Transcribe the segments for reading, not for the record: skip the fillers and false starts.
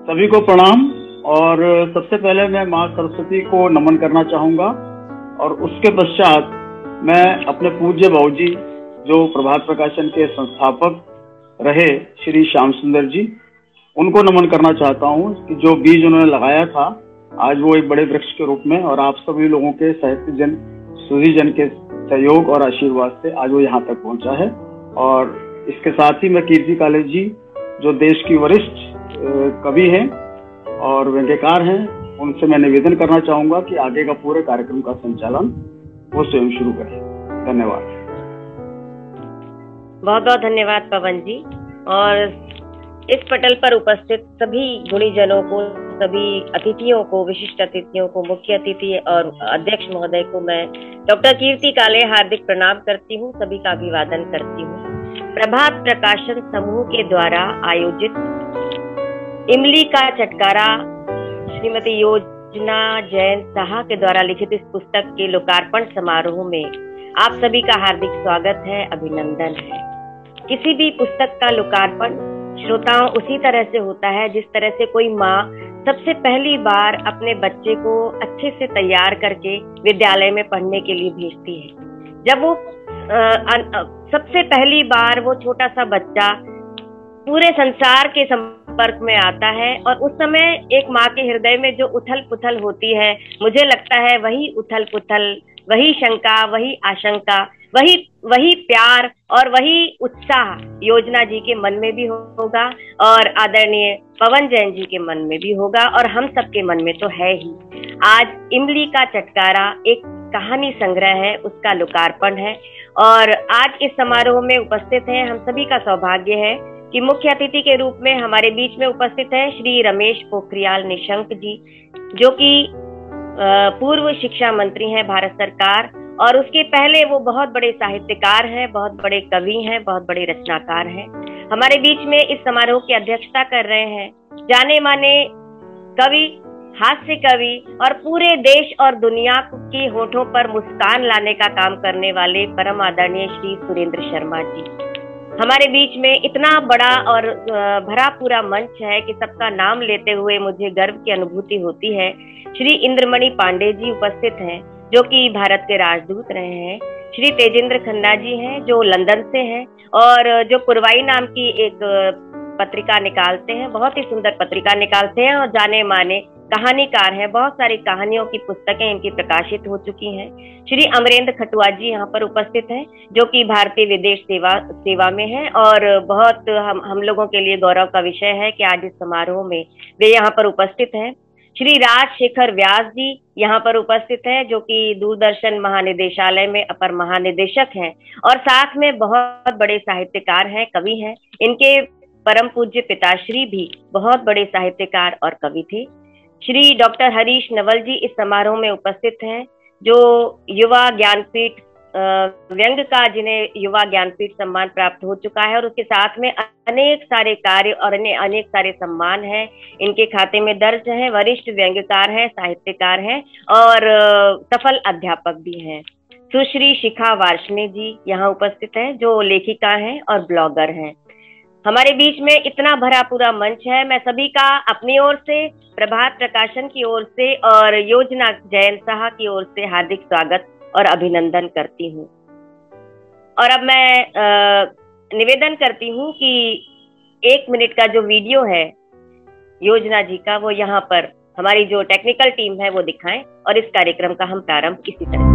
सभी को प्रणाम। और सबसे पहले मैं माँ सरस्वती को नमन करना चाहूँगा और उसके पश्चात मैं अपने पूज्य बाबूजी जो प्रभात प्रकाशन के संस्थापक रहे श्री श्याम सुंदर जी, उनको नमन करना चाहता हूँ कि जो बीज उन्होंने लगाया था आज वो एक बड़े वृक्ष के रूप में और आप सभी लोगों के साहित्य जन सुधी जन के सहयोग और आशीर्वाद से आज वो यहाँ तक पहुँचा है। और इसके साथ ही मैं कीर्ति काले जी जो देश की वरिष्ठ कवि हैं और व्यंग्यकार हैं, उनसे मैं निवेदन करना चाहूंगा कि आगे का पूरे कार्यक्रम का संचालन वो स्वयं शुरू करें। धन्यवाद। बहुत बहुत धन्यवाद पवन जी। और इस पटल पर उपस्थित सभी गुणीजनों को, सभी अतिथियों को, विशिष्ट अतिथियों को, मुख्य अतिथि और अध्यक्ष महोदय को मैं डॉक्टर कीर्ति काले हार्दिक प्रणाम करती हूँ, सभी का अभिवादन करती हूँ। प्रभात प्रकाशन समूह के द्वारा आयोजित इमली का चटकारा श्रीमती योजना जैन साहा के द्वारा लिखित इस पुस्तक के लोकार्पण समारोह में आप सभी का हार्दिक स्वागत है, अभिनंदन है। किसी भी पुस्तक का लोकार्पण श्रोताओं उसी तरह से होता है जिस तरह से कोई माँ सबसे पहली बार अपने बच्चे को अच्छे से तैयार करके विद्यालय में पढ़ने के लिए भेजती है। जब वो सबसे पहली बार वो छोटा सा बच्चा पूरे संसार के संपर्क में आता है और उस समय एक माँ के हृदय में जो उथल पुथल होती है, मुझे लगता है वही उथल पुथल, वही शंका, वही आशंका, वही प्यार और वही उत्साह योजना जी के मन में भी होगा और आदरणीय पवन जैन जी के मन में भी होगा और हम सबके मन में तो है ही। आज इमली का चटकारा एक कहानी संग्रह है, उसका लोकार्पण है और आज इस समारोह में उपस्थित हैं। हम सभी का सौभाग्य है कि मुख्य अतिथि के रूप में हमारे बीच में उपस्थित है श्री रमेश पोखरियाल निशंक जी, जो कि पूर्व शिक्षा मंत्री हैं भारत सरकार, और उसके पहले वो बहुत बड़े साहित्यकार हैं, बहुत बड़े कवि हैं, बहुत बड़े रचनाकार हैं। हमारे बीच में इस समारोह की अध्यक्षता कर रहे हैं जाने माने कवि, हास्य कवि और पूरे देश और दुनिया की होठों पर मुस्कान लाने का काम करने वाले परम आदरणीय श्री सुरेंद्र शर्मा जी। हमारे बीच में इतना बड़ा और भरा पूरा मंच है कि सबका नाम लेते हुए मुझे गर्व की अनुभूति होती है। श्री इंद्रमणि पांडे जी उपस्थित हैं जो कि भारत के राजदूत रहे हैं। श्री तेजेंद्र खन्ना जी हैं जो लंदन से हैं और जो पुरवाई नाम की एक पत्रिका निकालते हैं, बहुत ही सुंदर पत्रिका निकालते हैं और जाने माने कहानीकार हैं। बहुत सारी कहानियों की पुस्तकें इनकी प्रकाशित हो चुकी हैं। श्री अमरेंद्र खटुआ जी यहाँ पर उपस्थित हैं जो कि भारतीय विदेश सेवा में हैं और बहुत हम लोगों के लिए गौरव का विषय है कि आज इस समारोह में वे यहाँ पर उपस्थित हैं। श्री राजशेखर व्यास जी यहाँ पर उपस्थित हैं जो कि दूरदर्शन महानिदेशालय में अपर महानिदेशक हैं और साथ में बहुत बड़े साहित्यकार हैं, कवि हैं। इनके परम पूज्य पिताश्री भी बहुत बड़े साहित्यकार और कवि थे। श्री डॉक्टर हरीश नवल जी इस समारोह में उपस्थित हैं जो युवा ज्ञानपीठ व्यंग का, जिन्हें युवा ज्ञानपीठ सम्मान प्राप्त हो चुका है और उसके साथ में अनेक सारे कार्य और अनेक सारे सम्मान हैं इनके खाते में दर्ज हैं। वरिष्ठ व्यंग्यकार हैं, साहित्यकार हैं और सफल अध्यापक भी हैं। सुश्री शिखा वार्ष्णे जी यहाँ उपस्थित हैं जो लेखिका हैं और ब्लॉगर हैं। हमारे बीच में इतना भरा पूरा मंच है। मैं सभी का अपनी ओर से, प्रभात प्रकाशन की ओर से और योजना जैन साहा की ओर से हार्दिक स्वागत और अभिनंदन करती हूँ। और अब मैं निवेदन करती हूँ कि 1 मिनट का जो वीडियो है योजना जी का, वो यहाँ पर हमारी जो टेक्निकल टीम है वो दिखाएं और इस कार्यक्रम का हम प्रारंभ इसी तरह।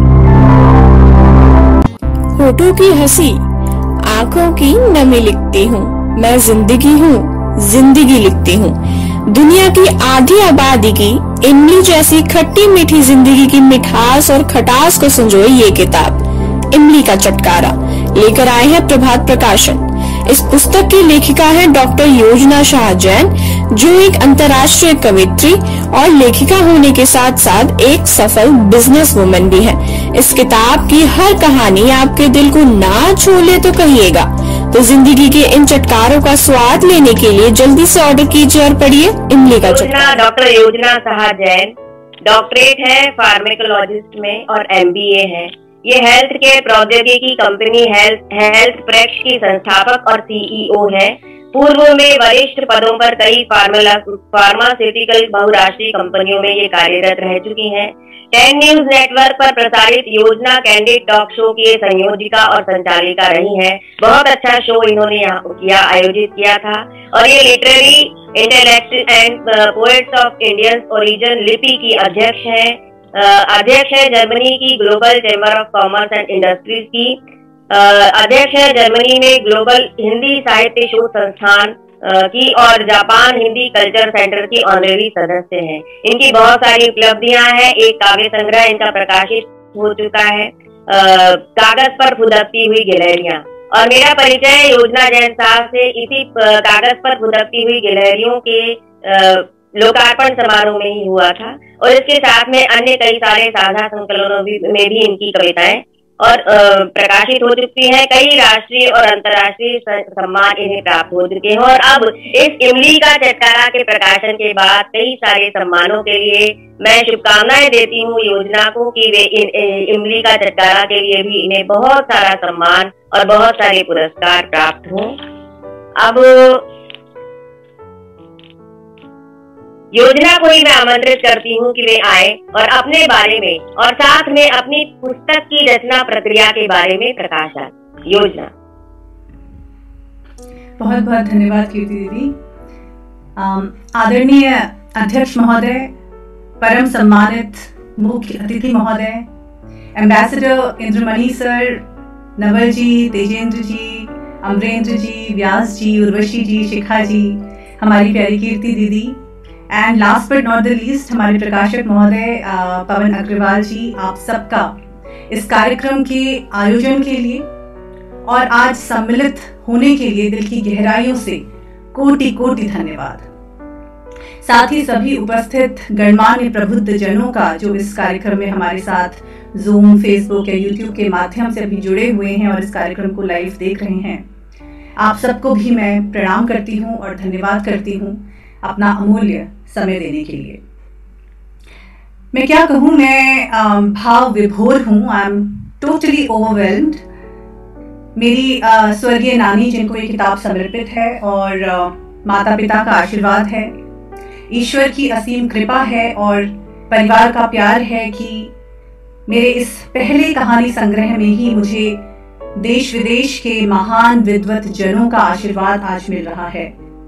होठों की हंसी, आँखों की नमी लिखती हूँ, मैं जिंदगी हूँ, जिंदगी लिखती हूँ। दुनिया की आधी आबादी की इमली जैसी खट्टी मीठी जिंदगी की मिठास और खटास को संजोए ये किताब इमली का चटकारा लेकर आए हैं प्रभात प्रकाशन। इस पुस्तक की लेखिका है डॉक्टर योजना शाह जैन, जो एक अंतर्राष्ट्रीय कवित्री और लेखिका होने के साथ साथ एक सफल बिजनेस वुमन भी है। इस किताब की हर कहानी आपके दिल को ना छू ले तो कहिएगा। तो जिंदगी के इन चटकारों का स्वाद लेने के लिए जल्दी से ऑर्डर कीजिए और पढ़िए इमली का चटकारा। डॉक्टर योजना शाह जैन डॉक्टरेट है फार्मेकोलॉजिस्ट में और MBA है। ये हेल्थ केयर प्रौद्योगिकी कंपनी हेल्थ प्रेक्स की संस्थापक और CEO है। पूर्व में वरिष्ठ पदों पर कई फार्मास्यूटिकल बहुराष्ट्रीय कंपनियों में ये कार्यरत रह चुकी हैं। 10 न्यूज नेटवर्क पर प्रसारित योजना कैंडिड टॉक शो की संयोजिका और संचालिका रही हैं। बहुत अच्छा शो इन्होंने आयोजित किया था। और ये literary intellectual and poets of Indian origin LIPI की अध्यक्ष है जर्मनी की global chamber of commerce and industries की। अध्यक्ष है जर्मनी में ग्लोबल हिंदी साहित्य शोध संस्थान की और जापान हिंदी कल्चर सेंटर की ऑनरेरी सदस्य हैं। इनकी बहुत सारी उपलब्धियां हैं। एक काव्य संग्रह इनका प्रकाशित हो चुका है, कागज पर फुदकती हुई गिलहरियां। और मेरा परिचय योजना जैन साहब से इसी कागज पर फुदकती हुई गिलहरियों के लोकार्पण समारोह में ही हुआ था। और इसके साथ में अन्य कई सारे साझा संकलनों में भी इनकी कविताएं और प्रकाशित हो चुकी है। कई राष्ट्रीय और अंतर्राष्ट्रीय सम्मान इन्हें प्राप्त हो चुके हैं। और अब इस इमली का चटकारा के प्रकाशन के बाद कई सारे सम्मानों के लिए मैं शुभकामनाएं देती हूँ योजना को कि वे इमली का चटकारा के लिए भी इन्हें बहुत सारा सम्मान और बहुत सारे पुरस्कार प्राप्त हों। अब योजना को ही मैं आमंत्रित करती हूँ कि वे आए और अपने बारे में और साथ में अपनी पुस्तक की रचना प्रक्रिया के बारे में प्रकाश डालें। योजना। बहुत बहुत धन्यवाद कीर्ति दीदी। आदरणीय अध्यक्ष महोदय, परम सम्मानित मुख्य अतिथि महोदय, एम्बेसडर इंद्रमणि सर, नवल जी, तेजेंद्र जी, अमरेंद्र जी, व्यास जी, उर्वशी जी, शिखा जी, हमारी प्यारी कीर्ति दीदी, and last but not the least हमारे प्रकाशक महोदय पवन अग्रवाल जी, आप सबका इस कार्यक्रम के आयोजन के लिए और आज सम्मिलित होने के लिए दिल की गहराइयों से कोटि कोटि धन्यवाद। साथ ही सभी उपस्थित गणमान्य प्रबुद्ध जनों का जो इस कार्यक्रम में हमारे साथ जूम, फेसबुक या यूट्यूब के माध्यम से अभी जुड़े हुए हैं और इस कार्यक्रम को लाइव देख रहे हैं, आप सबको भी मैं प्रणाम करती हूँ और धन्यवाद करती हूँ अपना अमूल्य समय देने के लिए। मैं क्या कहूँ, मैं भाव विभोर हूँ। I am totally overwhelmed. मेरी स्वर्गीय नानी जिनको ये किताब समर्पित है और माता पिता का आशीर्वाद है, ईश्वर की असीम कृपा है और परिवार का प्यार है कि मेरे इस पहले कहानी संग्रह में ही मुझे देश विदेश के महान विद्वत जनों का आशीर्वाद आज मिल रहा है।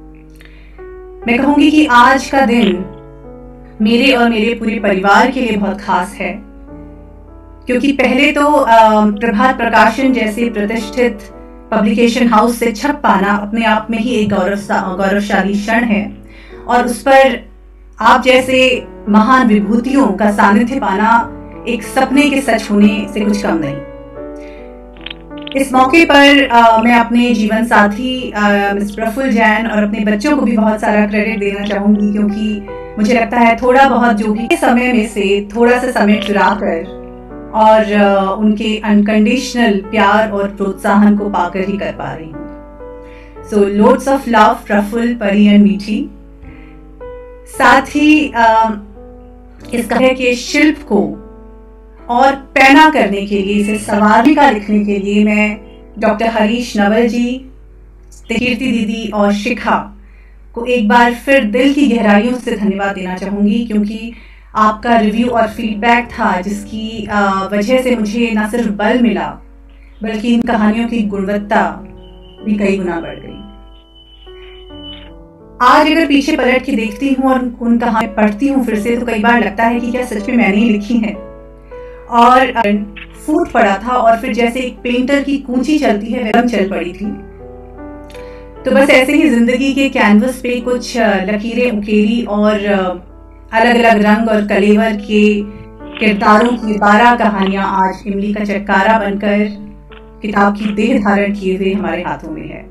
मैं कहूंगी कि आज का दिन मेरे और मेरे पूरे परिवार के लिए बहुत खास है, क्योंकि पहले तो प्रभात प्रकाशन जैसे प्रतिष्ठित पब्लिकेशन हाउस से छप पाना अपने आप में ही एक गौरवशाली क्षण है और उस पर आप जैसे महान विभूतियों का सानिध्य पाना एक सपने के सच होने से कुछ कम नहीं। इस मौके पर मैं अपने जीवन साथी मिस प्रफुल्ल जैन और अपने बच्चों को भी बहुत सारा क्रेडिट देना चाहूंगी, क्योंकि मुझे लगता है थोड़ा बहुत जो भी समय में से थोड़ा सा समय चुरा कर और उनके अनकंडीशनल प्यार और प्रोत्साहन को पाकर ही कर पा रही हूँ। So loads of love Praful, Pari and मीठी। साथ ही इस तरह के शिल्प को और पैना करने के लिए, इसे सवारिका लिखने के लिए मैं डॉक्टर हरीश नवल जी, कीर्ति दीदी और शिखा को एक बार फिर दिल की गहराइयों से धन्यवाद देना चाहूँगी, क्योंकि आपका रिव्यू और फीडबैक था जिसकी वजह से मुझे न सिर्फ बल मिला बल्कि इन कहानियों की गुणवत्ता भी कई गुना बढ़ गई। आज अगर पीछे पलट के देखती हूँ और उन कहानियां पढ़ती हूँ फिर से, तो कई बार लगता है कि क्या सच में मैंने ही लिखी है। और फूट पड़ा था और फिर जैसे एक पेंटर की कूंची चलती है वैसे चल पड़ी थी। तो बस ऐसे ही जिंदगी के कैनवस पे कुछ लकीरें उकेरी और अलग अलग रंग और कलेवर के किरदारों की 12 कहानियां आज इमली का चटकारा बनकर किताब की देह धारण किए हुए हमारे हाथों में है।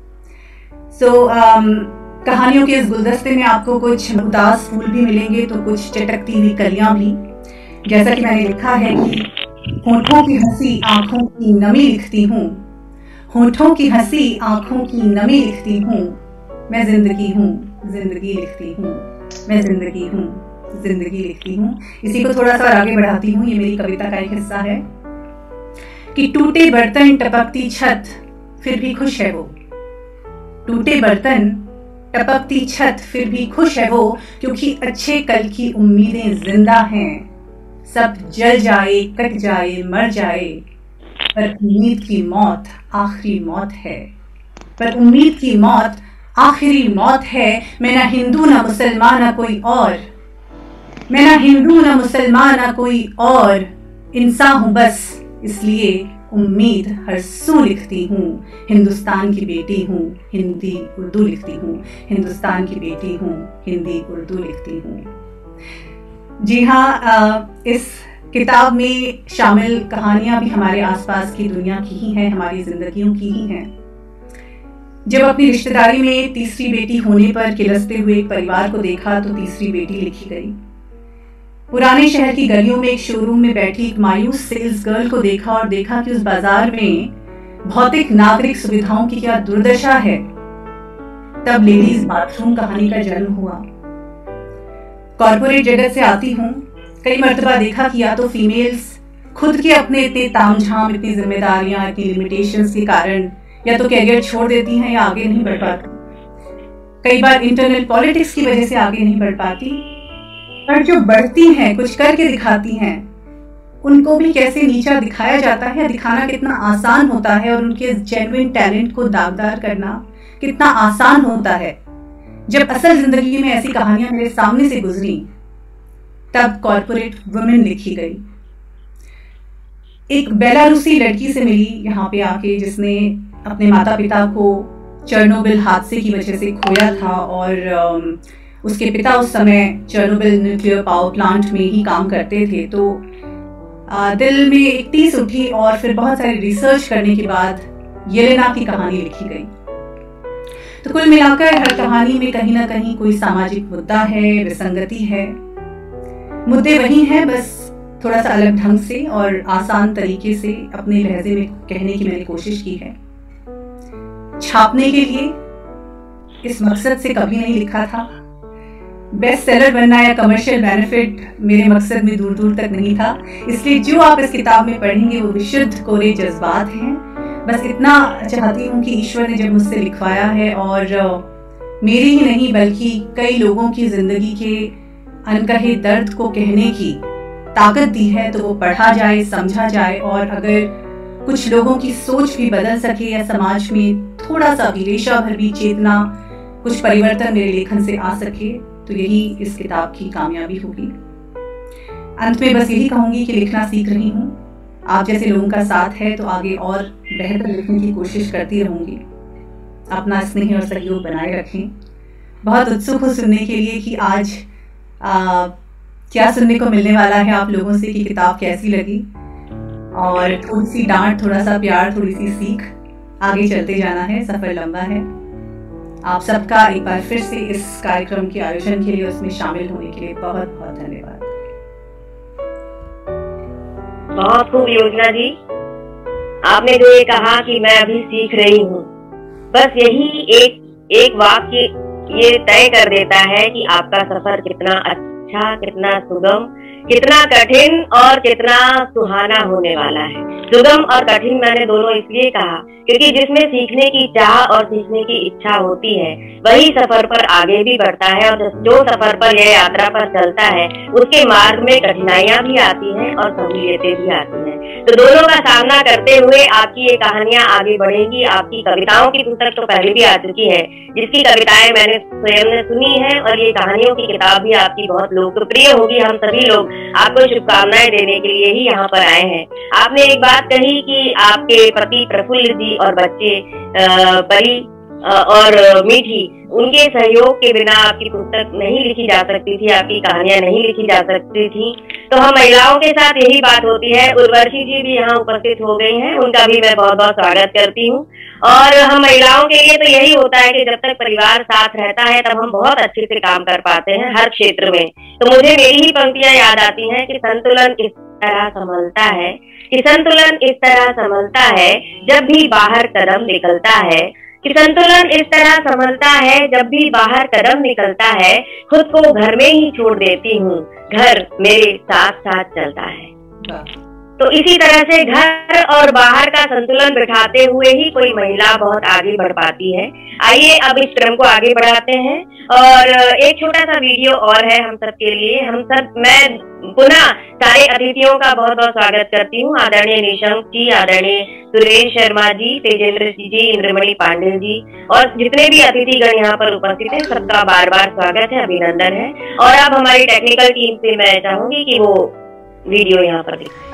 कहानियों के इस गुलदस्ते में आपको कुछ उदास फूल भी मिलेंगे तो कुछ चटकती हुई कलियां भी। जैसा कि मैंने लिखा है कि होठों की हंसी आंखों की नमी लिखती हूँ, होठों की हंसी आंखों की नमी लिखती हूँ, मैं जिंदगी हूँ जिंदगी लिखती हूँ, मैं जिंदगी हूँ जिंदगी लिखती हूँ। इसी को थोड़ा सा आगे बढ़ाती हूँ। ये मेरी कविता का एक हिस्सा है कि टूटे बर्तन टपकती छत फिर भी खुश है वो, टूटे बर्तन, टपकती छत, फिर भी खुश है वो, क्योंकि अच्छे कल की उम्मीदें जिंदा हैं। सब जल जाए, कट जाए, मर जाए, पर उम्मीद की मौत आखिरी मौत है। पर उम्मीद की मौत आखिरी मौत है। मैं ना हिंदू ना मुसलमान ना कोई और, मैं ना हिंदू ना मुसलमान ना कोई और, इंसान हूँ बस इसलिए उम्मीद हर सू लिखती हूँ। हिंदुस्तान की बेटी हूँ, हिंदी उर्दू लिखती हूँ। हिंदुस्तान की बेटी हूँ, हिंदी उर्दू लिखती हूँ। जी हाँ, इस किताब में शामिल कहानियां भी हमारे आसपास की दुनिया की ही हैं, हमारी जिंदगियों की ही हैं। जब अपनी रिश्तेदारी में तीसरी बेटी होने पर किलसते हुए एक परिवार को देखा तो तीसरी बेटी लिखी गई। पुराने शहर की गलियों में एक शोरूम में बैठी एक मायूस सेल्स गर्ल को देखा और देखा कि उस बाजार में भौतिक नागरिक सुविधाओं की क्या दुर्दशा है। तब लेडीज बाथरूम कहानी का जन्म हुआ। कॉर्पोरेट जगत से आती हूँ, कई मर्तबा देखा कि या तो फीमेल्स खुद के अपने इतने तामझाम, इतनी जिम्मेदारियां, इतनी लिमिटेशंस के कारण या तो कैरियर छोड़ देती हैं या आगे नहीं बढ़ पाती। कई बार इंटरनल पॉलिटिक्स की वजह से आगे नहीं बढ़ पाती, पर जो बढ़ती हैं, कुछ करके दिखाती हैं, उनको भी कैसे नीचा दिखाया जाता है, दिखाना कितना आसान होता है और उनके जेन्युइन टैलेंट को दागदार करना कितना आसान होता है। जब असल जिंदगी में ऐसी कहानियां मेरे सामने से गुजरी, तब कॉर्पोरेट वुमेन लिखी गई। एक बेलारूसी लड़की से मिली यहाँ पे आके, जिसने अपने माता पिता को चेरनोबिल हादसे की वजह से खोया था और उसके पिता उस समय चेरनोबिल न्यूक्लियर पावर प्लांट में ही काम करते थे। तो दिल में एक टीस उठी और फिर बहुत सारी रिसर्च करने के बाद येलेना की कहानी लिखी गई। तो कुल मिलाकर हर कहानी में कहीं ना कहीं कोई सामाजिक मुद्दा है, विसंगति है। मुद्दे वही हैं, बस थोड़ा सा अलग ढंग से और आसान तरीके से अपने लहजे में कहने की मैंने कोशिश की है। छापने के लिए इस मकसद से कभी नहीं लिखा था। बेस्ट सेलर बनना या कमर्शियल बेनिफिट मेरे मकसद में दूर दूर तक नहीं था। इसलिए जो आप इस किताब में पढ़ेंगे वो विशुद्ध कोरे जज्बात हैं। बस इतना चाहती हूँ कि ईश्वर ने जब मुझसे लिखवाया है और मेरी ही नहीं बल्कि कई लोगों की जिंदगी के अनकहे दर्द को कहने की ताकत दी है, तो वो पढ़ा जाए, समझा जाए और अगर कुछ लोगों की सोच भी बदल सके या समाज में थोड़ा सा भी रेशा भर भी चेतना, कुछ परिवर्तन मेरे लेखन से आ सके, तो यही इस किताब की कामयाबी होगी। अंत में बस यही कहूंगी कि लिखना सीख रही हूँ। आप जैसे लोगों का साथ है तो आगे और बेहतर लिखने की कोशिश करती रहूंगी। अपना स्नेह और सहयोग बनाए रखें। बहुत उत्सुक हूँ सुनने के लिए कि आज क्या सुनने को मिलने वाला है आप लोगों से, कि किताब कैसी लगी, और थोड़ी सी डांट, थोड़ा सा प्यार, थोड़ी सी सीख, आगे चलते जाना है। सफर लंबा है। आप सबका एक बार फिर से इस कार्यक्रम के आयोजन के लिए, उसमें शामिल होने के लिए बहुत बहुत धन्यवाद। बहुत खूब योजना जी, आपने जो ये कहा कि मैं अभी सीख रही हूँ, बस यही एक वाक्य ये तय कर देता है कि आपका सफर कितना अच्छा, कितना सुगम, कितना कठिन और कितना सुहाना होने वाला है। सुगम और कठिन मैंने दोनों इसलिए कहा क्योंकि जिसमें सीखने की चाह और सीखने की इच्छा होती है वही सफर पर आगे भी बढ़ता है, और जो सफर पर यह यात्रा पर चलता है उसके मार्ग में कठिनाइयां भी आती हैं और सहूलियतें भी आती हैं। तो दोनों का सामना करते हुए आपकी ये कहानियां आगे बढ़ेंगी। आपकी कविताओं की पुस्तक तो पहले भी आ चुकी है, जिसकी कविताएं मैंने स्वयं ने सुनी है, और ये कहानियों की किताब भी आपकी बहुत लोकप्रिय होगी। हम सभी लोग आपको शुभकामनाएं देने के लिए ही यहाँ पर आए हैं। आपने एक बात कही कि आपके पति प्रफुल्ल जी और बच्चे परी और मीठी, उनके सहयोग के बिना आपकी पुस्तक नहीं लिखी जा सकती थी, आपकी कहानियां नहीं लिखी जा सकती थी। तो हम महिलाओं के साथ यही बात होती है। उर्वशी जी भी यहाँ उपस्थित हो गई हैं, उनका भी मैं बहुत बहुत स्वागत करती हूँ। और हम महिलाओं के लिए तो यही होता है कि जब तक परिवार साथ रहता है तब हम बहुत अच्छे से काम कर पाते हैं हर क्षेत्र में। तो मुझे मेरी ही पंक्तियां याद आती हैं कि संतुलन इस तरह संभलता है, कि संतुलन इस तरह संभलता है जब भी बाहर कदम निकलता है, कि संतुलन इस तरह संभलता है जब भी बाहर कदम निकलता है। खुद को घर में ही छोड़ देती हूँ, घर मेरे साथ साथ चलता है। तो इसी तरह से घर और बाहर का संतुलन बिठाते हुए ही कोई महिला बहुत आगे बढ़ पाती है। आइए अब इस क्रम को आगे बढ़ाते हैं और एक छोटा सा वीडियो और है हम सब के लिए। मैं पुनः सारे अतिथियों का बहुत बहुत स्वागत करती हूँ। आदरणीय निशंक जी, आदरणीय सुरेश शर्मा जी, तेजेंद्र जी, इंद्रमणि पांडे जी और जितने भी अतिथिगण यहाँ पर उपस्थित हैं, सबका बार बार स्वागत है, अभिनंदन है। और अब हमारी टेक्निकल टीम से मैं चाहूंगी कि वो वीडियो यहाँ पर दिखाए।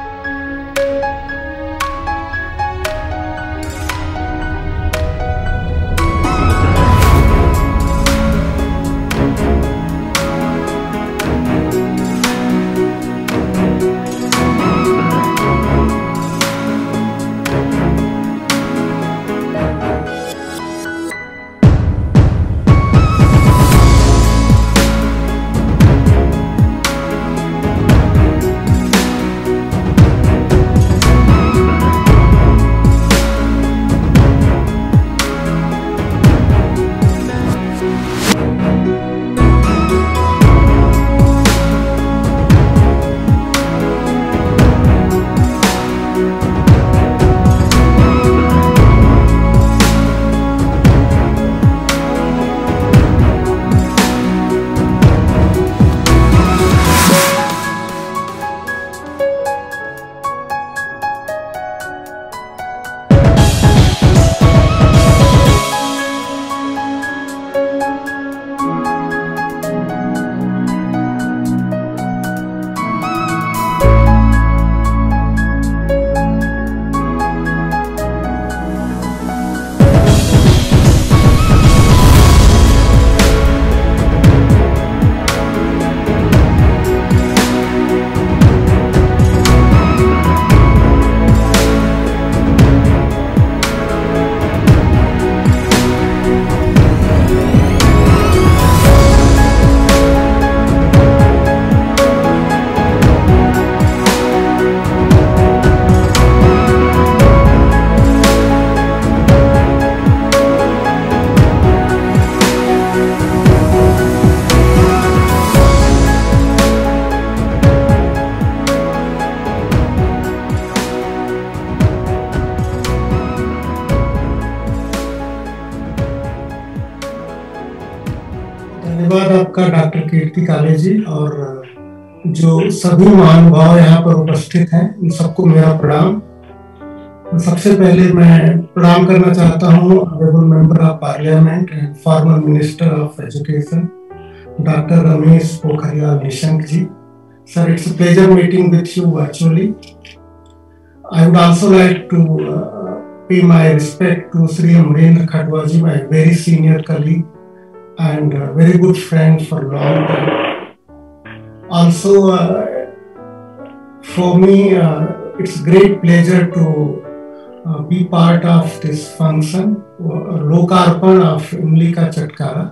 धन्यवाद आपका डॉक्टर कीर्ति काले जी और जो सभी महानुभाव यहाँ पर उपस्थित हैं उन सबको मेरा प्रणाम। सबसे पहले मैं प्रणाम करना चाहता हूँ honourable member of parliament and former minister of education doctor Ramesh Pokhriyal Nishank ji. Sir, it's a pleasure meeting with you virtually. I would also like to pay my respect to Sri Amrendra Khatwaji, my very senior colleague and very good friend for long time. Also, for me, it's a great pleasure to be part of this function, Lokarpan of Imli Ka Chatkara.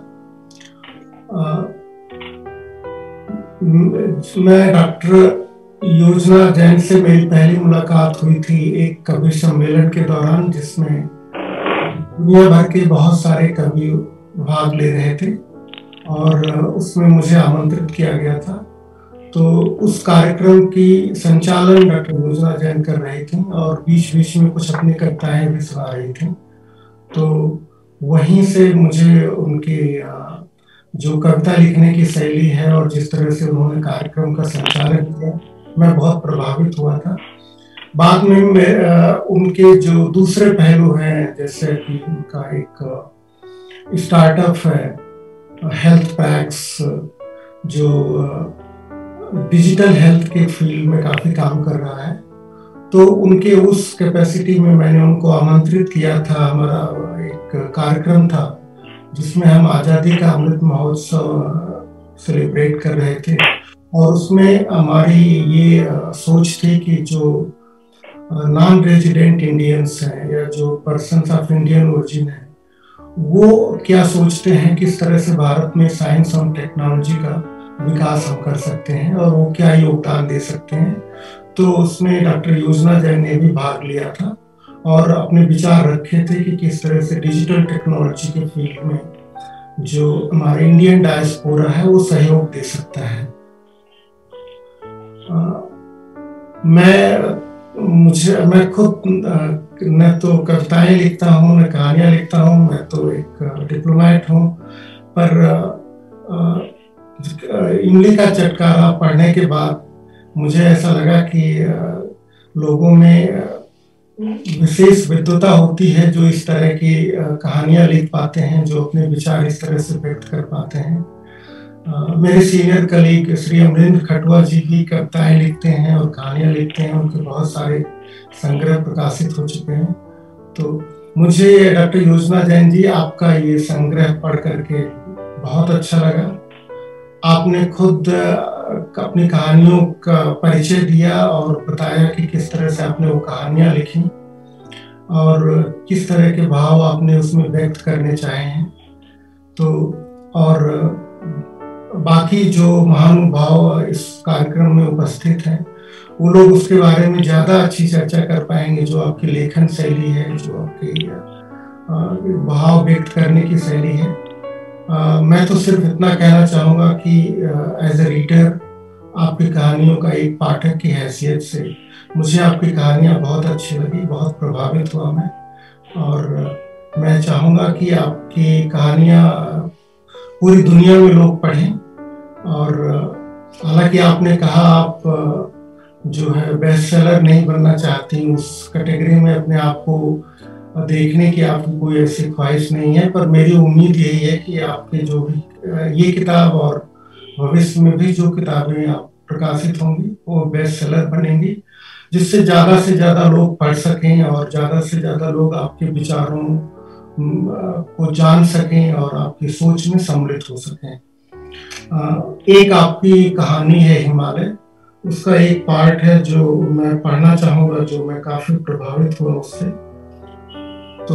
मैं doctor Yojana Jain से मेरी पहली मुलाकात हुई थी एक कवि सम्मेलन के दौरान, जिसमें दुनिया भर के बहुत सारे कवि भाग ले रहे थे और उसमें मुझे आमंत्रित किया गया था। तो उस कार्यक्रम की संचालन डॉक्टर योजना जैन कर रही थी और बीच बीच में कुछ अपनी कविताएं भी सुना रही थी। तो वहीं से मुझे उनके जो कविता लिखने की शैली है और जिस तरह से उन्होंने कार्यक्रम का संचालन किया, मैं बहुत प्रभावित हुआ था। बाद में उनके जो दूसरे पहलू हैं, जैसे कि उनका एक स्टार्टअप है हेल्थ पैक्स, जो डिजिटल हेल्थ के फील्ड में काफी काम कर रहा है, तो उनके उस कैपेसिटी में मैंने उनको आमंत्रित किया था। हमारा एक कार्यक्रम था जिसमें हम आज़ादी का अमृत महोत्सव सेलिब्रेट कर रहे थे और उसमें हमारी ये सोच थी कि जो नॉन रेजिडेंट इंडियंस हैं या जो पर्सन्स ऑफ इंडियन ओरिजिन है, वो क्या सोचते हैं, किस तरह से भारत में साइंस और टेक्नोलॉजी का विकास हम कर सकते हैं और वो क्या योगदान दे सकते हैं। तो उसमें डॉक्टर योजना जैन ने भी भाग लिया था और अपने विचार रखे थे कि किस तरह से डिजिटल टेक्नोलॉजी के फील्ड में जो हमारे इंडियन डायस्पोरा है वो सहयोग दे सकता है। मैं खुद न तो कविताएं लिखता हूँ, न कहानियां लिखता हूँ, मैं तो एक डिप्लोमेट हूँ। पर इमली का चटकारा पढ़ने के बाद मुझे ऐसा लगा कि लोगों में विशेष विद्वता होती है जो इस तरह की कहानियां लिख पाते हैं, जो अपने विचार इस तरह से व्यक्त कर पाते हैं। मेरे सीनियर कलीग श्री अमरेंद्र खटुआ जी भी कविताएं लिखते हैं और कहानियां लिखते हैं, उनके बहुत सारे संग्रह प्रकाशित हो चुके हैं। तो मुझे डॉक्टर योजना जैन जी आपका ये संग्रह पढ़ करके बहुत अच्छा लगा। आपने खुद अपनी कहानियों का परिचय दिया और बताया कि किस तरह से आपने वो कहानियां लिखी और किस तरह के भाव आपने उसमें व्यक्त करने चाहे हैं। तो और बाकी जो महानुभाव इस कार्यक्रम में उपस्थित हैं वो लोग उसके बारे में ज़्यादा अच्छी चर्चा कर पाएंगे, जो आपकी लेखन शैली है, जो आपकी भाव व्यक्त करने की शैली है। मैं तो सिर्फ इतना कहना चाहूँगा कि एज ए रीडर, आपकी कहानियों का एक पाठक की हैसियत से मुझे आपकी कहानियाँ बहुत अच्छी लगी, बहुत प्रभावित हुआ मैं। और मैं चाहूँगा कि आपकी कहानियाँ पूरी दुनिया में लोग पढ़ें। और हालांकि आपने कहा आप जो है बेस्ट सेलर नहीं बनना चाहती, उस कैटेगरी में अपने आप को देखने की आपकी कोई ऐसी ख्वाहिश नहीं है, पर मेरी उम्मीद यही है कि आपके जो भी ये किताब और भविष्य में भी जो किताबें आप प्रकाशित होंगी वो बेस्ट सेलर बनेंगी, जिससे ज़्यादा लोग पढ़ सकें और ज़्यादा से ज़्यादा लोग आपके विचारों को जान सकें और आपकी सोच में सम्मिलित हो सकें। एक आपकी कहानी है हिमालय, उसका एक पार्ट है जो मैं पढ़ना चाहूँगा, जो मैं काफ़ी प्रभावित हुआ उससे। तो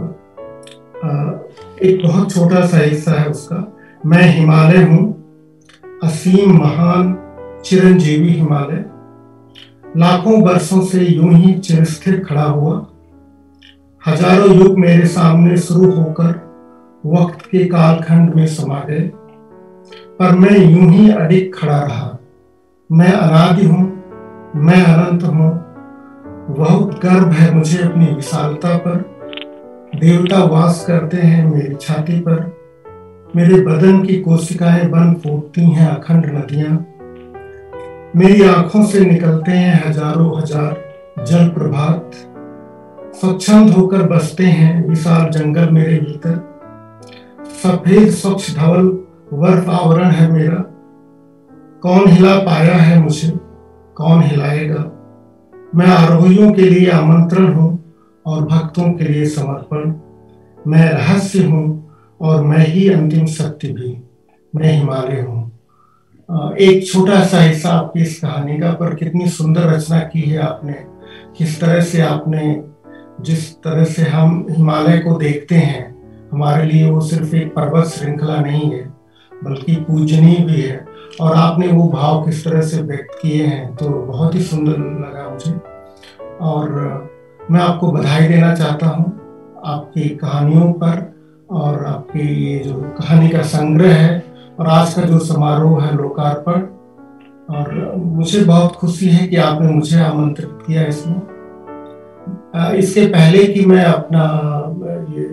एक बहुत छोटा सा हिस्सा है उसका। मैं हिमालय हूँ, असीम महान चिरंजीवी हिमालय, लाखों वर्षों से यूं ही चिरस्थिर खड़ा हुआ। हजारों युग मेरे सामने शुरू होकर वक्त के कालखंड में समा गए, पर मैं यूं ही अडिग खड़ा रहा। मैं अनादि हूँ, मैं अनंत हूँ, बहुत गर्व है मुझे अपनी विशालता पर। देवता वास करते हैं मेरी छाती पर, मेरे बदन की कोशिकाएं बन फूटती हैं अखंड नदियां। मेरी आंखों से निकलते हैं हजारों हजार जल प्रभात, स्वच्छंद होकर बसते हैं विशाल जंगल मेरे भीतर। सफेद स्वच्छ धवल वर्फ आवरण है मेरा, कौन हिला पाया है मुझे, कौन हिलाएगा। मैं आरोहियों के लिए आमंत्रण हूँ और भक्तों के लिए समर्पण। मैं रहस्य हूँ और मैं ही अंतिम सत्य भी, मैं हिमालय हूँ। एक छोटा सा हिस्सा आपकी इस कहानी का, पर कितनी सुंदर रचना की है आपने। किस तरह से आपने, जिस तरह से हम हिमालय को देखते हैं, हमारे लिए वो सिर्फ एक पर्वत श्रृंखला नहीं है बल्कि पूजनीय भी है, और आपने वो भाव किस तरह से व्यक्त किए हैं, तो बहुत ही सुंदर लगा मुझे। और मैं आपको बधाई देना चाहता हूँ आपकी कहानियों पर, और आपकी ये जो कहानी का संग्रह है और आज का जो समारोह है लोकार्पण। और मुझे बहुत खुशी है कि आपने मुझे आमंत्रित किया इसमें। इसके पहले कि मैं अपना ये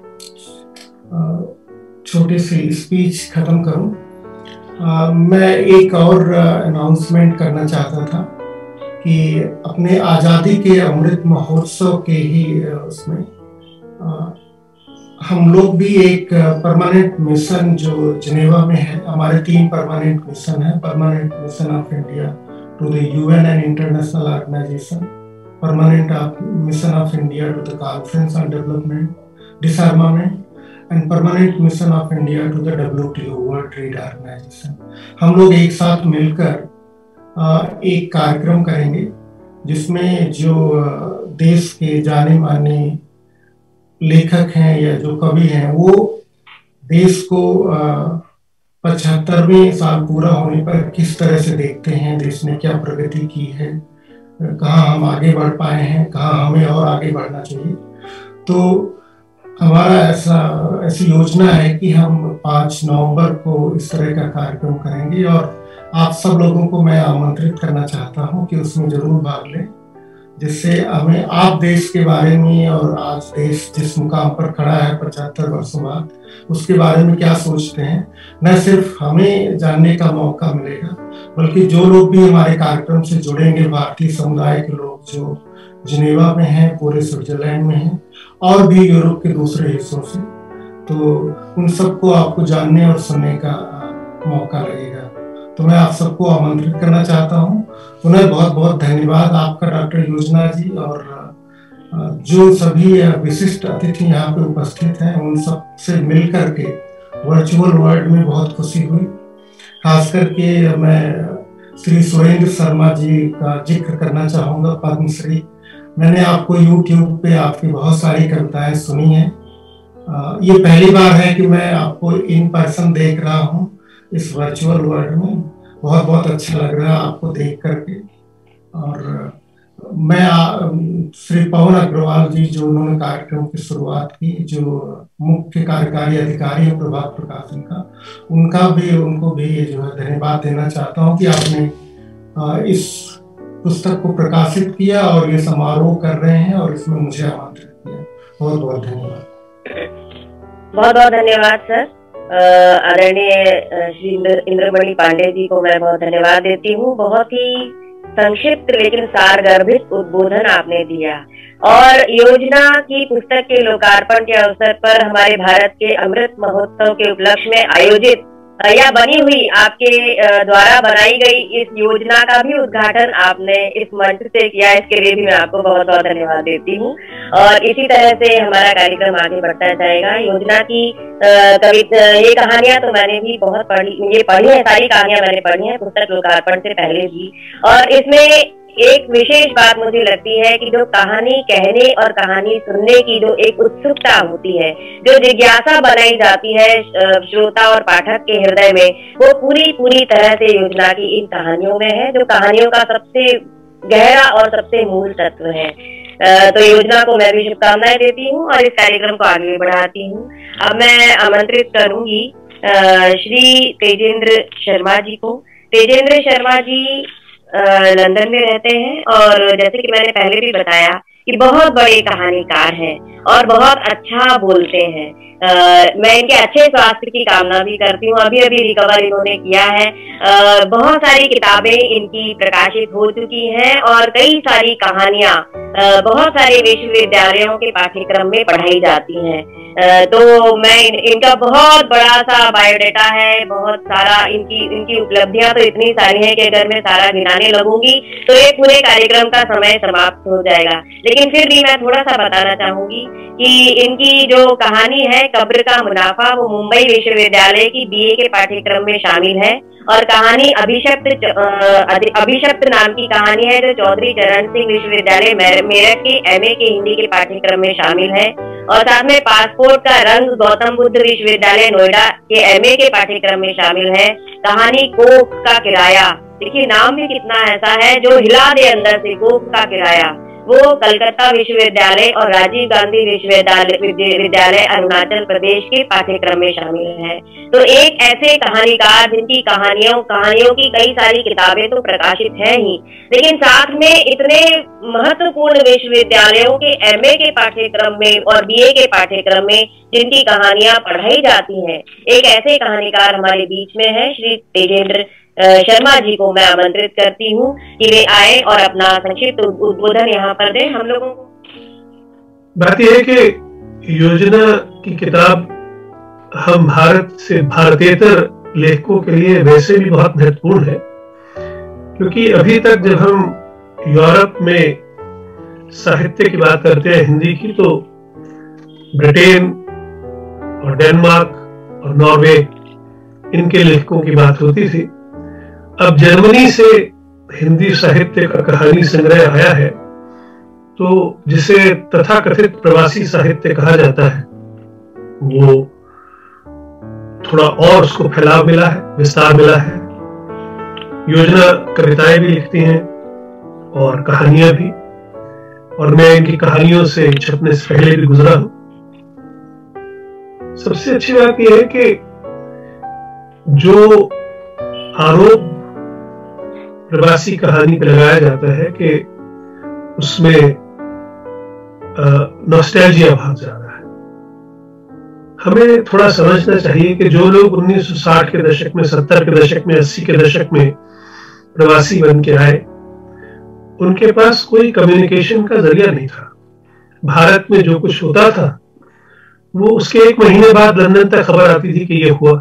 छोटी सी स्पीच खत्म करूं, मैं एक और अनाउंसमेंट करना चाहता था कि अपने आज़ादी के अमृत महोत्सव के ही उसमें हम लोग भी एक परमानेंट मिशन जो जिनेवा में है, हमारे 3 परमानेंट मिशन है। Permanent mission of India to the UN and international organisation, permanent mission of India to the conference on development disarmament, and permanent mission of India to the WTO world trade organisation. हम लोग एक साथ मिलकर एक कार्यक्रम करेंगे जिसमें जो देश के जाने माने लेखक हैं या जो कवि हैं, वो देश को 75वें साल पूरा होने पर किस तरह से देखते हैं, देश ने क्या प्रगति की है, कहाँ हम आगे बढ़ पाए हैं, कहाँ हमें और आगे बढ़ना चाहिए। तो हमारा ऐसी योजना है कि हम 5 नवंबर को इस तरह का कार्यक्रम करेंगे, और आप सब लोगों को मैं आमंत्रित करना चाहता हूं कि उसमें जरूर भाग लें। जिससे हमें आप देश के बारे में और आज देश जिस मुकाम पर खड़ा है 75 वर्षों बाद, उसके बारे में क्या सोचते हैं, न सिर्फ हमें जानने का मौका मिलेगा, बल्कि जो लोग भी हमारे कार्यक्रम से जुड़ेंगे, भारतीय समुदाय के लोग जो जिनेवा में हैं, पूरे स्विट्जरलैंड में हैं और भी यूरोप के दूसरे हिस्सों से, तो उन सबको आपको जानने और सुनने का मौका लगेगा। तो मैं आप सबको आमंत्रित करना चाहता हूँ। पुनः बहुत बहुत धन्यवाद आपका डॉक्टर योजना जी, और जो सभी विशिष्ट अतिथि यहाँ पे उपस्थित हैं उन सब से मिल करके वर्चुअल वर्ल्ड में बहुत खुशी हुई। खास करके मैं श्री सुरेंद्र शर्मा जी का जिक्र करना चाहूँगा, पद्मश्री। मैंने आपको YouTube पे आपकी बहुत सारी कविताएं सुनी हैं। ये पहली बार है कि मैं आपको इन पर्सन देख रहा हूँ इस वर्चुअल वर्ल्ड में। बहुत बहुत अच्छा लग रहा है आपको देख करके। और मैं श्री पवन अग्रवाल जी, जो उन्होंने कार्यक्रम की शुरुआत की, जो मुख्य कार्यकारी अधिकारी है प्रभात प्रकाशन का, उनको भी जो है धन्यवाद देना चाहता हूँ कि आपने इस पुस्तक को प्रकाशित किया और ये समारोह कर रहे हैं और इसमें मुझे आमंत्रित किया। बहुत बहुत धन्यवाद। बहुत बहुत धन्यवाद सर। आदरणीय श्री इंद्रमणि पांडे जी को मैं बहुत धन्यवाद देती हूँ। बहुत ही संक्षिप्त लेकिन सारगर्भित उद्बोधन आपने दिया, और योजना की पुस्तक के लोकार्पण के अवसर पर हमारे भारत के अमृत महोत्सव के उपलक्ष्य में आयोजित या बनी हुई आपके द्वारा बनाई गई इस योजना का भी उद्घाटन आपने इस मंच से किया। इसके लिए भी मैं आपको बहुत बहुत धन्यवाद देती हूँ। और इसी तरह से हमारा कार्यक्रम आगे बढ़ता जाएगा। योजना की कविता, ये कहानियां तो मैंने भी बहुत पढ़ी है, सारी कहानियां मैंने पढ़ी है पुस्तक लोकार्पण से पहले भी। और इसमें एक विशेष बात मुझे लगती है कि जो कहानी कहने और कहानी सुनने की जो एक उत्सुकता होती है, जो जिज्ञासा बनाई जाती है श्रोता और पाठक के हृदय में, वो पूरी तरह से योजना की इन कहानियों में है, जो कहानियों का सबसे गहरा और सबसे मूल तत्व है। तो योजना को मैं भी शुभकामनाएं देती हूँ और इस कार्यक्रम को आगे बढ़ाती हूँ। अब मैं आमंत्रित करूंगी श्री तेजेंद्र शर्मा जी को। तेजेंद्र शर्मा जी लंदन में रहते हैं और जैसे कि मैंने पहले भी बताया कि बहुत बड़े कहानीकार हैं और बहुत अच्छा बोलते हैं। मैं इनके अच्छे स्वास्थ्य की कामना भी करती हूँ। अभी रिकवर इन्होंने किया है। बहुत सारी किताबें इनकी प्रकाशित हो चुकी हैं और कई सारी कहानियां बहुत सारे विश्वविद्यालयों के पाठ्यक्रम में पढ़ाई जाती हैं। तो मैं इनका बहुत बड़ा सा बायोडाटा है, बहुत सारा इनकी उपलब्धियां तो इतनी सारी हैं कि अगर मैं सारा गिनाने लगूंगी तो ये पूरे कार्यक्रम का समय समाप्त हो जाएगा। लेकिन फिर भी मैं थोड़ा सा बताना चाहूंगी कि इनकी जो कहानी है कब्र का मुनाफा, वो मुंबई विश्वविद्यालय की BA के पाठ्यक्रम में शामिल है। और कहानी अभिशप्त नाम की कहानी है, जो चौधरी चरण सिंह विश्वविद्यालय मेरठ के MA के हिंदी के पाठ्यक्रम में शामिल है। और साथ में पासपोर्ट का रंग गौतम बुद्ध विश्वविद्यालय नोएडा के MA के पाठ्यक्रम में शामिल है। कहानी कोख का किराया, देखिए नाम भी कितना ऐसा है जो हिला दे अंदर से, कोख का किराया, वो कलकत्ता विश्वविद्यालय और राजीव गांधी विश्वविद्यालय अरुणाचल प्रदेश के पाठ्यक्रम में शामिल है। तो एक ऐसे कहानीकार जिनकी कहानियों की कई सारी किताबें तो प्रकाशित है ही, लेकिन साथ में इतने महत्वपूर्ण विश्वविद्यालयों के MA के पाठ्यक्रम में और BA के पाठ्यक्रम में जिनकी कहानियां पढ़ाई जाती हैं, एक ऐसे कहानीकार हमारे बीच में है। श्री तेजेंद्र शर्मा जी को मैं आमंत्रित करती हूँ कि वे आए और अपना संक्षिप्त उद्बोधन यहाँ पर दें हम लोगों को। बात यह है कि योजना की किताब हम भारत से भारतीयतर लेखकों के लिए वैसे भी बहुत महत्वपूर्ण है, क्योंकि अभी तक जब हम यूरोप में साहित्य की बात करते हैं हिंदी की, तो ब्रिटेन और डेनमार्क और नॉर्वे इनके लेखकों की बात होती थी। अब जर्मनी से हिंदी साहित्य का कहानी संग्रह आया है, तो जिसे तथाकथित प्रवासी साहित्य कहा जाता है, वो थोड़ा और उसको फैलाव मिला है, विस्तार मिला है। योजना कविताएं भी लिखती हैं और कहानियां भी, और मैं इनकी कहानियों से छपने से पहले भी गुजरा हूं। सबसे अच्छी बात यह है कि जो आरोप प्रवासी कहानी पे लगाया जाता है कि उसमें नॉस्टैल्जिया बहुत ज्यादा है। हमें थोड़ा समझना चाहिए कि जो लोग 1960 के दशक में, 70 के दशक में, 80 के दशक में प्रवासी बन के आए, उनके पास कोई कम्युनिकेशन का जरिया नहीं था। भारत में जो कुछ होता था वो उसके 1 महीने बाद लंदन तक खबर आती थी कि ये हुआ।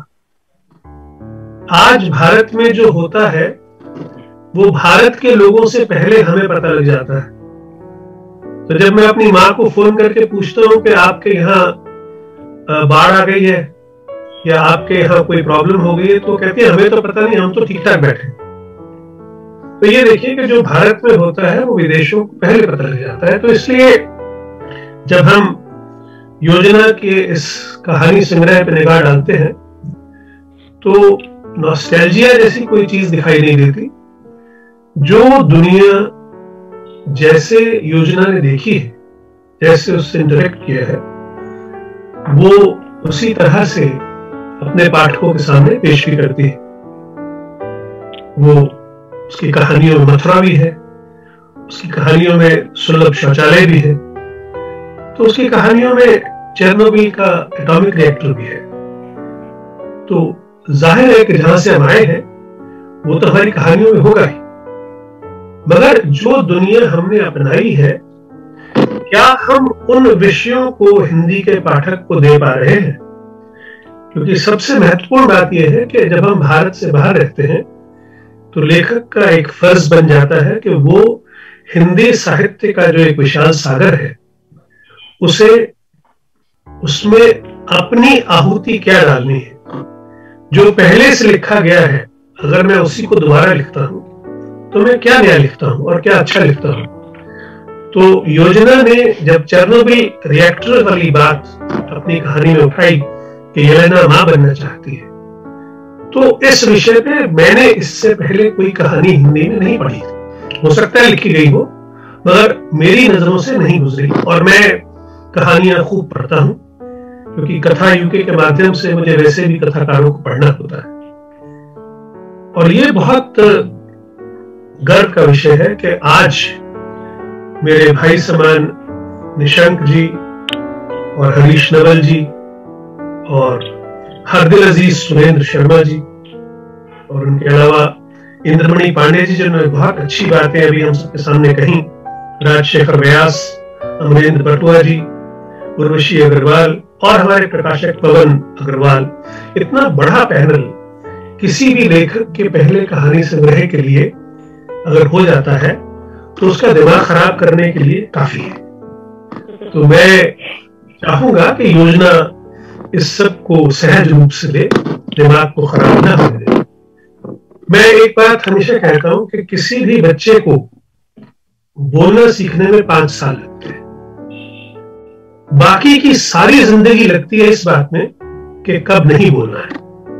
आज भारत में जो होता है वो भारत के लोगों से पहले हमें पता लग जाता है। तो जब मैं अपनी माँ को फोन करके पूछता हूँ कि आपके यहाँ बाढ़ आ गई है या आपके यहाँ कोई प्रॉब्लम हो गई है, तो कहते हैं हमें तो पता नहीं, हम तो ठीक ठाक बैठे। तो ये देखिए कि जो भारत में होता है वो विदेशों को पहले पता लग जाता है। तो इसलिए जब हम योजना के इस कहानी संग्रह पर निगाह डालते हैं तो नॉस्टैल्जिया जैसी कोई चीज दिखाई नहीं देती। जो दुनिया जैसे योजना ने देखी है, जैसे उससे इंटरेक्ट किया है, वो उसी तरह से अपने पाठकों के सामने पेश भी करती है। वो उसकी कहानियों में मथुरा भी है, उसकी कहानियों में सुलभ शौचालय भी है, तो उसकी कहानियों में चेरनोबिल का एटॉमिक रिएक्टर भी है। तो जाहिर है कि जहां से हम आए हैं वो तो हमारी कहानियों में होगा ही, मगर जो दुनिया हमने अपनाई है, क्या हम उन विषयों को हिंदी के पाठक को दे पा रहे हैं? क्योंकि सबसे महत्वपूर्ण बात यह है कि जब हम भारत से बाहर रहते हैं तो लेखक का एक फर्ज बन जाता है कि वो हिंदी साहित्य का जो एक विशाल सागर है उसमें अपनी आहुति क्या डालनी है। जो पहले से लिखा गया है, अगर मैं उसी को दोबारा लिखता हूं तो मैं क्या नया लिखता हूं और क्या अच्छा लिखता हूं। तो योजना ने जब चेरनोबिल रिएक्टर वाली बात अपनी कहानी में उठाई कि येलेना मां बनना चाहती है, तो इस विषय पे मैंने इससे पहले कोई कहानी हिंदी में नहीं पढ़ी थी। हो सकता है लिखी गई हो, मगर मेरी नजरों से नहीं गुजरी। और मैं कहानियां खूब पढ़ता हूं क्योंकि कथा यूके के माध्यम से मुझे वैसे भी कथाकारों को पढ़ना होता है। और ये बहुत गर्व का विषय है कि आज मेरे भाई समान निशंक जी और हरीश नवल जी और हरदिल अजीज सुरेंद्र शर्मा जी और उनके अलावा इंद्रमणि पांडे जी, जिन्होंने बहुत अच्छी बातें अभी हम सबके सामने कही, राजशेखर व्यास, अमरेंद्र बटुआ जी, उर्वशी अग्रवाल और हमारे प्रकाशक पवन अग्रवाल, इतना बड़ा पैनल किसी भी लेखक के पहले कहानी संग्रह के लिए अगर हो जाता है तो उसका दिमाग खराब करने के लिए काफी है। तो मैं चाहूंगा कि योजना इस सब को सहज रूप से ले, दिमाग को खराब ना होने दे। मैं एक बात हमेशा कहता हूं कि किसी भी बच्चे को बोलना सीखने में 5 साल लगते हैं, बाकी की सारी जिंदगी लगती है इस बात में कि कब नहीं बोलना है।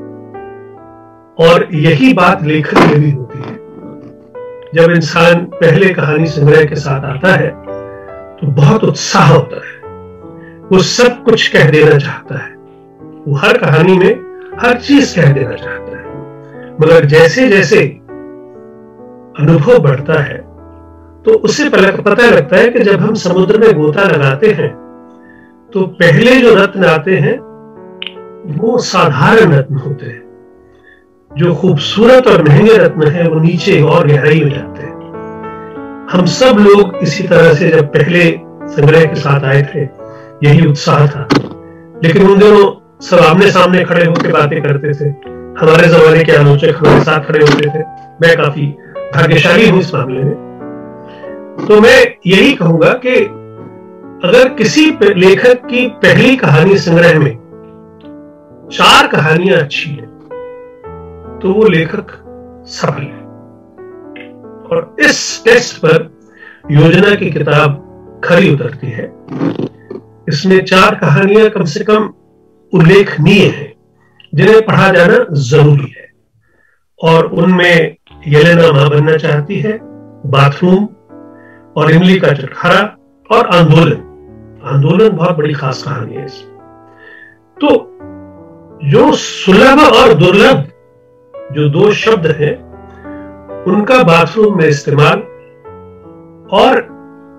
और यही बात लेखन में भी होती है। जब इंसान पहले कहानी संग्रह के साथ आता है तो बहुत उत्साह होता है, वो सब कुछ कह देना चाहता है, वो हर कहानी में हर चीज कह देना चाहता है। मगर जैसे जैसे अनुभव बढ़ता है तो उससे पता लगता है कि जब हम समुद्र में गोता लगाते हैं तो पहले जो रत्न आते हैं वो साधारण रत्न होते हैं, जो खूबसूरत और महंगे रत्न हैं वो नीचे और गहराई में जाते हैं। हम सब लोग इसी तरह से जब पहले संग्रह के साथ आए थे यही उत्साह था, लेकिन उन दिनों सब आमने सामने खड़े होकर बातें करते थे। हमारे जमाने के आलोचक हमारे साथ खड़े होते थे। मैं काफी भाग्यशाली हूं इस मामले में। तो मैं यही कहूंगा कि अगर किसी लेखक की पहली कहानी संग्रह में 4 कहानियां अच्छी हैं तो वो लेखक सफल है। और इस टेस्ट पर योजना की किताब खरी उतरती है। इसमें 4 कहानियां कम से कम उल्लेखनीय हैं, जिन्हें पढ़ा जाना जरूरी है। और उनमें येलेना मां बनना चाहती है, बाथरूम और इमली का चटखारा और आंदोलन बहुत बड़ी खास कहानी है इसमें। तो जो सुलभ और दुर्लभ जो 2 शब्द हैं उनका बाथरूम में इस्तेमाल और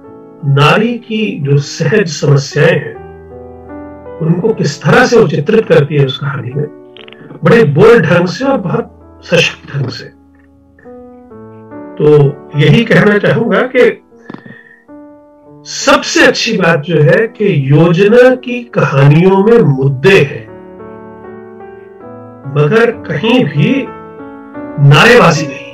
नारी की जो सहज समस्याएं हैं उनको किस तरह से वो चित्रित करती है उस कहानी में, बड़े बोल्ड ढंग से और बहुत सशक्त ढंग से। तो यही कहना चाहूंगा कि सबसे अच्छी बात जो है कि योजना की कहानियों में मुद्दे हैं, मगर कहीं भी नारेबाजी नहीं,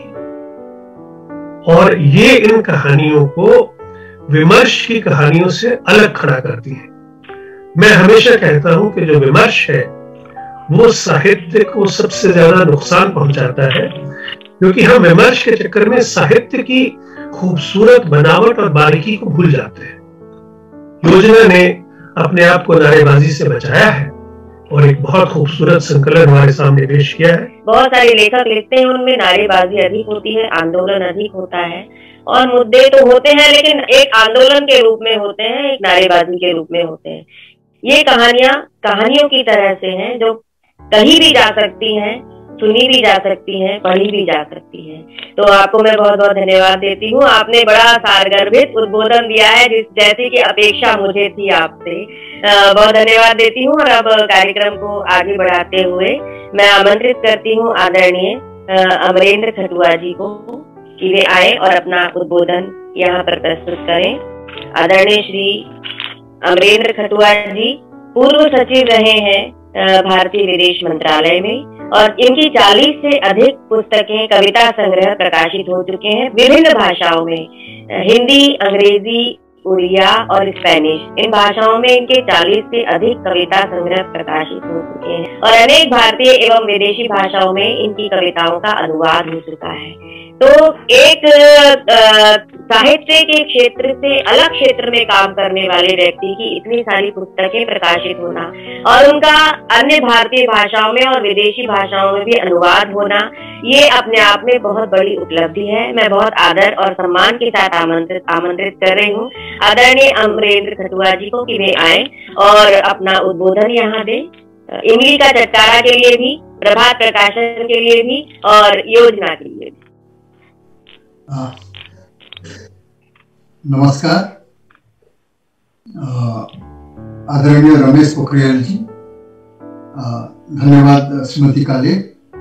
और ये इन कहानियों को विमर्श की कहानियों से अलग खड़ा करती है। मैं हमेशा कहता हूं कि जो विमर्श है वो साहित्य को सबसे ज्यादा नुकसान पहुंचाता है, क्योंकि हम विमर्श के चक्कर में साहित्य की खूबसूरत बनावट और बारीकी को भूल जाते हैं। योजना ने अपने आप को नारेबाजी से बचाया है और एक बहुत खूबसूरत संकलन हमारे सामने पेश किया है। बहुत सारे लेखक लिखते हैं, उनमें नारेबाजी अधिक होती है, आंदोलन अधिक होता है, और मुद्दे तो होते हैं लेकिन एक आंदोलन के रूप में होते हैं, एक नारेबाजी के रूप में होते हैं। ये कहानियों की तरह से हैं जो कहीं भी जा सकती हैं, सुनी भी जा सकती हैं, पढ़ी भी जा सकती हैं। तो आपको मैं बहुत बहुत धन्यवाद देती हूँ। आपने बड़ा सारगर्भित उद्बोधन दिया है, जैसी की अपेक्षा मुझे थी आपसे। बहुत धन्यवाद देती हूँ। और अब कार्यक्रम को आगे बढ़ाते हुए मैं आमंत्रित करती हूँ आदरणीय अमरेंद्र खटुआ जी को कि वे आए और अपना उद्बोधन यहाँ पर प्रस्तुत करें। आदरणीय श्री अमरेंद्र खटुआ जी पूर्व सचिव रहे हैं भारतीय विदेश मंत्रालय में, और इनकी 40 से अधिक पुस्तकें, कविता संग्रह प्रकाशित हो चुके हैं विभिन्न भाषाओं में, हिंदी, अंग्रेजी, उड़िया और स्पेनिश। इन भाषाओं में इनके 40 से अधिक कविता संग्रह प्रकाशित हो चुके हैं, और अनेक भारतीय एवं विदेशी भाषाओं में इनकी कविताओं का अनुवाद हो चुका है। तो एक साहित्य के क्षेत्र से अलग क्षेत्र में काम करने वाले व्यक्ति की इतनी सारी पुस्तकें प्रकाशित होना और उनका अन्य भारतीय भाषाओं में और विदेशी भाषाओं में भी अनुवाद होना, ये अपने आप में बहुत बड़ी उपलब्धि है। मैं बहुत आदर और सम्मान के साथ आमंत्रित कर रही हूँ आदरणीय अमरेंद्र खटुआ जी को कि वे आए और अपना उद्बोधन यहाँ दें, इमली का चटकारा के लिए भी, प्रभात प्रकाशन के लिए भी और योजना के लिए भी। नमस्कार। आदरणीय रमेश पोखरियाल जी, धन्यवाद श्रीमती काले,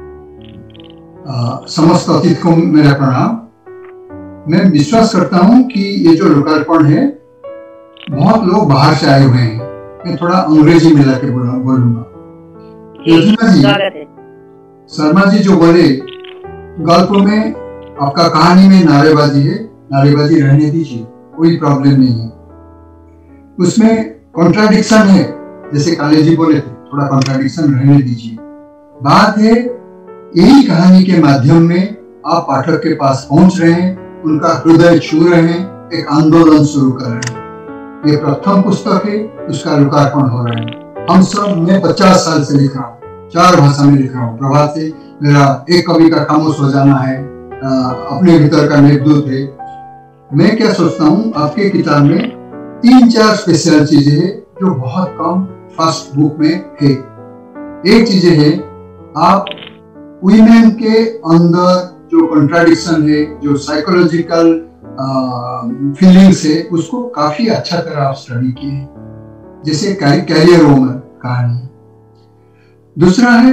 समस्त अतिथि को मेरा प्रणाम। मैं विश्वास करता हूं कि ये जो लोकार्पण है बहुत लोग बाहर से आए हुए हैं। मैं थोड़ा अंग्रेजी मिला के बोलूंगा। योजना जी, शर्मा जी जो बोले गल्प में आपका कहानी में नारेबाजी है, नारेबाजी रहने दीजिए, कोई प्रॉब्लम नहीं है। उसमें कॉन्ट्राडिक्शन है, जैसे काले जी बोले थे, थोड़ा कॉन्ट्राडिक्शन रहने दीजिए। बात है यही कहानी के माध्यम में आप पाठक के पास पहुंच रहे हैं, उनका हृदय छू रहे हैं, एक आंदोलन शुरू कर रहे हैं। ये प्रथम पुस्तक है, उसका लोकार्पण हो रहा है। हम सब, मैं 50 साल से लिख रहा हूँ, 4 भाषा में लिख रहा हूँ। प्रभात से मेरा एक कवि का खामोश हो जाना है, अपने भीतर का मेघदूत है। मैं क्या सोचता हूँ, आपके किताब में 3-4 स्पेशल चीजें हैं जो बहुत कम फर्स्ट बुक में है। एक चीजें है, आप वीमेन के अंदर जो कॉन्ट्राडिक्शन है, जो साइकोलॉजिकल फीलिंग्स है, उसको काफी अच्छा तरह आप स्टडी किए, जैसे कैरियर वूमन कहानी। दूसरा है,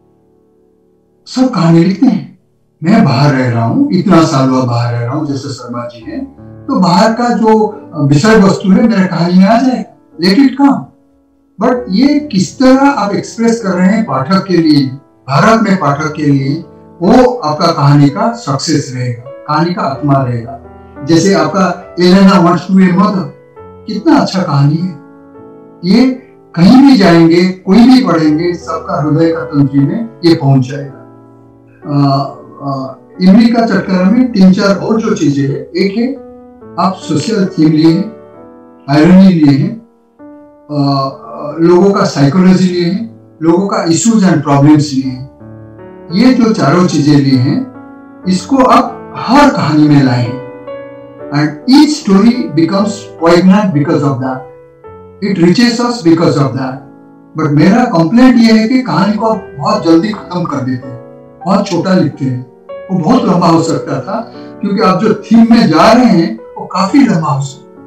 सब कहानी लिखते हैं। मैं बाहर रह रहा हूँ, इतना साल हुआ बाहर रह रहा हूँ, जैसे शर्मा जी हैं, तो बाहर का जो विषय वस्तु है मेरे कहानी में आ जाएगा, लेट इट कम। बट ये किस तरह आप एक्सप्रेस कर रहे हैं पाठक के लिए, भारत में पाठक के लिए, वो आपका कहानी का सक्सेस रहेगा, कहानी का आत्मा रहेगा। जैसे आपका Elena wants to be a mother, कितना अच्छा कहानी है। ये कहीं भी जाएंगे, कोई भी पढ़ेंगे, सबका हृदय का तंत्री में ये पहुंच जाएगा। इमली का चटकारा में 3-4 और जो चीजें है, एक है आप सोशल थीम लिए हैं, आयरनी लिए हैं, लोगों का साइकोलॉजी लिए हैं, लोगों का इश्यूज एंड प्रॉब्लम्स लिए हैं। ये जो चारों चीजें लिए हैं, इसको आप हर कहानी में लाएं, and each story becomes poignant because of that. It reaches us because of that. But मेरा कंप्लेंट ये है कि कहानी को आप बहुत जल्दी खत्म कर देते हैं, बहुत छोटा लिखते हैं। वो बहुत लंबा हो सकता था, क्योंकि आप जो थीम में जा रहे हैं वो काफी लंबा हो सकता है।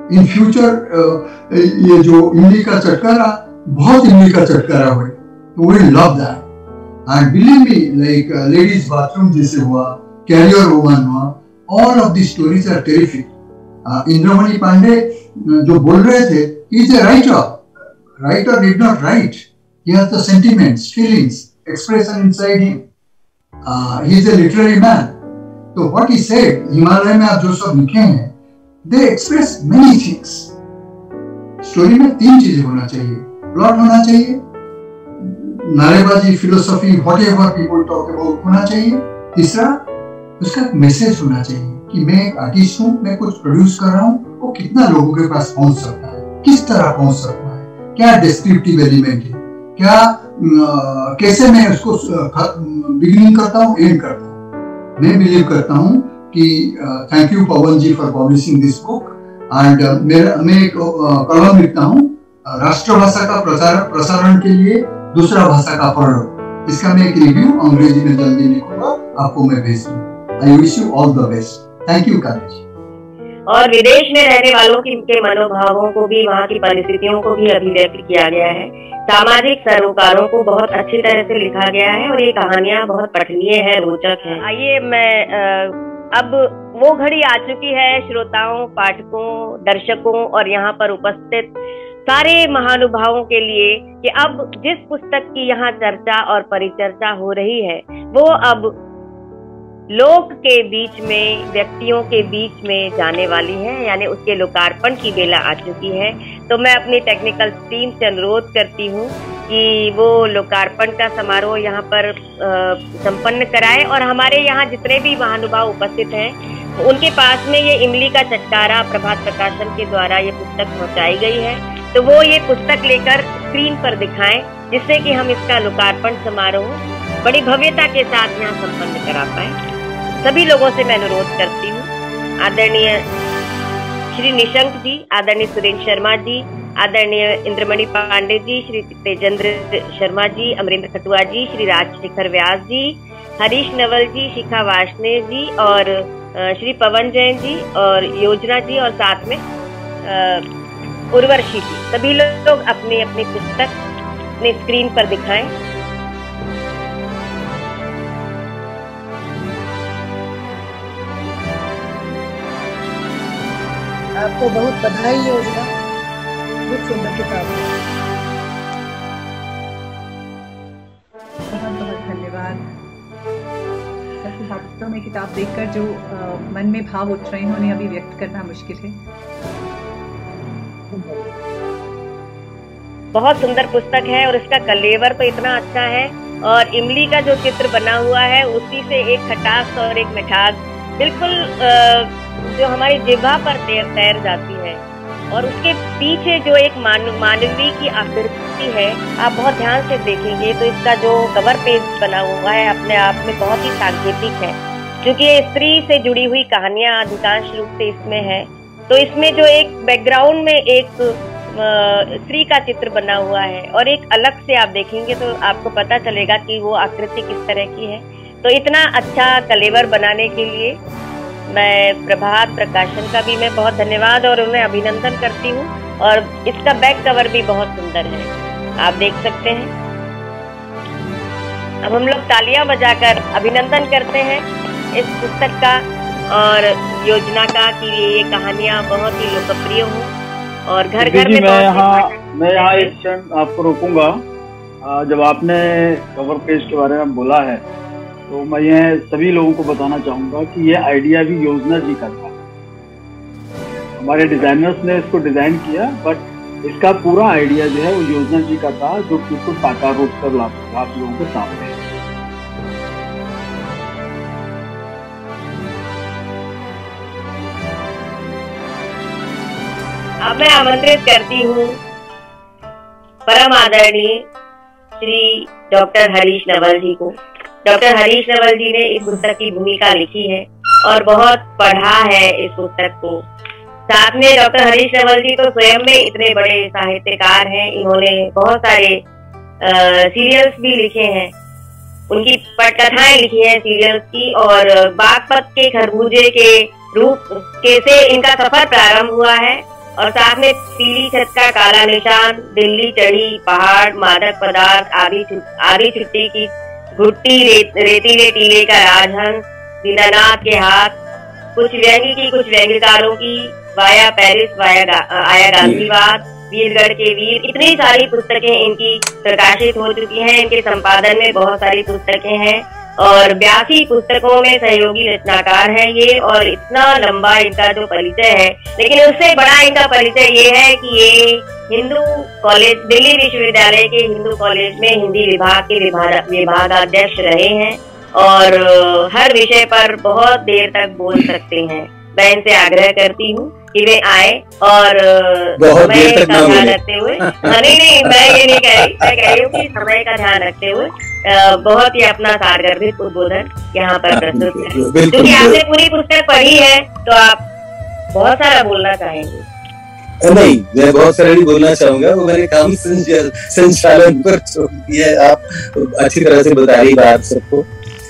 इन फ्यूचर ये जो इमली का चटकारा बहुत इमली का चटकारा हुए, तो we love that. And believe me, like ladies bathroom जैसे हुआ, कैरियर वुमन हुआ, all of the stories are terrific. Indramani Pandey जो बोल रहे थे, he is a writer. Writer did not write. He has the sentiments, feelings, expression inside him. He is a literary man. So what he said, Himalaya में आप जो सब लिखे हैं, they express many things. Story में 3 चीजें होना चाहिए, प्लॉट होना चाहिए, नारेबाजी, philosophy, whatever people talk about होना चाहिए, तीसरा उसका मैसेज होना चाहिए कि मैं एक आर्टिस्ट हूँ, मैं कुछ प्रोड्यूस कर रहा हूँ, वो कितना लोगों के पास पहुंच सकता है, किस तरह पहुंच सकता है, क्या डिस्क्रिप्टिव एलिमेंट है, क्या कैसे मैं उसको बिगिनिंग करता हूँ, एंड करता हूँ। मैं बिलीव करता हूँ कि thank you Pavan ji for publishing this book. And मैं एक कॉलम लिखता हूँ, राष्ट्रभाषा का प्रसारण के लिए दूसरा भाषा का प्रयोग। इसका मैं एक रिव्यू अंग्रेजी में जल्दी लिखूंगा, आपको मैं भेज दूँ। I wish you all the best. Thank you college. और विदेश में रहने वालों के मनोभावों को भी, वहाँ की परिस्थितियों को भी अभिव्यक्त किया गया है। सामाजिक सरोकारों को बहुत अच्छी तरह से लिखा गया है और ये कहानियां बहुत पठनीय है, रोचक है। आइए मैं अब वो घड़ी आ चुकी है श्रोताओं, पाठकों, दर्शकों और यहाँ पर उपस्थित सारे महानुभावों के लिए कि अब जिस पुस्तक की यहाँ चर्चा और परिचर्चा हो रही है वो अब लोक के बीच में, व्यक्तियों के बीच में जाने वाली है, यानी उसके लोकार्पण की बेला आ चुकी है। तो मैं अपनी टेक्निकल टीम से अनुरोध करती हूँ कि वो लोकार्पण का समारोह यहाँ पर संपन्न कराए और हमारे यहाँ जितने भी महानुभाव उपस्थित हैं उनके पास में ये इमली का चटकारा प्रभात प्रकाशन के द्वारा ये पुस्तक पहुँचाई गई है, तो वो ये पुस्तक लेकर स्क्रीन पर दिखाएं, जिससे कि हम इसका लोकार्पण समारोह बड़ी भव्यता के साथ यहाँ संपन्न करा पाए। सभी लोगों से मैं अनुरोध करती हूँ, आदरणीय श्री निशंक जी, आदरणीय सुरेंद्र शर्मा जी, आदरणीय इंद्रमणि पांडे जी, श्री तेजेंद्र शर्मा जी, अमरेंद्र खटुआ जी, श्री राजशेखर व्यास जी, हरीश नवल जी, शिखा वार्ष्णेय जी और श्री पवन जैन जी और योजना जी और साथ में उर्वशी जी, सभी लोग अपनी अपनी पुस्तक अपने स्क्रीन पर दिखाएं। आपको बहुत बधाई योजना, बहुत सुंदर किताब है। बहुत बहुत धन्यवाद। सभी हाथों में किताब देखकर जो मन में भाव उठ रहे हैं उन्हें अभी व्यक्त करना मुश्किल है। बहुत सुंदर पुस्तक है और इसका कलेवर तो इतना अच्छा है और इमली का जो चित्र बना हुआ है उसी से एक खटास और एक मिठास बिल्कुल जो हमारी जिह्वा पर तैर जाती है और उसके पीछे जो एक मानवीय की आकृति है, आप बहुत ध्यान से देखेंगे तो इसका जो कवर पेज बना हुआ है अपने आप में बहुत ही सांकेतिक है, क्योंकि स्त्री से जुड़ी हुई कहानियां अधिकांश रूप से इसमें है। तो इसमें जो एक बैकग्राउंड में एक स्त्री का चित्र बना हुआ है और एक अलग से आप देखेंगे तो आपको पता चलेगा कि वो आकृति किस तरह की है। तो इतना अच्छा कलेवर बनाने के लिए मैं प्रभात प्रकाशन का भी मैं बहुत धन्यवाद और उन्हें अभिनंदन करती हूँ और इसका बैक कवर भी बहुत सुंदर है, आप देख सकते हैं। अब हम लोग तालियां बजाकर अभिनंदन करते हैं इस पुस्तक का और योजना का कि ये कहानियां बहुत ही लोकप्रिय हों और घर घर में। मैं यहाँ एक क्षण आपको रोकूंगा। जब आपने कवर पेज के बारे में बोला है तो मैं ये सभी लोगों को बताना चाहूंगा कि ये आइडिया भी योजना जी का था। हमारे डिजाइनर्स ने इसको डिजाइन किया, बट इसका पूरा आइडिया जो है वो योजना जी का था, जो बिल्कुल साकार रूप से आप लोगों के सामने है। अब मैं आमंत्रित करती हूँ परम आदरणीय श्री डॉक्टर हरीश नवल जी को। डॉक्टर हरीश नवल जी ने इस पुस्तक की भूमिका लिखी है और बहुत पढ़ा है इस पुस्तक को। साथ में डॉक्टर हरीश नवल जी तो स्वयं में इतने बड़े साहित्यकार हैं, इन्होंने बहुत सारे सीरियल्स भी लिखे हैं, उनकी पटकथाएं लिखी हैं सीरियल्स की। और बागपत के खरबूजे के रूप के से इनका सफर प्रारंभ हुआ है और साथ में पीली छत का काला निशान, दिल्ली चढ़ी, पहाड़, मादक पदार्थ, आधी छुट्टी की घुट्टी, रेतीले टीले का राजहंस, दीनानाथ के हाथ, कुछ व्यंग्य की, कुछ व्यंग्यकारों की, वाया पेरिस, आया गांधीवाद, वीरगढ़ के वीर, इतनी सारी पुस्तकें इनकी प्रकाशित हो चुकी हैं। इनके संपादन में बहुत सारी पुस्तकें हैं और 82 पुस्तकों में सहयोगी रचनाकार है ये। और इतना लंबा इनका जो परिचय है, लेकिन उससे बड़ा इनका परिचय ये है कि ये हिंदू कॉलेज, दिल्ली विश्वविद्यालय के हिंदू कॉलेज में हिंदी विभाग के विभागाध्यक्ष रहे हैं और हर विषय पर बहुत देर तक बोल सकते हैं। मैं इनसे आग्रह करती हूँ कि वे आए और समय का ध्यान रखते हुए, नहीं मैं ये नहीं कह रही, मैं कह रही हूँ कि समय का ध्यान रखते हुए बहुत ही अपना सारगर्भित उद्बोधन यहाँ पर प्रस्तुत करें। क्योंकि आपने पूरी पुस्तक पढ़ी है तो आप बहुत सारा बोलना चाहेंगे। नहीं, मैं बहुत सारा नहीं बोलना चाहूंगा, वो मैंने काम संचालन पर छोड़ दिया। आप अच्छी तरह से बता रही बात सबको।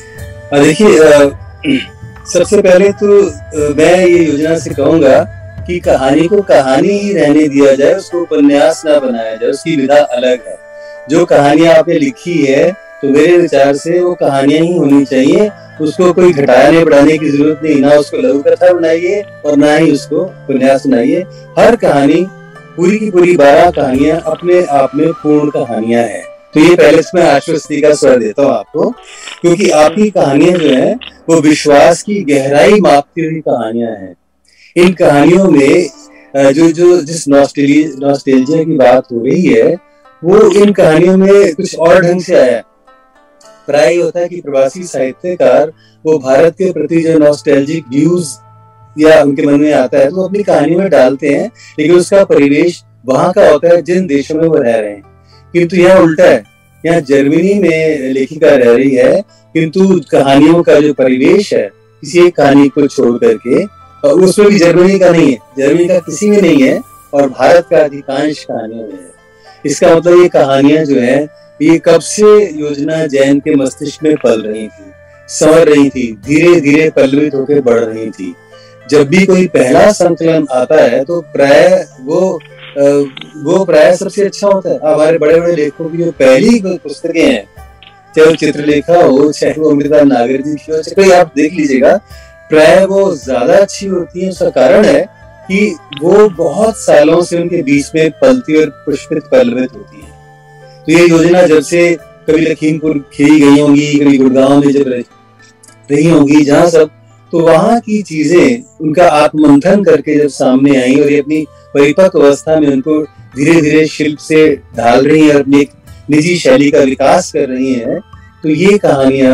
देखिए, सबसे पहले तो मैं ये योजना से कहूंगा कि कहानी को कहानी ही रहने दिया जाए, उसको उपन्यास ना बनाया जाए, उसकी विधा अलग है। जो कहानियां आपने लिखी है तो मेरे विचार से वो कहानियां ही होनी चाहिए, उसको कोई घटाने बढ़ाने की जरूरत नहीं। ना उसको लघु कथा बनाइए और ना ही उसको उपन्यास बनाइए। हर कहानी, पूरी की पूरी 12 कहानियां अपने आप में पूर्ण कहानियां हैं। तो ये पहले से मैं आश्वस्ति का स्वर देता हूँ आपको, क्योंकि आपकी कहानियां जो है वो विश्वास की गहराई मापती हुई कहानियां हैं। इन कहानियों में जिस नॉस्टैल्जिया की बात हो रही है वो इन कहानियों में कुछ और ढंग से आया। प्राय होता है कि प्रवासी साहित्यकार वो भारत के प्रति जो नॉस्टैल्जिक व्यूज या उनके मन में आता है तो अपनी कहानियों में डालते हैं, लेकिन उसका परिवेश वहां का होता है जिन देशों में वो रह रहे हैं। किंतु यहाँ उल्टा है, यहाँ जर्मनी में लेखिका रह रही है, किंतु कहानियों का जो परिवेश है किसी एक कहानी को छोड़ करके, और उसमें भी जर्मनी का नहीं है, जर्मनी का किसी में नहीं है, और भारत का अधिकांश कहानियों में है। इसका मतलब ये कहानियां जो है ये कब से योजना जैन के मस्तिष्क में पल रही थी, संवर रही थी, धीरे धीरे पल्लवित होकर बढ़ रही थी। जब भी कोई पहला संकलन आता है तो प्राय वो प्राय सबसे अच्छा होता है। हमारे बड़े बड़े लेखकों की जो पहली पुस्तकें हैं, चाहे वो चित्रलेखा हो, चाहे वो अमृता नागर जी की हो, चाहे आप देख लीजिएगा, प्राय वो ज्यादा अच्छी होती है। उसका कारण है कि वो बहुत सालों से उनके बीच में पलती और पुष्पित पल्लवित होती है। तो ये योजना जब से कभी लखीमपुर खेली गई होंगी, कभी गुड़गांव में जब रही होंगी, जहाँ सब, तो वहां की चीजें उनका आत्ममंथन करके जब सामने आई और ये अपनी परिपक्व अवस्था में उनको धीरे धीरे शिल्प से ढाल रही है और अपनी एक निजी शैली का विकास कर रही हैं, तो ये कहानियां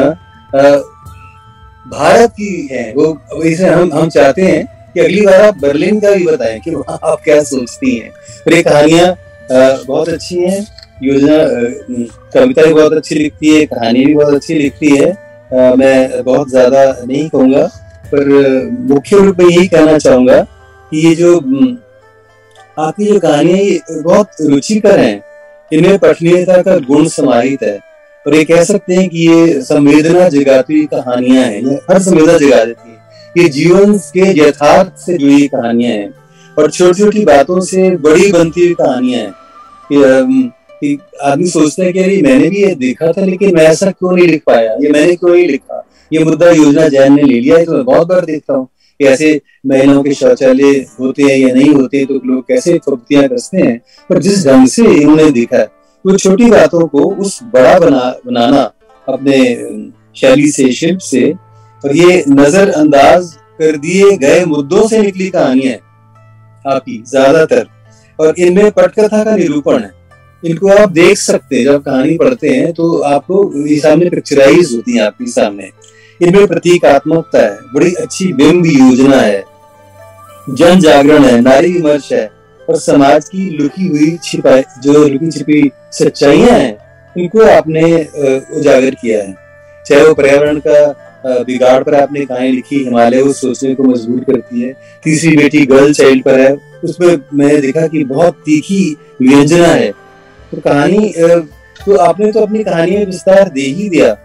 भारत की हैं। वो इसे हम चाहते हैं कि अगली बार आप बर्लिन का भी बताएं कि आप क्या सोचती हैं। और ये कहानियां बहुत अच्छी हैं। योजना कविता भी बहुत अच्छी लिखती है, कहानी भी बहुत अच्छी लिखती है। मैं बहुत ज्यादा नहीं कहूंगा, पर मुख्य रूप में यही कहना चाहूंगा कि ये जो आपकी जो कहानियां बहुत रुचिकर हैं, इनमें पठनीयता का गुण समाहित है, और ये कह सकते हैं कि ये संवेदना जगाती हुई कहानियां हैं। हर संवेदना जगा देती है। ये जीवन के यथार्थ से जुड़ी कहानियां हैं और छोटी छोटी बातों से बड़ी बनती हुई कहानियां हैं। आदमी सोचता है कि अरे मैंने भी ये देखा था, लेकिन मैं ऐसा क्यों नहीं लिख पाया, ये मैंने क्यों नहीं लिखा। ये मुद्दा योजना जैन ने ले लिया है। तो मैं बहुत बार देखता हूँ कि ऐसे महिलाओं के शौचालय होते हैं या नहीं होते तो लोग कैसे फुर्तियां कसते हैं, पर जिस ढंग से इन्होंने देखा है वो छोटी बातों को उस बड़ा बनाना अपने शैली से, शिल्प से, और ये नजरअंदाज कर दिए गए मुद्दों से निकली कहानियां आपकी ज्यादातर, और इनमें पटकथा का निरूपण है। इनको आप देख सकते हैं, जब कहानी पढ़ते हैं तो आपको ये सामने पिक्चराइज होती है आपके सामने। इनमें प्रतीकात्मकता है, बड़ी अच्छी बिंब योजना है, जन जागरण है, नारी विमर्श है, और समाज की लुकी छिपी सच्चाइयां हैं, इनको आपने उजागर किया है। चाहे वो पर्यावरण का बिगाड़ पर आपने कहानी लिखी, हिमालय वो सोचने को मजबूर करती है। तीसरी बेटी गर्ल चाइल्ड पर है, उसमें मैंने देखा कि बहुत तीखी व्यंजना है। तो कहानी तो आपने तो अपनी कहानी में विस्तार दे ही दिया।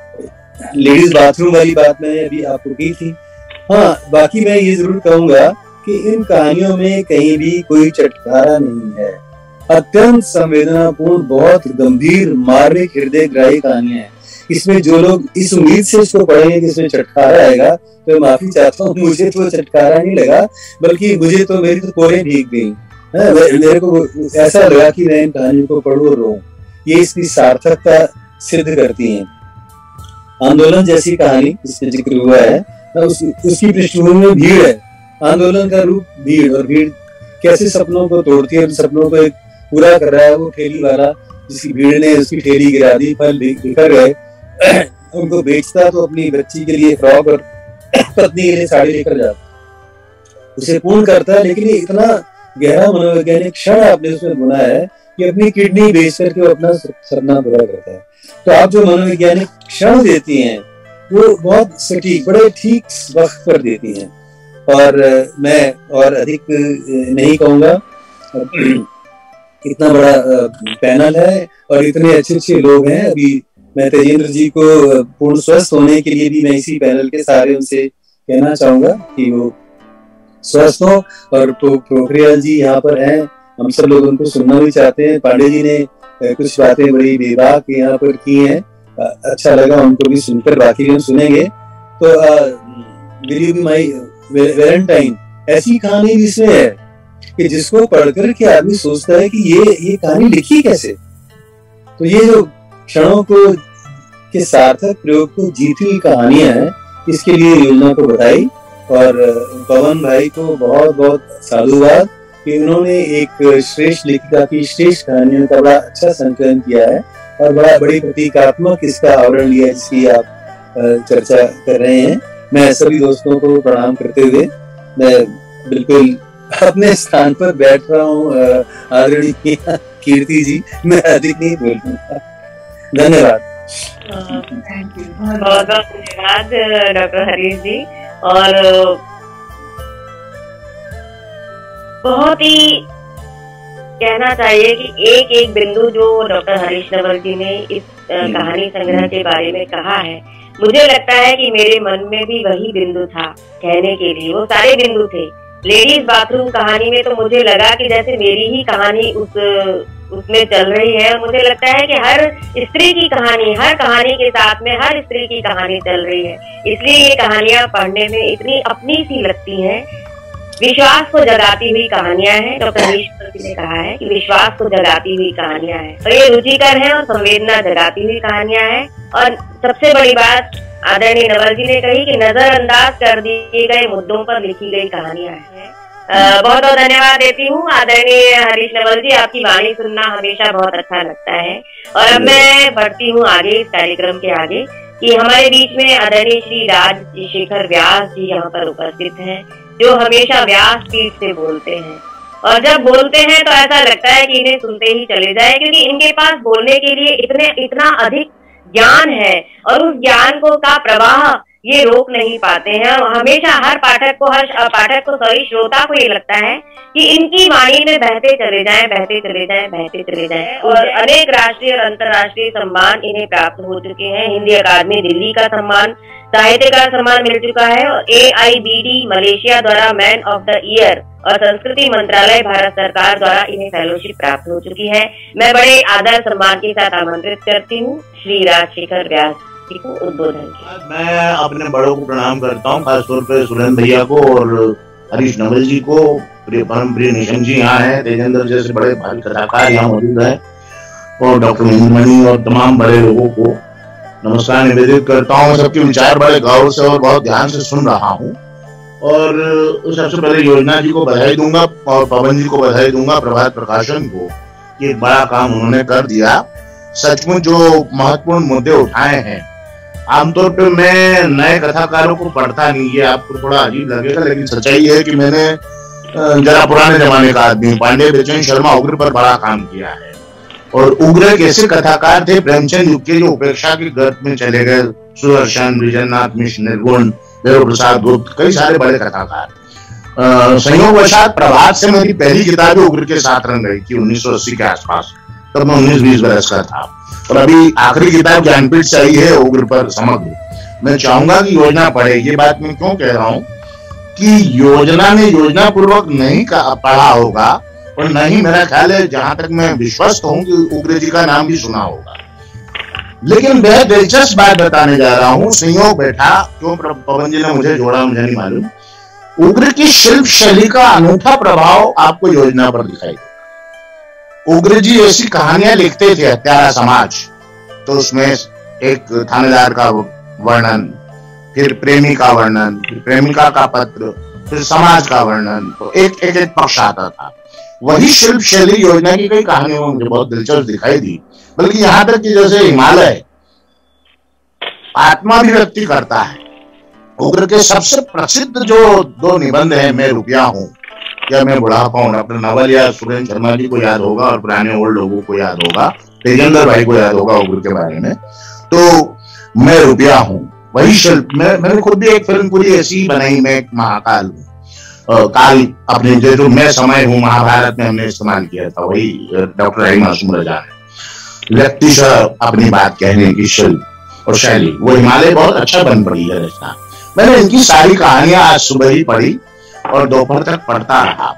लेडीज बाथरूम वाली बात मैंने अभी आपको की थी। हाँ, बाकी मैं ये जरूर कहूंगा कि इन कहानियों में कहीं भी कोई चटकारा नहीं है। अत्यंत संवेदनापूर्ण, बहुत गंभीर, मार्मिक, हृदयग्राही कहानियां हैं। इसमें जो लोग इस उम्मीद से इसको पढ़ेंगे कि इसमें चटकारा आएगा, तो माफी चाहता हूँ, मुझे तो चटकारा नहीं लगा, बल्कि मुझे तो मेरी तो कोरें भीग गई। मेरे को ऐसा लगा कि मैं इन कहानियों को पढ़ूं और रोऊं। ये इसकी सार्थकता सिद्ध करती हैं। आंदोलन जैसी कहानी जिसमें जिक्र हुआ है, उसकी पृष्ठभूमि में भीड़ है। आंदोलन का रूप भीड़, और भीड़ कैसे सपनों को तोड़ती है, सपनों को एक पूरा कर रहा है वो ठेली वाला, जिसकी भीड़ ने उसकी ठेली गिरा दी, फल बिखर गए, उनको बेचता तो अपनी बच्ची के लिए फ्रॉक और पत्नी के लिए साड़ी लेकर जाता, उसे पूर्ण करता है। लेकिन ये इतना गहरा मनोवैज्ञानिक क्षण आपने उसमें बुना है कि अपनी किडनी बेच करके वो अपना सपना पूरा करता है। तो आप जो मनोवैज्ञानिक क्षण देती हैं वो बहुत सटीक, बड़े ठीक वक्त पर देती हैं। और मैं और अधिक नहीं कहूँगा, इतना बड़ा पैनल है और इतने अच्छे अच्छे लोग हैं। अभी मैं तेजेंद्र जी को पूर्ण स्वस्थ होने के लिए भी मैं इसी पैनल के सारे उनसे कहना चाहूंगा कि वो स्वस्थ हो। और पोखरियाल जी यहाँ पर हैं, हम सब लोग उनको सुनना भी चाहते हैं। पांडे जी ने कुछ बातें बड़ी बेबाक यहाँ पर की हैं, अच्छा लगा उनको भी सुनकर, बाकी भी हम सुनेंगे। तो will you be my valentine ऐसी कहानी जिसमें है कि जिसको पढ़कर के आदमी सोचता है कि ये कहानी लिखी कैसे। तो ये जो क्षणों को के सार्थक प्रयोग को जीती हुई कहानियां हैं, इसके लिए योजना को बधाई। और पवन भाई को बहुत बहुत साधुवाद कि उन्होंने एक श्रेष्ठ लेखिका की श्रेष्ठ कहानियों का बड़ा अच्छा संकलन किया है और बड़ी प्रतीकात्मक इसका आवरण लिया है, जिसकी आप चर्चा कर रहे हैं। मैं सभी दोस्तों को प्रणाम करते हुए मैं बिल्कुल अपने स्थान पर बैठ रहा हूँ। आदरणीय कीर्ति जी, मैं अधिक नहीं बोलूंगा। धन्यवाद। बहुत बहुत धन्यवाद डॉक्टर हरीश जी। और बहुत ही कहना चाहिए कि एक एक बिंदु जो डॉक्टर हरीश नवल जी ने इस कहानी संग्रह के बारे में कहा है, मुझे लगता है कि मेरे मन में भी वही बिंदु था कहने के लिए। वो सारे बिंदु थे। लेडीज बाथरूम कहानी में तो मुझे लगा कि जैसे मेरी ही कहानी उसमें चल रही है। मुझे लगता है कि हर स्त्री की कहानी, हर कहानी के साथ में हर स्त्री की कहानी चल रही है। इसलिए ये कहानियां पढ़ने में इतनी अपनी सी लगती हैं। विश्वास को जगाती हुई कहानियां हैं। डॉक्टर हरीश जी ने कहा है कि विश्वास को जगाती हुई कहानियां हैं, और ये रुचिकर है और संवेदना जगाती हुई कहानियां हैं। और सबसे बड़ी बात आदरणीय नवल जी ने कही कि नजरअंदाज कर दिए गए मुद्दों पर लिखी गई कहानियां हैं। बहुत बहुत धन्यवाद देती हूँ आदरणीय हरीश नवल जी, आपकी वाणी सुनना हमेशा बहुत अच्छा लगता है। और अब मैं बढ़ती हूँ आगे इस कार्यक्रम के आगे कि हमारे बीच में आदरणीय श्री राजशेखर व्यास जी यहाँ पर उपस्थित हैं, जो हमेशा व्यास पीठ से बोलते हैं। और जब बोलते हैं तो ऐसा लगता है कि इन्हें सुनते ही चले जाए, क्योंकि इनके पास बोलने के लिए इतना अधिक ज्ञान है और उस ज्ञान को का प्रवाह ये रोक नहीं पाते हैं। हमेशा हर पाठक को श्रोता को ये लगता है कि इनकी वाणी में बहते चले जाएं। और अनेक राष्ट्रीय और अंतर्राष्ट्रीय सम्मान इन्हें प्राप्त हो चुके हैं। हिंदी अकादमी दिल्ली का सम्मान, साहित्यकार सम्मान मिल चुका है, और AIBD मलेशिया द्वारा मैन ऑफ द ईयर और संस्कृति मंत्रालय भारत सरकार द्वारा इन्हें फेलोशिप प्राप्त हो चुकी है। मैं बड़े आदर सम्मान के साथ आमंत्रित करती हूँ श्री राजशेखर व्यास जी को उद्बोधन की। मैं अपने बड़ों को प्रणाम करता हूँ, खासतौर पर सुरेंद्र भैया को और हरीश नवल जी को। परम प्रिय निशन जी यहाँ है, तेजेंद्र जैसे बड़े भारी कलाकार यहाँ मौजूद है, और डॉक्टर मणि और तमाम बड़े लोगों को नमस्कार निवेदित करता हूँ। सबके विचार बड़े गौर से और बहुत ध्यान से सुन रहा हूँ। और सबसे पहले योजना जी को बधाई दूंगा और पवन जी को बधाई दूंगा, प्रभात प्रकाशन को, ये बड़ा काम उन्होंने कर दिया। सचमुच जो महत्वपूर्ण मुद्दे उठाए हैं, आमतौर पे मैं नए कथाकारों को पढ़ता नहीं, ये आपको थोड़ा अजीब लगेगा, लेकिन सच्चाई है कि मैंने जरा पुराने जमाने का आदमी पांडे बेचैन शर्मा उग्र पर बड़ा काम किया है। और उग्र एक ऐसे कथाकार थे प्रेमचंद युग के, जो उपेक्षा के गर्त में चले गए। सुदर्शन, ब्रिजनाथ मिश्र, निर्गुण, देव प्रसाद गुप्त, कई सारे बड़े कथाकार। संयोगवशात प्रभात से मेरी पहली किताब उग्र के साथ रंग गई थी 1980 के आसपास, तब मैं 19-20 बरस का था। और अभी आखिरी किताब ज्ञानपीठ से आई है उग्र पर समग्र। मैं चाहूंगा कि योजना पढ़े। ये बात मैं क्यों कह रहा हूँ कि योजना ने योजना पूर्वक नहीं पढ़ा होगा, और नहीं मेरा ख्याल है, जहां तक मैं विश्वस्त हूं कि उग्र जी का नाम भी सुना होगा। लेकिन मैं दिलचस्प बात बताने जा रहा हूं, संयोग बैठा, क्यों पवन जी ने मुझे जोड़ा मुझे नहीं मालूम। उग्र की शिल्प शैली का अनूठा प्रभाव आपको योजना पर दिखाई देगा। उग्र जी ऐसी कहानियां लिखते थे, हत्यारा समाज, तो उसमें एक थानेदार का वर्णन, फिर प्रेमी का वर्णन, फिर प्रेमिका का पत्र, फिर समाज का वर्णन, तो एक एक पक्ष आता था। वही शिल्प शैली योजना की कई कहानियों में मुझे बहुत दिलचस्प दिखाई दी। बल्कि यहां तक कि जैसे हिमालय आत्मा भी व्यक्ति करता है। उग्र के सबसे प्रसिद्ध जो 2 निबंध है, मैं रुपया हूं या मैं बुढ़ापा हूं, डॉक्टर नवल या सुरेंद्र शर्मा जी को याद होगा, और पुराने ओल्ड लोगों को याद होगा, तेजेंद्र भाई को याद होगा उग्र के बारे में। तो मैं रुपया हूं, वही शिल्प। मैंने खुद भी एक फिल्म पूरी ऐसी बनाई, मैं महाकाल हूं, काल अपने जो मैं समय हूं महाभारत में हमने इस्तेमाल किया था, वही डॉक्टर रही मासूम रजा है। व्यक्ति से अपनी बात कहने की शिल्प और शैली, वो हिमालय बहुत अच्छा बन पड़ी है रचना। मैंने इनकी सारी कहानियां आज सुबह ही पढ़ी और दोपहर तक पढ़ता रहा।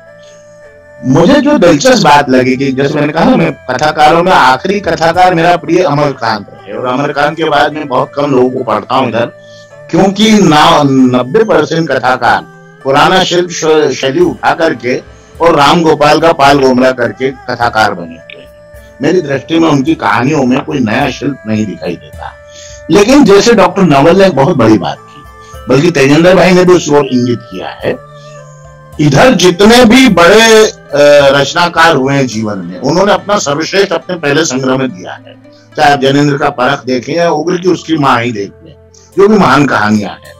मुझे जो दिलचस्प बात लगी कि जैसे मैंने कहा, मैं कथाकारों में आखिरी कथाकार मेरा प्रिय अमरकांत है, और अमरकांत के बाद मैं बहुत कम लोगों को पढ़ता हूँ इधर, क्योंकि 90% कथाकार पुराना शिल्प शैली उठा करके और राम गोपाल का पाल गोमरा करके कथाकार बने हुए हैं। मेरी दृष्टि में उनकी कहानियों में कोई नया शिल्प नहीं दिखाई देता। लेकिन जैसे डॉक्टर नवल ने एक बहुत बड़ी बात की, बल्कि तेजेंद्र भाई ने भी उस ओर इंगित किया है, इधर जितने भी बड़े रचनाकार हुए हैं जीवन में, उन्होंने अपना सर्वश्रेष्ठ अपने पहले संग्रह में दिया है। चाहे आप जैनेन्द्र का परख देखें या उग्र की उसकी माँ ही देख लें, जो भी महान कहानियां हैं।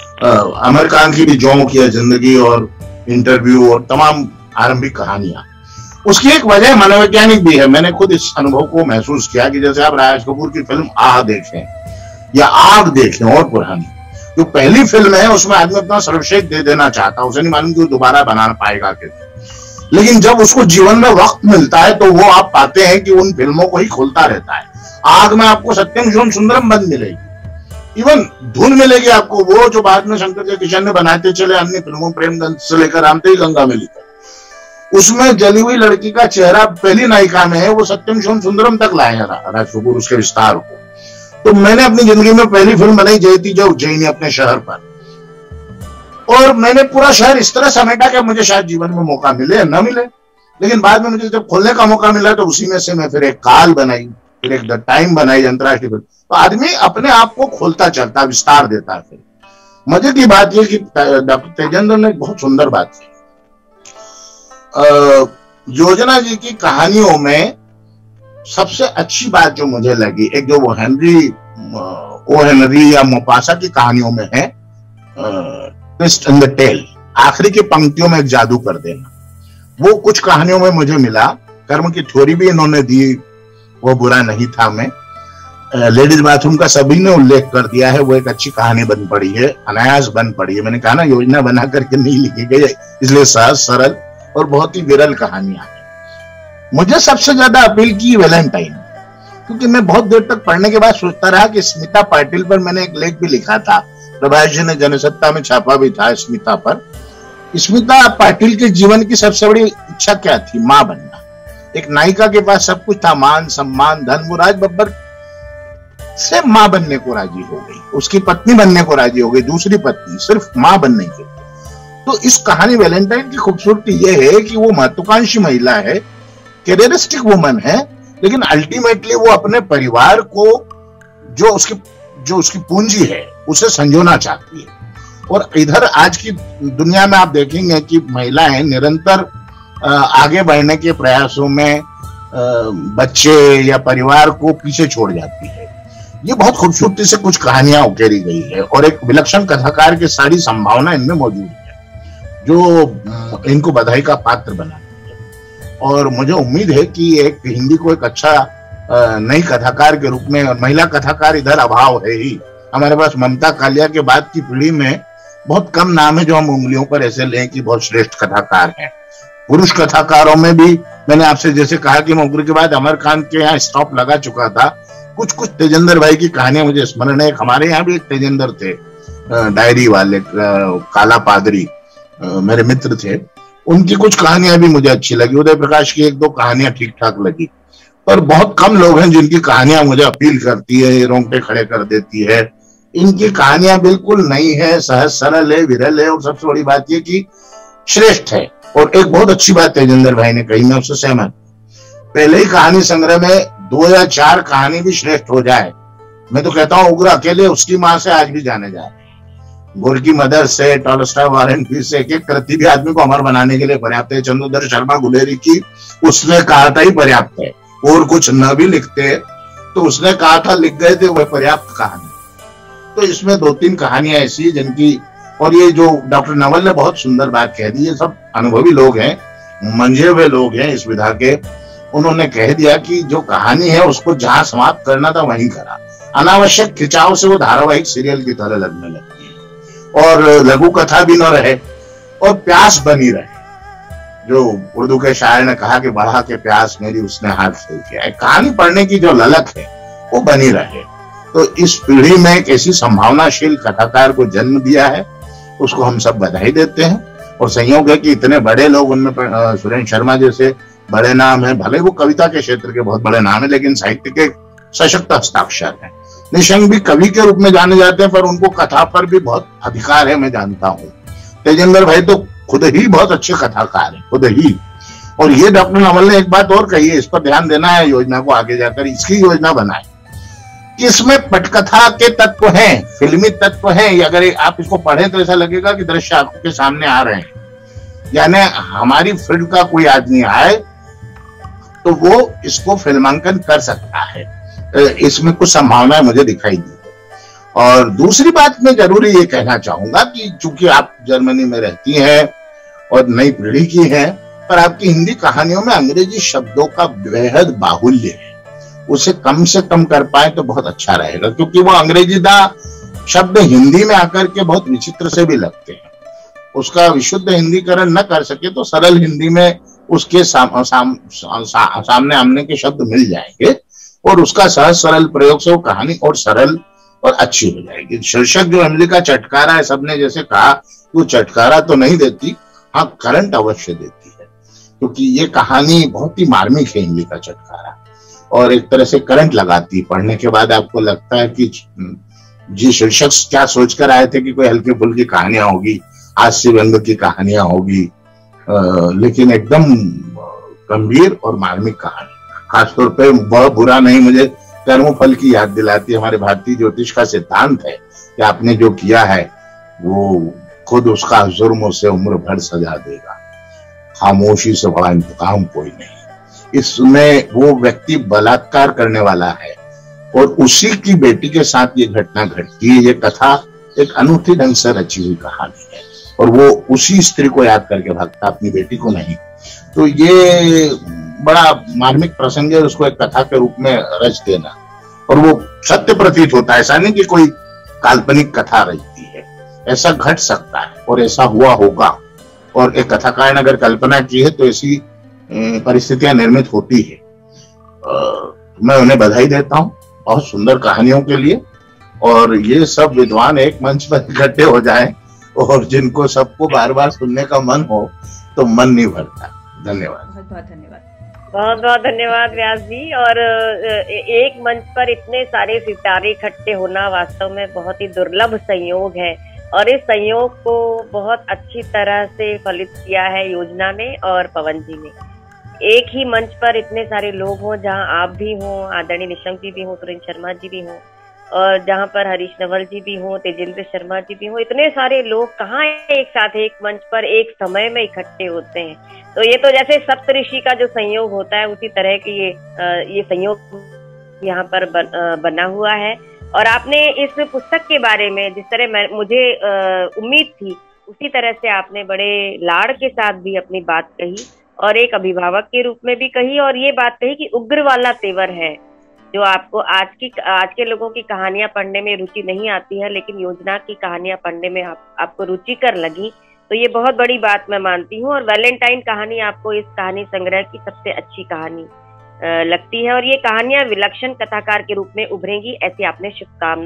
अमरकांत की भी जोंक की जिंदगी और इंटरव्यू और तमाम आरंभिक कहानियां, उसकी एक वजह मनोवैज्ञानिक भी है। मैंने खुद इस अनुभव को महसूस किया कि जैसे आप राज कपूर की फिल्म आग देखें या आग देखें, और पुरानी जो पहली फिल्म है उसमें आदमी अपना सर्वश्रेष्ठ दे देना चाहता है, उसे नहीं मालूम कि वो दोबारा बना पाएगा कि, लेकिन जब उसको जीवन में वक्त मिलता है तो वो आप पाते हैं कि उन फिल्मों को ही खोलता रहता है। आग में आपको सत्यम शिवम सुंदरम बंद मिलेगी, इवन धुन मिलेगी आपको, वो जो बाद में शंकर जयकिशन ने बनाते चले अन्य फिल्मों, प्रेमगंज से लेकर रामतेरी गंगा में लिखा, उसमें जली हुई लड़की का चेहरा पहली नायिका में है, वो सत्यम शिवम सुंदरम तक लाए राज कपूर उसके विस्तार को। तो मैंने अपनी जिंदगी में पहली फिल्म बनाई जयती जो उज्जैनी अपने शहर पर, और मैंने पूरा शहर इस तरह समेटा कि मुझे शायद जीवन में मौका मिले या न मिले, लेकिन बाद में मुझे जब खोलने का मौका मिला तो उसी में से मैं फिर एक काल बनाई, फिर एक द टाइम बनाई, अंतरराष्ट्रीय फिल्म। तो आदमी अपने आप को खोलता चलता, विस्तार देता है। फिर मजे की बात यह कि डॉक्टर तेजेंद्र ने बहुत सुंदर बात की। योजना जी की कहानियों में सबसे अच्छी बात जो मुझे लगी, एक जो वो हेनरी या मोपासा की कहानियों में है, ट्विस्ट इन द टेल, आखिरी की पंक्तियों में एक जादू कर देना, वो कुछ कहानियों में मुझे मिला। कर्म की थ्योरी भी इन्होंने दी, वो बुरा नहीं था। मैं लेडीज बाथरूम का सभी ने उल्लेख कर दिया है, वो एक अच्छी कहानी बन पड़ी है, अनायास बन पड़ी है। मैंने कहा ना, योजना बना करके नहीं लिखी गई, इसलिए सहज सरल और बहुत ही विरल कहानियां हैं। मुझे सबसे ज्यादा अपील की वैलेंटाइन, क्योंकि मैं बहुत देर तक पढ़ने के बाद सोचता रहा कि स्मिता पाटिल पर मैंने एक लेख भी लिखा था, प्रभाष जी ने जनसत्ता में छापा भी था स्मिता पर। स्मिता पाटिल के जीवन की सबसे बड़ी इच्छा क्या थी? मां बनना। एक नायिका के पास सब कुछ था, मान सम्मान धन, वो राज बब्बर से मां बनने को राजी हो गई, उसकी पत्नी बनने को राजी हो गई, दूसरी पत्नी, सिर्फ मां बनने के लिए। तो इस कहानी वैलेंटाइन की खूबसूरती यह है कि वो महत्वाकांक्षी महिला है, कैरियरिस्टिक वुमन है, लेकिन अल्टीमेटली वो अपने परिवार को जो उसकी पूंजी है उसे संजोना चाहती है। और इधर आज की दुनिया में आप देखेंगे कि महिलाएं निरंतर आगे बढ़ने के प्रयासों में बच्चे या परिवार को पीछे छोड़ जाती है। ये बहुत खूबसूरती से कुछ कहानियां उकेरी गई है और एक विलक्षण कथाकार की सारी संभावना इनमें मौजूद है, जो इनको बधाई का पात्र बनाती है। और मुझे उम्मीद है कि एक हिंदी को एक अच्छा नई कथाकार के रूप में, और महिला कथाकार इधर अभाव है ही। हमारे पास ममता कालिया के बाद की पीढ़ी में बहुत कम नाम है जो हम उंगलियों पर ऐसे लें कि बहुत श्रेष्ठ कथाकार हैं। पुरुष कथाकारों में भी मैंने आपसे जैसे कहा कि मैं उग्र के बाद अमरकांत के यहाँ स्टॉप लगा चुका था, कुछ तेजेंद्र भाई की कहानियां मुझे स्मरण है। हमारे यहाँ भी एक तेजेंद्र थे, डायरी वाले, काला पादरी, मेरे मित्र थे, उनकी कुछ कहानियां भी मुझे अच्छी लगी। उदय प्रकाश की एक दो कहानियां ठीक ठाक लगी, पर बहुत कम लोग हैं जिनकी कहानियां मुझे अपील करती है, रोंगटे खड़े कर देती है। इनकी कहानियां बिल्कुल नई है, सहज सरल है, विरल है, और सबसे बड़ी बात यह कि श्रेष्ठ है। और एक बहुत अच्छी बात तेजेंद्र भाई ने कही, मैं उससे सहमत। पहले ही कहानी संग्रह में 2 या 4 कहानी भी श्रेष्ठ हो जाए, मैं तो कहता हूं उग्र अकेले उसकी मां से आज भी जाने जाए। गोरकी मदर से टॉलस्टॉय, वॉर एंड पीस से एक कृति भी आदमी को अमर बनाने के लिए पर्याप्त है। चंद्रधर शर्मा गुलेरी की उसने कहा था ही पर्याप्त है, और कुछ न भी लिखते तो उसने कहा था लिख गए थे वह पर्याप्त कहानी। तो इसमें 2-3 कहानियां ऐसी जिनकी, और ये जो डॉक्टर नवल ने बहुत सुंदर बात कह दी, ये सब अनुभवी लोग हैं, मंझे हुए लोग हैं इस विधा के। उन्होंने कह दिया कि जो कहानी है उसको जहां समाप्त करना था वहीं करा। अनावश्यक खिंचाव से वो धारावाहिक सीरियल की तरह लगने लगती है, और लघु कथा भी न रहे और प्यास बनी रहे। जो उर्दू के शायर ने कहा कि बढ़ा के प्यास मेरी उसने हाथ फेर किया है, कहानी पढ़ने की जो ललक है वो बनी रहे। तो इस पीढ़ी में एक ऐसी संभावनाशील कथाकार को जन्म दिया है, उसको हम सब बधाई देते हैं। और संयोग है कि इतने बड़े लोग, उनमें सुरेंद्र शर्मा जैसे बड़े नाम है, भले वो कविता के क्षेत्र के बहुत बड़े नाम है, लेकिन साहित्य के सशक्त हस्ताक्षर है। निशंक भी कवि के रूप में जाने जाते हैं, पर उनको कथा पर भी बहुत अधिकार है, मैं जानता हूँ। तेजेंद्र भाई तो खुद ही बहुत अच्छे कथाकार है, खुद ही। और ये डॉक्टर नवल ने एक बात और कही है, इस पर ध्यान देना है योजना को, आगे जाकर इसकी योजना बनाए। इसमें पटकथा के तत्व हैं, फिल्मी तत्व हैं। अगर आप इसको पढ़ें तो ऐसा लगेगा कि दृश्य आंखों के सामने आ रहे हैं। यानी हमारी फील्ड का कोई आदमी आए तो वो इसको फिल्मांकन कर सकता है। इसमें कुछ संभावनाएं मुझे दिखाई दी है। और दूसरी बात मैं जरूरी ये कहना चाहूंगा कि चूंकि आप जर्मनी में रहती हैं और नई पीढ़ी की हैं, पर आपकी हिंदी कहानियों में अंग्रेजी शब्दों का बेहद बाहुल्य है। उसे कम से कम कर पाए तो बहुत अच्छा रहेगा, क्योंकि वो अंग्रेजीदा शब्द हिंदी में आकर के बहुत विचित्र से भी लगते हैं। उसका विशुद्ध हिंदीकरण न कर सके तो सरल हिंदी में उसके सामने आमने के शब्द मिल जाएंगे, और उसका सहज सरल प्रयोग से वो कहानी और सरल और अच्छी हो जाएगी। शीर्षक जो इमली का चटकारा है, सबने जैसे कहा, वो चटकारा तो नहीं देती, हाँ करंट अवश्य देती है, क्योंकि ये कहानी बहुत ही मार्मिक है इमली का चटकारा, और एक तरह से करंट लगाती। पढ़ने के बाद आपको लगता है कि जी शीर्षक क्या सोचकर आए थे कि कोई हल्की फुल्की कहानियां होगी, हास्य व्यंग की कहानियां होगी, लेकिन एकदम गंभीर और मार्मिक कहानी। खासतौर पे बहुत बुरा नहीं, मुझे कर्मफल की याद दिलाती है। हमारे भारतीय ज्योतिष का सिद्धांत है कि आपने जो किया है वो खुद उसका जुर्म से उम्र भर सजा देगा। खामोशी से बड़ा इंतकाम कोई नहीं। इसमें वो व्यक्ति बलात्कार करने वाला है और उसी की बेटी के साथ ये घटना घटती है। ये कथा एक अनूठी ढंग से रची हुई कहानी है, और वो उसी स्त्री को याद करके भागता, अपनी बेटी को नहीं। तो ये बड़ा मार्मिक प्रसंग है, उसको एक कथा के रूप में रच देना, और वो सत्य प्रतीत होता है। ऐसा नहीं कि कोई काल्पनिक कथा रचती है, ऐसा घट सकता है और ऐसा हुआ होगा। और एक कथाकार ने अगर कल्पना की है तो ऐसी परिस्थितियां निर्मित होती है। मैं उन्हें बधाई देता हूँ बहुत सुंदर कहानियों के लिए, और ये सब विद्वान एक मंच पर इकट्ठे हो जाएं, और जिनको सबको बार बार सुनने का मन हो तो मन नहीं भरता। धन्यवाद, बहुत बहुत धन्यवाद। बहुत बहुत धन्यवाद व्यास जी। और एक मंच पर इतने सारे सितारे इकट्ठे होना वास्तव में बहुत ही दुर्लभ संयोग है, और इस संयोग को बहुत अच्छी तरह से फलित किया है योजना ने और पवन जी ने। एक ही मंच पर इतने सारे लोग हों, जहां आप भी हों, आदरणीय निशंक जी भी हों, सुरेंद्र शर्मा जी भी हों, और जहां पर हरीश नवल जी भी हों, तेजेंद्र शर्मा जी भी हों, इतने सारे लोग कहाँ एक साथ एक मंच पर एक समय में इकट्ठे होते हैं। तो ये तो जैसे सप्तऋषि का जो संयोग होता है, उसी तरह की ये संयोग यहाँ पर बना हुआ है। और आपने इस पुस्तक के बारे में जिस तरह मुझे उम्मीद थी, उसी तरह से आपने बड़े लाड़ के साथ भी अपनी बात कही, और एक अभिभावक के रूप में भी कही, और ये बात कही कि उग्र वाला तेवर है जो आपको आज के लोगों की कहानियां पढ़ने में रुचि नहीं आती है, लेकिन योजना की कहानियां पढ़ने में आपको रुचिकर लगी। तो ये बहुत बड़ी बात मैं मानती हूँ, और वैलेंटाइन कहानी आपको इस कहानी संग्रह की सबसे अच्छी कहानी लगती है, और ये कहानियां विलक्षण कथाकार के रूप में उभरेंगी, ऐसी आपने शुभकामनाएं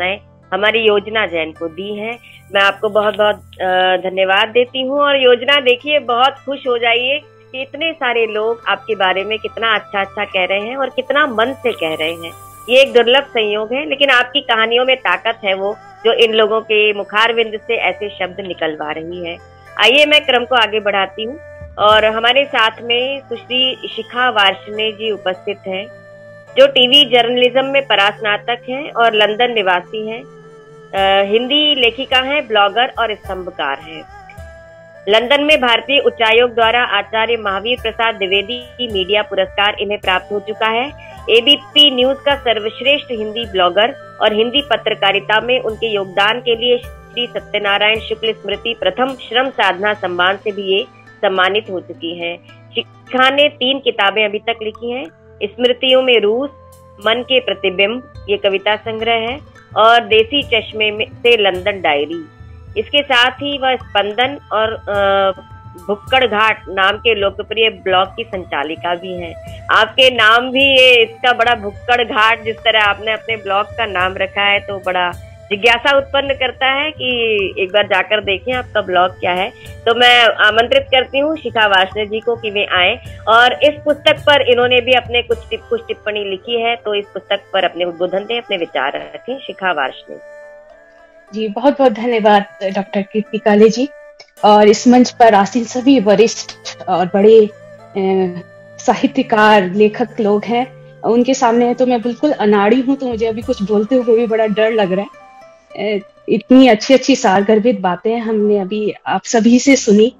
हमारी योजना जैन को दी है। मैं आपको बहुत बहुत धन्यवाद देती हूँ। और योजना देखिए, बहुत खुश हो जाइए कि इतने सारे लोग आपके बारे में कितना अच्छा अच्छा कह रहे हैं और कितना मन से कह रहे हैं। ये एक दुर्लभ संयोग है, लेकिन आपकी कहानियों में ताकत है वो जो इन लोगों के मुखारविंद से ऐसे शब्द निकलवा रही है। आइए मैं क्रम को आगे बढ़ाती हूँ और हमारे साथ में सुश्री शिखा वार्ष्णेय जी उपस्थित हैं, जो टीवी जर्नलिज्म में परास्नातक हैं और लंदन निवासी हैं। हिंदी लेखिका हैं, ब्लॉगर और स्तंभकार हैं। लंदन में भारतीय उच्चायोग द्वारा आचार्य महावीर प्रसाद द्विवेदी मीडिया पुरस्कार इन्हें प्राप्त हो चुका है। एबीपी न्यूज का सर्वश्रेष्ठ हिंदी ब्लॉगर और हिंदी पत्रकारिता में उनके योगदान के लिए श्री सत्यनारायण शुक्ल स्मृति प्रथम श्रम साधना सम्मान से भी ये सम्मानित हो चुकी हैं। शिखा ने 3 किताबें अभी तक लिखी हैं। स्मृतियों में रूस, मन के प्रतिबिंब, ये कविता संग्रह है, और देसी चश्मे में से लंदन डायरी। इसके साथ ही वह स्पंदन और भुक्कड़ घाट नाम के लोकप्रिय ब्लॉग की संचालिका भी हैं। आपके नाम भी ये इसका बड़ा भुक्कड़ घाट, जिस तरह आपने अपने ब्लॉग का नाम रखा है, तो बड़ा जिज्ञासा उत्पन्न करता है कि एक बार जाकर देखें आपका ब्लॉग क्या है। तो मैं आमंत्रित करती हूँ शिखा वार्ष्णेय जी को कि वे आए और इस पुस्तक पर इन्होंने भी अपने कुछ टिप्पणी लिखी है, तो इस पुस्तक पर अपने उद्बोधन दें, अपने विचार रखें। शिखा वार्ष्णेय जी, बहुत बहुत धन्यवाद डॉक्टर कीर्ति काले जी। और इस मंच पर आसीन सभी वरिष्ठ और बड़े साहित्यकार लेखक लोग हैं, उनके सामने तो मैं बिल्कुल अनाड़ी हूँ, तो मुझे अभी कुछ बोलते हुए भी बड़ा डर लग रहा है। इतनी अच्छी अच्छी सारगर्भित बातें हमने अभी आप सभी से सुनी,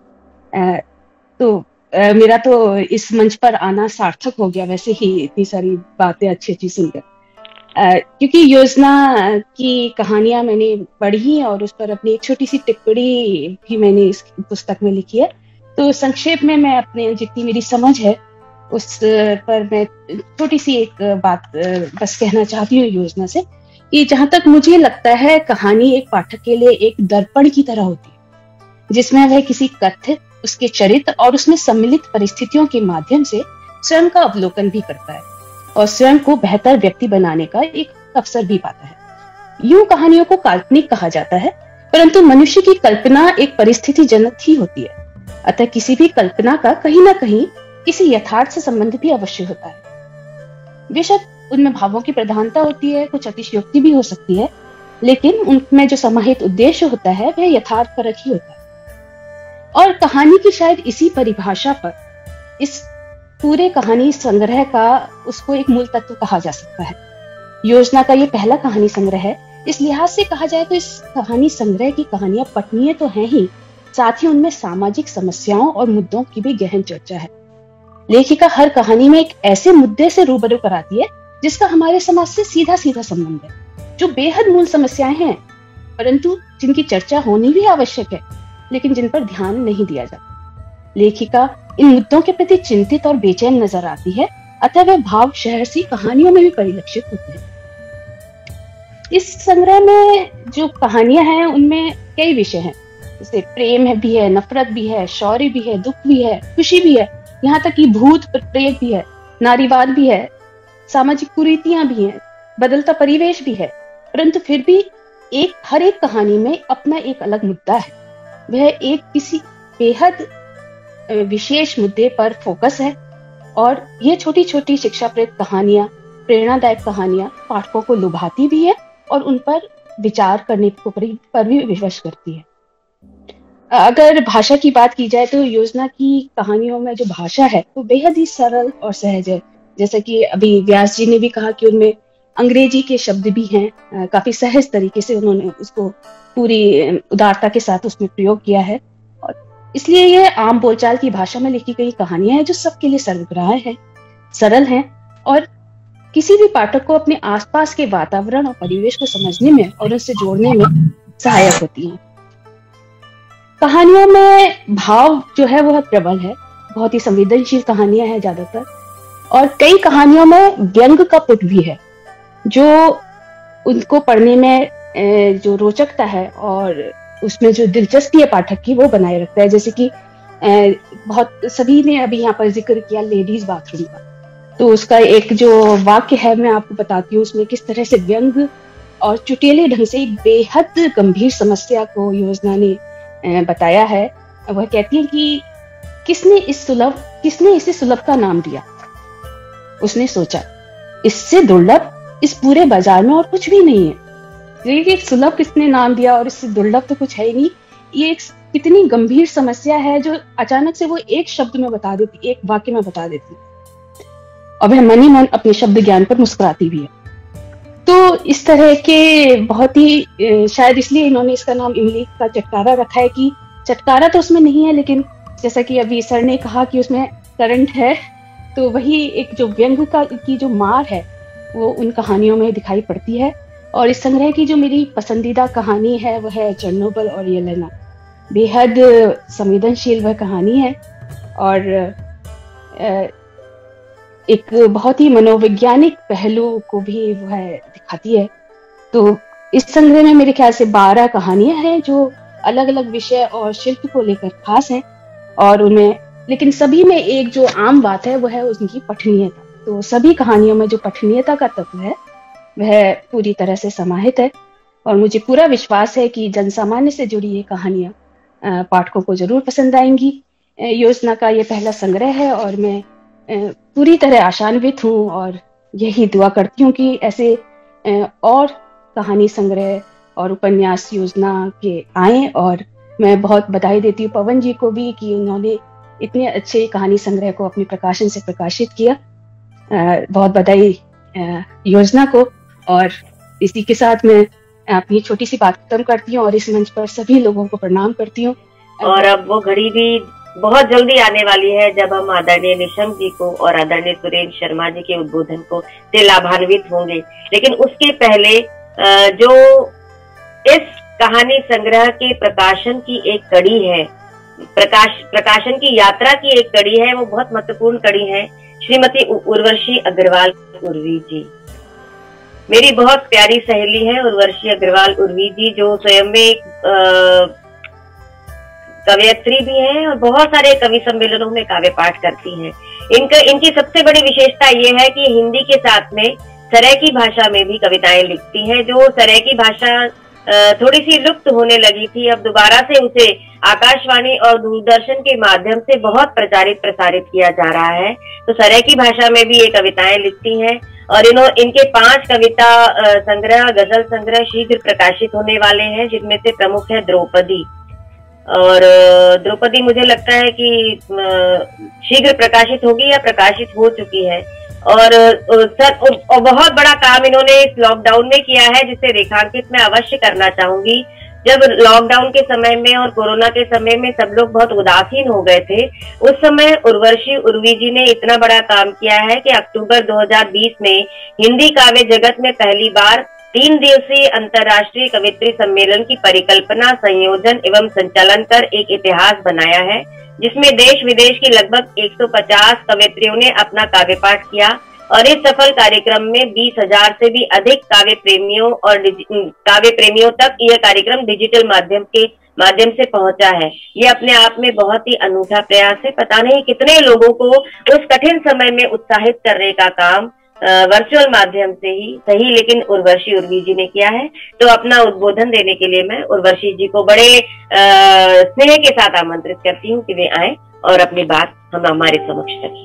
तो मेरा तो इस मंच पर आना सार्थक हो गया वैसे ही, इतनी सारी बातें अच्छी अच्छी सुनकर। क्योंकि योजना की कहानियां मैंने पढ़ी और उस पर अपनी एक छोटी सी टिप्पणी भी मैंने इस पुस्तक में लिखी है। तो संक्षेप में मैं अपने जितनी मेरी समझ है उस पर मैं छोटी सी एक बात बस कहना चाहती हूँ योजना से, कि जहां तक मुझे लगता है कहानी एक पाठक के लिए एक दर्पण की तरह होती है, जिसमें वह किसी कथ्य, उसके चरित्र और उसमें सम्मिलित परिस्थितियों के माध्यम से स्वयं का अवलोकन भी करता है और स्वयं को बेहतर व्यक्ति बनाने का एक अवसर भी पाता है। यूं कहानियों को काल्पनिक कहा जाता है, परंतु मनुष्य की कल्पना एक परिस्थिति जनक ही होती है। अतः किसी भी कल्पना का कहीं ना कहीं किसी यथार्थ से संबंध भी अवश्य होता है। बेशक उनमें भावों की प्रधानता होती है, कुछ अतिशयोक्ति भी हो सकती है, लेकिन उनमें जो समाहित उद्देश्य होता है वह यथार्थ परक ही होता है। और कहानी की शायद इसी परिभाषा पर इस पूरे कहानी संग्रह का उसको एक मूल तत्व कहा जा सकता है। योजना का ये पहला कहानी संग्रह है। इस लिहाज से कहा जाए तो इस कहानी संग्रह की कहानियां पठनीय तो हैं ही, साथ ही उनमें सामाजिक समस्याओं और मुद्दों की भी गहन चर्चा है। लेखिका हर कहानी में एक ऐसे मुद्दे से रूबरू कराती है जिसका हमारे समाज से सीधा सीधा संबंध है, जो बेहद मूल समस्याएं हैं, परंतु जिनकी चर्चा होनी भी आवश्यक है, लेकिन जिन पर ध्यान नहीं दिया जाता। लेखिका इन मुद्दों के प्रति चिंतित और बेचैन नजर आती है, अतः वह भाव शहर सी कहानियों में भी परिलक्षित होते हैं। इस संग्रह में जो कहानियां हैं उनमें कई विषय हैं, जैसे प्रेम भी है, नफरत भी है, शौर्य भी है, दुख भी है, खुशी भी है, यहाँ तक कि भूत प्रेत भी है, नारीवाद भी है, सामाजिक कुरीतियां भी हैं, बदलता परिवेश भी है। परंतु फिर भी हर एक कहानी में अपना एक अलग मुद्दा है। वह एक किसी बेहद विशेष मुद्दे पर फोकस है और ये छोटी छोटी शिक्षाप्रद कहानियां, प्रेरणादायक कहानियां पाठकों को लुभाती भी है और उन पर विचार करने पर भी विवश करती है। अगर भाषा की बात की जाए तो योजना की कहानियों में जो भाषा है वो बेहद ही सरल और सहज है। जैसे कि अभी व्यास जी ने भी कहा कि उनमें अंग्रेजी के शब्द भी हैं, काफी सहज तरीके से उन्होंने उसको पूरी उदारता के साथ उसमें प्रयोग किया है और इसलिए ये आम बोलचाल की भाषा में लिखी गई कहानियां हैं जो सबके लिए सर्वग्राह्य है, सरल हैं और किसी भी पाठक को अपने आसपास के वातावरण और परिवेश को समझने में और उससे जोड़ने में सहायक होती हैं। कहानियों में भाव जो है वह प्रबल है, बहुत ही संवेदनशील कहानियां हैं ज्यादातर, और कई कहानियों में व्यंग का पुट भी है जो उनको पढ़ने में जो रोचकता है और उसमें जो दिलचस्पी है पाठक की वो बनाए रखता है। जैसे कि बहुत सभी ने अभी यहाँ पर जिक्र किया लेडीज बाथरूम का, तो उसका एक जो वाक्य है मैं आपको बताती हूँ, उसमें किस तरह से व्यंग और चुटेले ढंग से एक बेहद गंभीर समस्या को योजना ने बताया है। वह कहती है कि किसने इसे सुलभ का नाम दिया। उसने सोचा इससे दुर्लभ इस पूरे बाजार में और कुछ भी नहीं है। ये सुलभ किसने नाम दिया और इससे दुर्लभ तो कुछ है ही नहीं। ये एक कितनी गंभीर समस्या है जो अचानक से वो एक शब्द में बता देती, एक वाक्य में बता देती, और वह मन ही मन अपने शब्द ज्ञान पर मुस्कुराती भी है। तो इस तरह के बहुत ही शायद इसलिए इन्होंने इसका नाम इमली का चटकारा रखा है कि चटकारा तो उसमें नहीं है, लेकिन जैसा कि अभी सर ने कहा कि उसमें करंट है, तो वही एक जो व्यंग की जो मार है वो उन कहानियों में दिखाई पड़ती है। और इस संग्रह की जो मेरी पसंदीदा कहानी है वह है चेरनोबिल और येलेना। बेहद संवेदनशील वह कहानी है और एक बहुत ही मनोवैज्ञानिक पहलू को भी वह दिखाती है। तो इस संग्रह में मेरे ख्याल से 12 कहानियां हैं जो अलग अलग विषय और शिल्प को लेकर खास हैं, और उनमें लेकिन सभी में एक जो आम बात है वह है उनकी पठनीयता। तो सभी कहानियों में जो पठनीयता का तत्व है वह पूरी तरह से समाहित है, और मुझे पूरा विश्वास है कि जनसामान्य से जुड़ी ये कहानियां पाठकों को जरूर पसंद आएंगी। योजना का ये पहला संग्रह है और मैं पूरी तरह आशान्वित हूँ और यही दुआ करती हूँ कि ऐसे और कहानी संग्रह और उपन्यास योजना के आए। और मैं बहुत बधाई देती हूँ पवन जी को भी कि उन्होंने इतने अच्छे कहानी संग्रह को अपने प्रकाशन से प्रकाशित किया। बहुत बधाई योजना को। और इसी के साथ मैं अपनी छोटी सी बात खत्म करती हूँ और इस मंच पर सभी लोगों को प्रणाम करती हूँ। और अब वो घड़ी भी बहुत जल्दी आने वाली है जब हम आदरणीय निशंक जी को और आदरणीय सुरेंद्र शर्मा जी के उद्बोधन को से लाभान्वित होंगे। लेकिन उसके पहले जो इस कहानी संग्रह के प्रकाशन की एक कड़ी है, प्रकाशन की यात्रा की एक कड़ी है, वो बहुत महत्वपूर्ण कड़ी है, श्रीमती उर्वशी अग्रवाल उर्वी जी। मेरी बहुत प्यारी सहेली है उर्वशी अग्रवाल उर्वी जी, जो स्वयं में कवयित्री भी हैं और बहुत सारे कवि सम्मेलनों में काव्य पाठ करती हैं। इनकी सबसे बड़ी विशेषता ये है कि हिंदी के साथ में सराइकी भाषा में भी कविताएं लिखती हैं। जो सराइकी भाषा थोड़ी सी लुप्त होने लगी थी, अब दोबारा से उसे आकाशवाणी और दूरदर्शन के माध्यम से बहुत प्रसारित किया जा रहा है। तो सराइकी भाषा में भी ये कविताएं लिखती हैं और इनके 5 कविता संग्रह, गजल संग्रह शीघ्र प्रकाशित होने वाले हैं, जिनमें से प्रमुख है द्रौपदी। और द्रौपदी मुझे लगता है कि शीघ्र प्रकाशित होगी या प्रकाशित हो चुकी है। और बहुत बड़ा काम इन्होंने इस लॉकडाउन में किया है, जिसे रेखांकित मैं अवश्य करना चाहूंगी। जब लॉकडाउन के समय में और कोरोना के समय में सब लोग बहुत उदासीन हो गए थे, उस समय उर्वशी उर्वी जी ने इतना बड़ा काम किया है कि अक्टूबर 2020 में हिंदी काव्य जगत में पहली बार 3 दिवसीय अंतर्राष्ट्रीय कवित्री सम्मेलन की परिकल्पना, संयोजन एवं संचालन कर एक इतिहास बनाया है, जिसमें देश विदेश की लगभग 150 कवित्रियों ने अपना काव्य पाठ किया। और इस सफल कार्यक्रम में 20,000 से भी अधिक काव्य प्रेमियों तक यह कार्यक्रम डिजिटल माध्यम से पहुंचा है। ये अपने आप में बहुत ही अनूठा प्रयास है। पता नहीं कितने लोगों को उस कठिन समय में उत्साहित करने का काम वर्चुअल माध्यम से ही सही, लेकिन उर्वशी उर्वी जी ने किया है। तो अपना उद्बोधन देने के लिए मैं उर्वशी जी को बड़े स्नेह के साथ आमंत्रित करती हूँ कि वे आए और अपनी बात हम हमारे समक्ष रखें।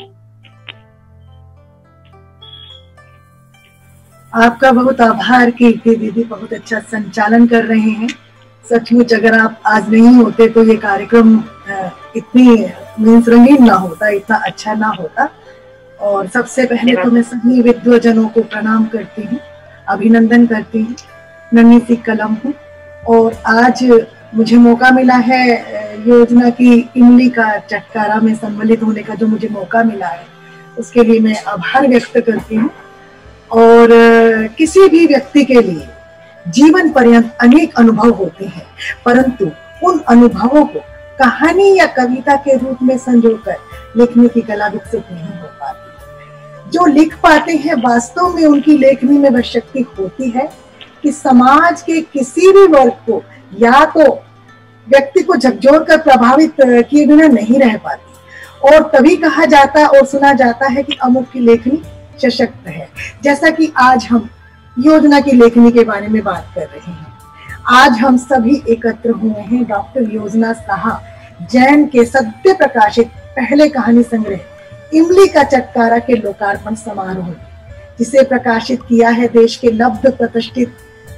आपका बहुत आभार कीर्ति दीदी, बहुत अच्छा संचालन कर रहे हैं। सचमुच अगर आप आज नहीं होते तो ये कार्यक्रम इतनी रंगीन ना होता, इतना अच्छा ना होता। और सबसे पहले तो मैं सभी विद्वजनों को प्रणाम करती हूँ, अभिनंदन करती हूँ। नन्ही सी कलम हूँ और आज मुझे मौका मिला है योजना की इमली का चटकारा में सम्मिलित होने का, जो मुझे मौका मिला है उसके लिए मैं आभार व्यक्त करती हूँ। और किसी भी व्यक्ति के लिए जीवन पर्यंत अनेक अनुभव होते हैं, परंतु उन अनुभवों को कहानी या कविता के रूप में संजोकर लिखने की कला विकसित नहीं हो पाती। जो लिख पाते हैं वास्तव में उनकी लेखनी में वह शक्ति होती है कि समाज के किसी भी वर्ग को या तो व्यक्ति को झकझोर कर प्रभावित किए बिना नहीं रह पाती। और तभी कहा जाता और सुना जाता है कि अमुक की लेखनी सशक्त है। जैसा कि आज हम योजना की लेखनी के बारे में बात कर रहे हैं। आज हम सभी एकत्र हुए हैं डॉक्टर योजना साहा जैन के सद्य प्रकाशित पहले कहानी संग्रह इमली का चटकारा के लोकार्पण समारोह, जिसे प्रकाशित किया है देश के लब्ध प्रतिष्ठित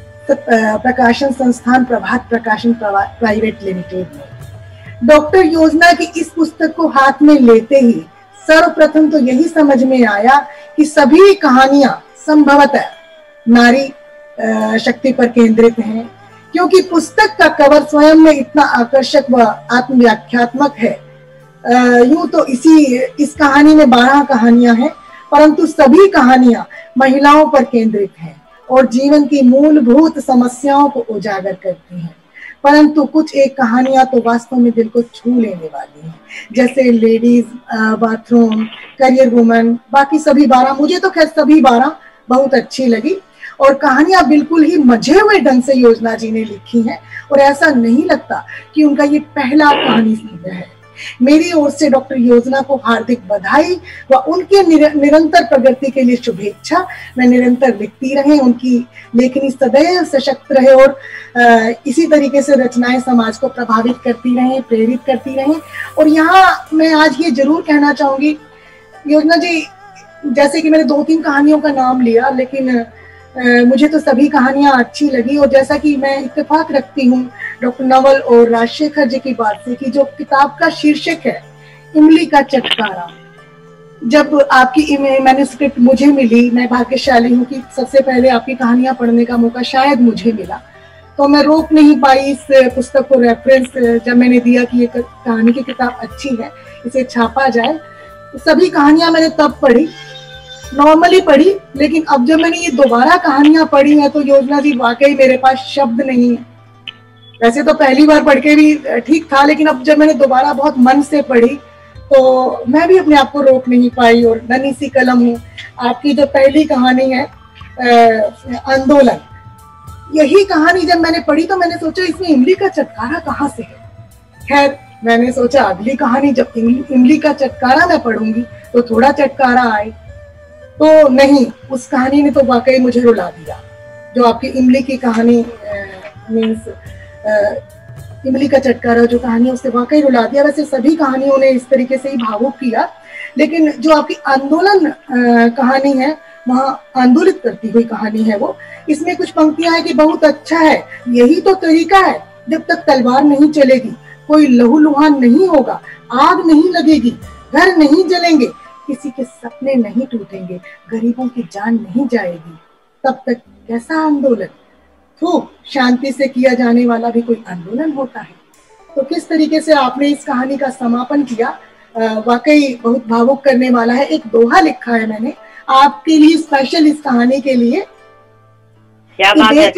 प्रकाशन संस्थान प्रभात प्रकाशन प्राइवेट लिमिटेड में। डॉक्टर योजना की इस पुस्तक को हाथ में लेते ही सर्वप्रथम तो यही समझ में आया कि सभी कहानियां संभवतः नारी शक्ति पर केंद्रित हैं, क्योंकि पुस्तक का कवर स्वयं में इतना आकर्षक व आत्मव्याख्यात्मक है। यूं तो इस कहानी में 12 कहानियां हैं, परंतु सभी कहानियां महिलाओं पर केंद्रित हैं और जीवन की मूलभूत समस्याओं को उजागर करती हैं। परंतु कुछ एक कहानियां तो वास्तव में दिल को छू लेने वाली हैं, जैसे लेडीज बाथरूम, करियर वुमन। बाकी सभी 12, मुझे तो खैर सभी 12 बहुत अच्छी लगी और कहानियां बिल्कुल ही मजे हुए ढंग से योजना जी ने लिखी हैं और ऐसा नहीं लगता कि उनका ये पहला कहानी संग्रह है। मेरी ओर से डॉक्टर योजना को हार्दिक बधाई व उनके निरंतर प्रगति के लिए शुभेच्छा। मैं निरंतर लिखती रहे, उनकी लेखनी सदैव सशक्त रहे और इसी तरीके से रचनाएं समाज को प्रभावित करती रहें, प्रेरित करती रहें। और यहाँ मैं आज ये जरूर कहना चाहूंगी, योजना जी जैसे कि मैंने 2-3 कहानियों का नाम लिया, लेकिन मुझे तो सभी कहानियां अच्छी लगी। और जैसा कि मैं इत्तेफाक रखती हूँ डॉक्टर नवल और राजशेखर जी की बात से कि जो किताब का शीर्षक है इमली का चटकारा, जब आपकी मैन्युस्क्रिप्ट मुझे मिली, मैं भाग्यशाली हूँ कि सबसे पहले आपकी कहानियां पढ़ने का मौका शायद मुझे मिला, तो मैं रोक नहीं पाई इस पुस्तक को रेफरेंस जब मैंने दिया कि ये कहानी की किताब अच्छी है, इसे छापा जाए। तो सभी कहानियां मैंने तब पढ़ी, नॉर्मली पढ़ी, लेकिन अब जब मैंने ये दोबारा कहानियां पढ़ी हैं तो योजना जी वाकई मेरे पास शब्द नहीं है। वैसे तो पहली बार पढ़ के भी ठीक था, लेकिन अब जब मैंने दोबारा बहुत मन से पढ़ी तो मैं भी अपने आप को रोक नहीं पाई और नन्ही सी कलम हूँ। आपकी जो पहली कहानी है आंदोलन, यही कहानी जब मैंने पढ़ी तो मैंने सोचा इसमें इमली का चटकारा कहाँ से है। खैर मैंने सोचा अगली कहानी जब इमली का चटकारा मैं पढ़ूंगी तो थोड़ा चटकारा आए, तो नहीं, उस कहानी ने तो वाकई मुझे रुला दिया। जो आपकी इमली की कहानी मीन्स इमली का चटकारा जो कहानी है उससे वाकई रुला दिया। वैसे सभी कहानियों ने इस तरीके से ही भावुक किया, लेकिन जो आपकी आंदोलन कहानी है, वहाँ आंदोलित करती हुई कहानी है वो। इसमें कुछ पंक्तियां हैं कि बहुत अच्छा है, यही तो तरीका है, जब तक तलवार नहीं चलेगी कोई लहूलुहान नहीं होगा, आग नहीं लगेगी, घर नहीं जलेंगे, किसी के सपने नहीं टूटेंगे, गरीबों की जान नहीं जाएगी, तब तक कैसा आंदोलन। तो शांति से किया जाने वाला भी कोई आंदोलन होता है। तो किस तरीके से आपने इस कहानी का समापन किया, वाकई बहुत भावुक करने वाला है। एक दोहा लिखा है मैंने आपके लिए स्पेशल इस कहानी के लिए। क्या बात है,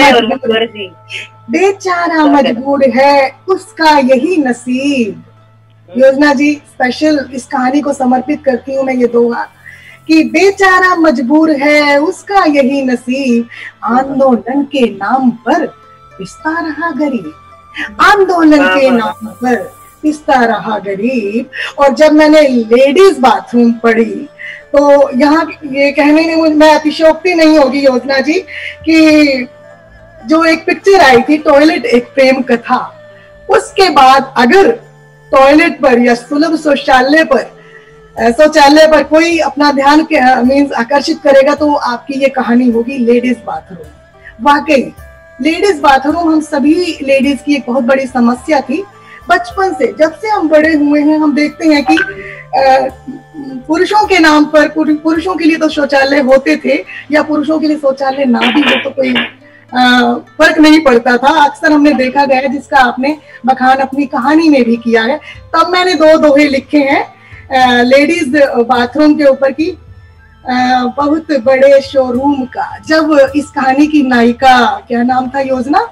बेचारा मजबूर है उसका यही नसीब। योजना जी स्पेशल इस कहानी को समर्पित करती हूँ मैं ये दोहा कि बेचारा मजबूर है उसका यही नसीब, आंदोलन के नाम पर पिसता रहा गरीब, आंदोलन के नाम पर पिसता रहा गरीब। और जब मैंने लेडीज बाथरूम पढ़ी तो यहाँ ये कहने में मैं अतिशयोक्ति नहीं होगी योजना जी कि जो एक पिक्चर आई थी टॉयलेट एक प्रेम कथा, उसके बाद अगर टॉयलेट पर या सुलभ शौचालय पर कोई अपना ध्यान मीन्स आकर्षित करेगा तो आपकी ये कहानी होगी लेडीज बाथरूम। वाकई लेडीज बाथरूम हम सभी लेडीज की एक बहुत बड़ी समस्या थी। बचपन से जब से हम बड़े हुए हैं हम देखते हैं कि पुरुषों के नाम पर पुरुषों के लिए तो शौचालय होते थे, या पुरुषों के लिए शौचालय ना भी हो तो कोई फर्क नहीं पड़ता था। अक्सर हमने देखा गया है, जिसका आपने बखान अपनी कहानी में भी किया है। तब मैंने 2 दोहे लिखे हैं लेडीज बाथरूम के ऊपर की बहुत बड़े शोरूम का। जब इस कहानी की नायिका, क्या नाम था योजना?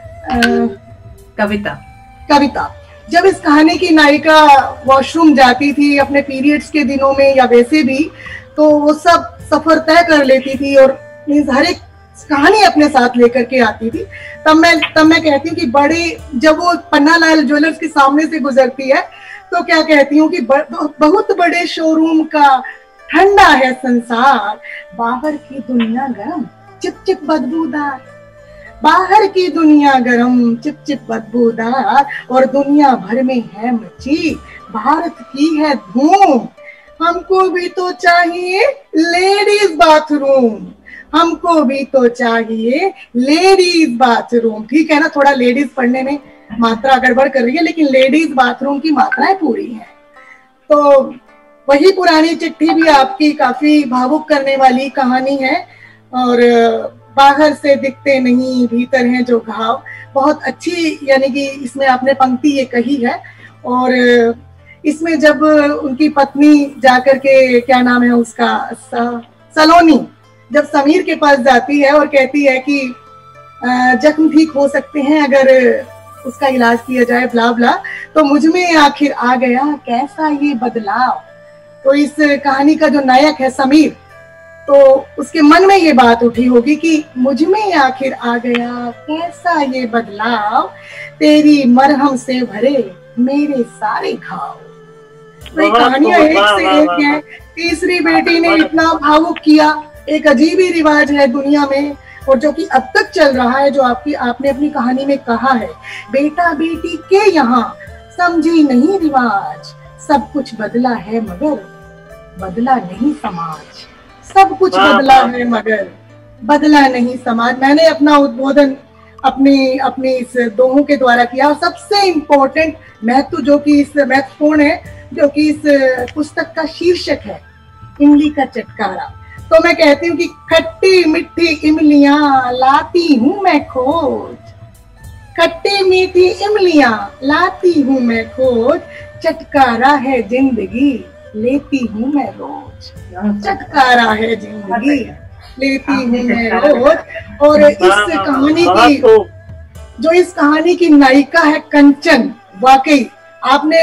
कविता। जब इस कहानी की नायिका वॉशरूम जाती थी अपने पीरियड्स के दिनों में या वैसे भी, तो वो सब सफर तय कर लेती थी और हर एक कहानी अपने साथ लेकर के आती थी। तब मैं कहती हूँ कि बड़े, जब वो पन्नालाल ज्वेलर्स के सामने से गुजरती है तो क्या कहती हूँ कि बहुत बड़े शोरूम का, ठंडा है संसार, बाबर की दुनिया गरम, चिप चिप बदबूदार, बाहर की दुनिया गरम चिप चिप बदबूदार, और दुनिया भर में है मची भारत की है धूम। हमको भी तो चाहिए लेडीज बाथरूम, हमको भी तो चाहिए लेडीज बाथरूम। ठीक है ना, थोड़ा लेडीज पढ़ने में मात्रा गड़बड़ कर रही है, लेकिन लेडीज बाथरूम की मात्राएं पूरी है। तो वही पुरानी चिट्ठी भी आपकी काफी भावुक करने वाली कहानी है, और बाहर से दिखते नहीं भीतर हैं जो घाव, बहुत अच्छी, यानी कि इसमें आपने पंक्ति ये कही है। और इसमें जब उनकी पत्नी जाकर के, क्या नाम है उसका, सलोनी, जब समीर के पास जाती है और कहती है कि जख्म ठीक हो सकते हैं अगर उसका इलाज किया जाए, ब्ला ब्ला, तो मुझ में आखिर आ गया कैसा ये बदलाव। तो इस कहानी का जो नायक है समीर, तो उसके मन में ये बात उठी होगी कि मुझ में आखिर आ गया कैसा ये बदलाव, तेरी मरहम से भरे मेरे सारे घाव। तो ये कहानियां एक से एक है। तीसरी बेटी ने इतना भावुक किया, एक अजीब ही रिवाज है दुनिया में, और जो कि अब तक चल रहा है, जो आपने अपनी कहानी में कहा है, बेटा बेटी के यहाँ समझी नहीं रिवाज, सब कुछ बदला है मगर बदला नहीं समाज, सब कुछ बदला है मगर बदला नहीं समाज। मैंने अपना उद्बोधन अपनी इस दोहों के द्वारा किया, और सबसे इम्पोर्टेंट महत्व जो कि इस महत्वपूर्ण है, जो कि इस पुस्तक का शीर्षक है, इमली का चटकारा। तो मैं कहती हूँ कि खट्टी मिट्टी इमलियां लाती हूँ मैं खोज, खट्टी मीठी इमलियां लाती हूँ मैं खोज, चटकारा है जिंदगी लेती हूँ मैं रोज, चटकारा है जिंदगी लेती हूँ मैं रोज। और इस कहानी की, जो इस कहानी की नायिका है कंचन, वाकई आपने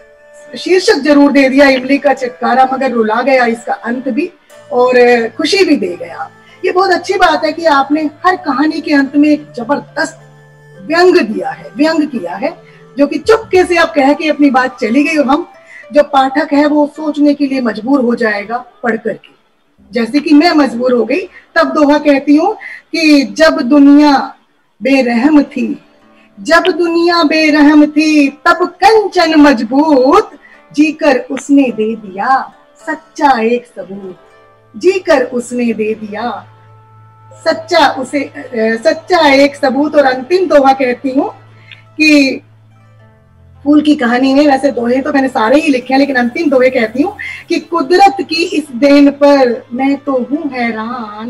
शीर्षक जरूर दे दिया इमली का चटकारा, मगर रुला गया इसका अंत भी, और खुशी भी दे गया। ये बहुत अच्छी बात है कि आपने हर कहानी के अंत में एक जबरदस्त व्यंग दिया है, व्यंग किया है, जो कि चुपके से आप कह के अपनी बात चली गई, और हम जो पाठक है वो सोचने के लिए मजबूर हो जाएगा पढ़ करके, जैसे कि मैं मजबूर हो गई। तब दोहा कहती हूँ कि जब दुनिया बेरहम थी, जब दुनिया बेरहम थी, तब कंचन मजबूत, जीकर उसने दे दिया सच्चा एक सबूत, जीकर उसने दे दिया सच्चा एक सबूत। और अंतिम दोहा कहती हूँ कि फूल की कहानी में, वैसे दोहे तो मैंने सारे ही लिखे हैं, लेकिन अंतिम दोहे कहती हूँ कि कुदरत की इस देन पर मैं तो हूँ हैरान,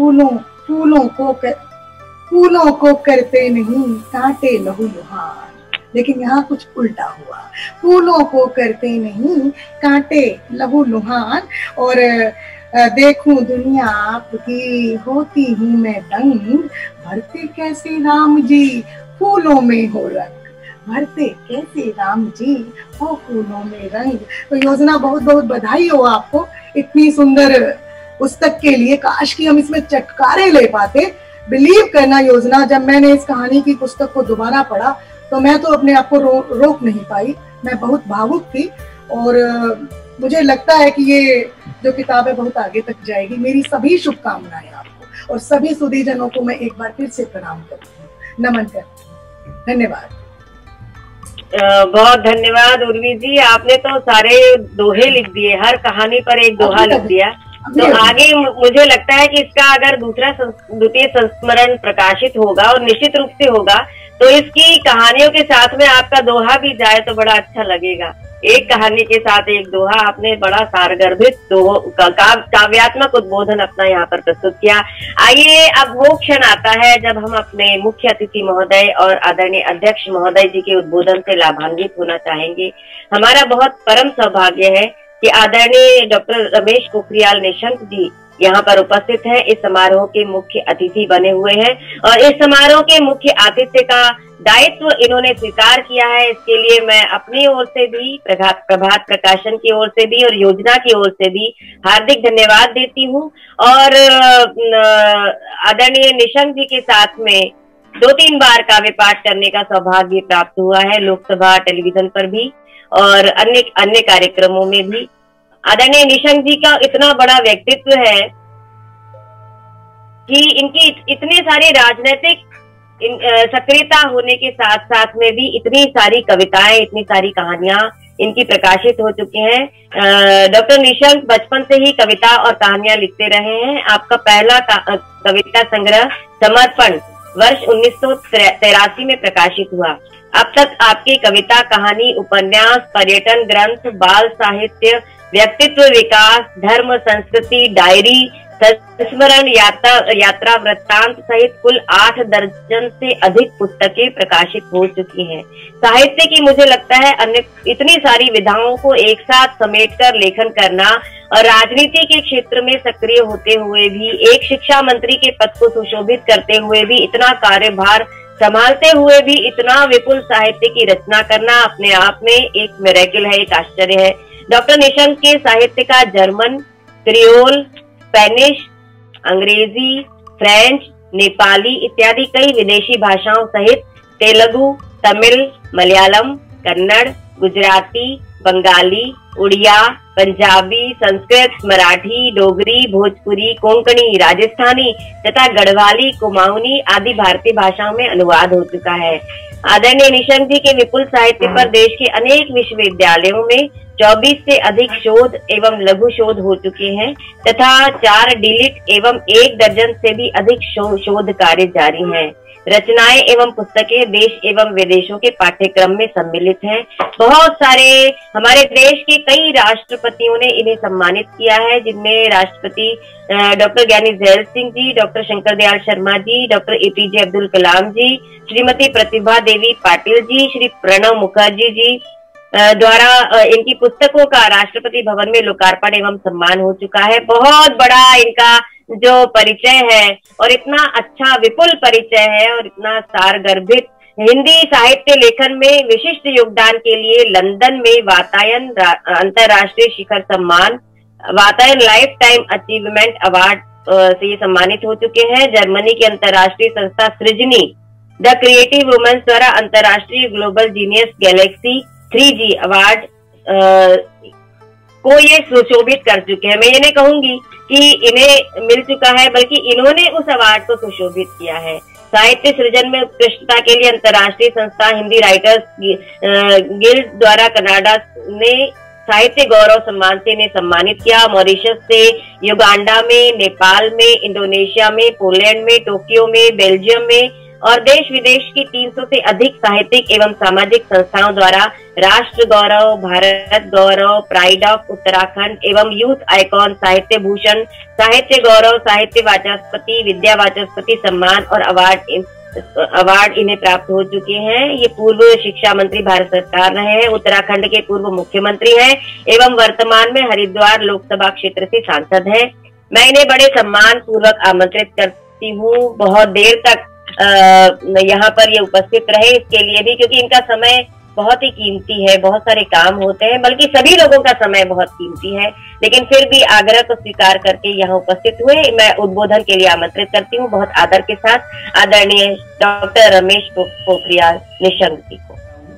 फूलों को करते नहीं कांटे लहू लुहान। लेकिन यहाँ कुछ उल्टा हुआ, फूलों को करते नहीं कांटे लहू लुहान, और देखूं दुनिया आपकी होती हूँ मैं दंग, भरते कैसे राम जी फूलों में हो रंग, भरते कैसे राम जी हो फूलों में रंग। तो योजना बहुत बहुत बधाई हो आपको इतनी सुंदर पुस्तक के लिए। काश कि हम इसमें चटकारे ले पाते। बिलीव करना योजना, जब मैंने इस कहानी की पुस्तक को दोबारा पढ़ा तो मैं तो अपने आप को रोक नहीं पाई, मैं बहुत भावुक थी, और मुझे लगता है कि ये जो किताब है बहुत आगे तक जाएगी। मेरी सभी शुभकामनाएं आपको, और सभी सुधीजनों को मैं एक बार फिर से प्रणाम करती हूँ, नमन करती हूँ। धन्यवाद। बहुत धन्यवाद उर्वी जी, आपने तो सारे दोहे लिख दिए, हर कहानी पर एक दोहा लिख दिया। तो आगे मुझे लगता है कि इसका अगर द्वितीय संस्मरण प्रकाशित होगा, और निश्चित रूप से होगा, तो इसकी कहानियों के साथ में आपका दोहा भी जाए तो बड़ा अच्छा लगेगा। एक कहानी के साथ एक दोहा, आपने बड़ा सारगर्भित काव्यात्मक उद्बोधन अपना यहाँ पर प्रस्तुत किया। आइए अब वो क्षण आता है जब हम अपने मुख्य अतिथि महोदय और आदरणीय अध्यक्ष महोदय जी के उद्बोधन से लाभान्वित होना चाहेंगे। हमारा बहुत परम सौभाग्य है कि आदरणीय डॉक्टर रमेश पोखरियाल निशंक जी यहाँ पर उपस्थित है, इस समारोह के मुख्य अतिथि बने हुए हैं, और इस समारोह के मुख्य आतिथ्य का दायित्व इन्होंने स्वीकार किया है। इसके लिए मैं अपनी ओर से भी, प्रभात प्रकाशन की ओर से भी और योजना की ओर से भी हार्दिक धन्यवाद देती हूँ। और आदरणीय निशंक जी के साथ में 2-3 बार काव्य पाठ करने का सौभाग्य प्राप्त हुआ है, लोकसभा टेलीविजन पर भी और अन्य कार्यक्रमों में भी। आदरणीय निशंक जी का इतना बड़ा व्यक्तित्व है कि इनकी इतनी सारी राजनीतिक सक्रियता होने के साथ साथ में भी इतनी सारी कविताएं, इतनी सारी कहानियां इनकी प्रकाशित हो चुकी हैं। डॉक्टर निशंक बचपन से ही कविता और कहानियां लिखते रहे हैं। आपका पहला कविता संग्रह समर्पण वर्ष 1983 में प्रकाशित हुआ। अब तक आपकी कविता, कहानी, उपन्यास, पर्यटन ग्रंथ, बाल साहित्य, व्यक्तित्व विकास, धर्म, संस्कृति, डायरी, संस्मरण, यात्रा वृत्तांत सहित कुल 8 दर्जन से अधिक पुस्तकें प्रकाशित हो चुकी हैं। साहित्य की मुझे लगता है अन्य इतनी सारी विधाओं को एक साथ समेटकर लेखन करना और राजनीति के क्षेत्र में सक्रिय होते हुए भी, एक शिक्षा मंत्री के पद को सुशोभित करते हुए भी, इतना कार्यभार संभालते हुए भी इतना विपुल साहित्य की रचना करना अपने आप में एक मिरेकल है, एक आश्चर्य है। डॉक्टर निशंक के साहित्य का जर्मन, क्रियोल, स्पेनिश, अंग्रेजी, फ्रेंच, नेपाली इत्यादि कई विदेशी भाषाओं सहित तेलुगु, तमिल, मलयालम, कन्नड़, गुजराती, बंगाली, उड़िया, पंजाबी, संस्कृत, मराठी, डोगरी, भोजपुरी, कोंकणी, राजस्थानी तथा गढ़वाली, कुमाऊनी आदि भारतीय भाषाओं में अनुवाद हो चुका है। आदरणीय निशंक जी के विपुल साहित्य पर देश के अनेक विश्वविद्यालयों में 24 से अधिक शोध एवं लघु शोध हो चुके हैं तथा 4 डिलिट एवं 1 दर्जन से भी अधिक शोध कार्य जारी हैं। रचनाएं एवं पुस्तकें देश एवं विदेशों के पाठ्यक्रम में सम्मिलित हैं। बहुत सारे हमारे देश के कई राष्ट्रपतियों ने इन्हें सम्मानित किया है, जिनमें राष्ट्रपति doctor Giani Zail Singh ji, doctor Shankar Dayal Sharma ji, doctor APJ Abdul Kalam ji, Shrimati Pratibha Devi Patil ji, Shri Pranab Mukherjee ji द्वारा इनकी पुस्तकों का राष्ट्रपति भवन में लोकार्पण एवं सम्मान हो चुका है। बहुत बड़ा इनका जो परिचय है और इतना अच्छा विपुल परिचय है और इतना सारगर्भित हिंदी साहित्य लेखन में विशिष्ट योगदान के लिए लंदन में वातायन अंतर्राष्ट्रीय शिखर सम्मान, Vatayan lifetime achievement award से ये सम्मानित हो चुके हैं। जर्मनी की अंतर्राष्ट्रीय संस्था सृजनी द क्रिएटिव वुमेन्स द्वारा अंतर्राष्ट्रीय global genius Galaxy 3G award को ये सुशोभित कर चुके हैं। मैं ये नहीं कहूंगी कि इन्हें मिल चुका है, बल्कि इन्होंने उस अवार्ड को सुशोभित किया है। साहित्य सृजन में उत्कृष्टता के लिए अंतर्राष्ट्रीय संस्था हिंदी राइटर्स गिल्ड द्वारा कनाडा ने साहित्य गौरव सम्मान से इन्हें सम्मानित किया। मॉरिशस से, युगांडा में, नेपाल में, इंडोनेशिया में, पोलैंड में, टोक्यो में, बेल्जियम में और देश विदेश की 300 से अधिक साहित्यिक एवं सामाजिक संस्थाओं द्वारा राष्ट्र गौरव, भारत गौरव, प्राइड ऑफ उत्तराखंड एवं यूथ आइकॉन, साहित्य भूषण, साहित्य गौरव, साहित्य वाचस्पति, विद्या वाचस्पति सम्मान और अवार्ड इन्हें प्राप्त हो चुके हैं। ये पूर्व शिक्षा मंत्री भारत सरकार रहे हैं, उत्तराखंड के पूर्व मुख्यमंत्री हैं एवं वर्तमान में हरिद्वार लोकसभा क्षेत्र से सांसद हैं। मैं इन्हें बड़े सम्मान पूर्वक आमंत्रित करती हूँ बहुत देर तक यहाँ पर ये उपस्थित रहे, इसके लिए भी, क्योंकि इनका समय बहुत ही कीमती है। बहुत सारे काम होते हैं, बल्कि सभी लोगों का समय बहुत कीमती है, लेकिन फिर भी आग्रह को स्वीकार करके यहाँ उपस्थित हुए। मैं उद्बोधन के लिए आमंत्रित करती हूँ बहुत आदर के साथ आदरणीय डॉक्टर रमेश पोखरियाल निशंक जी को।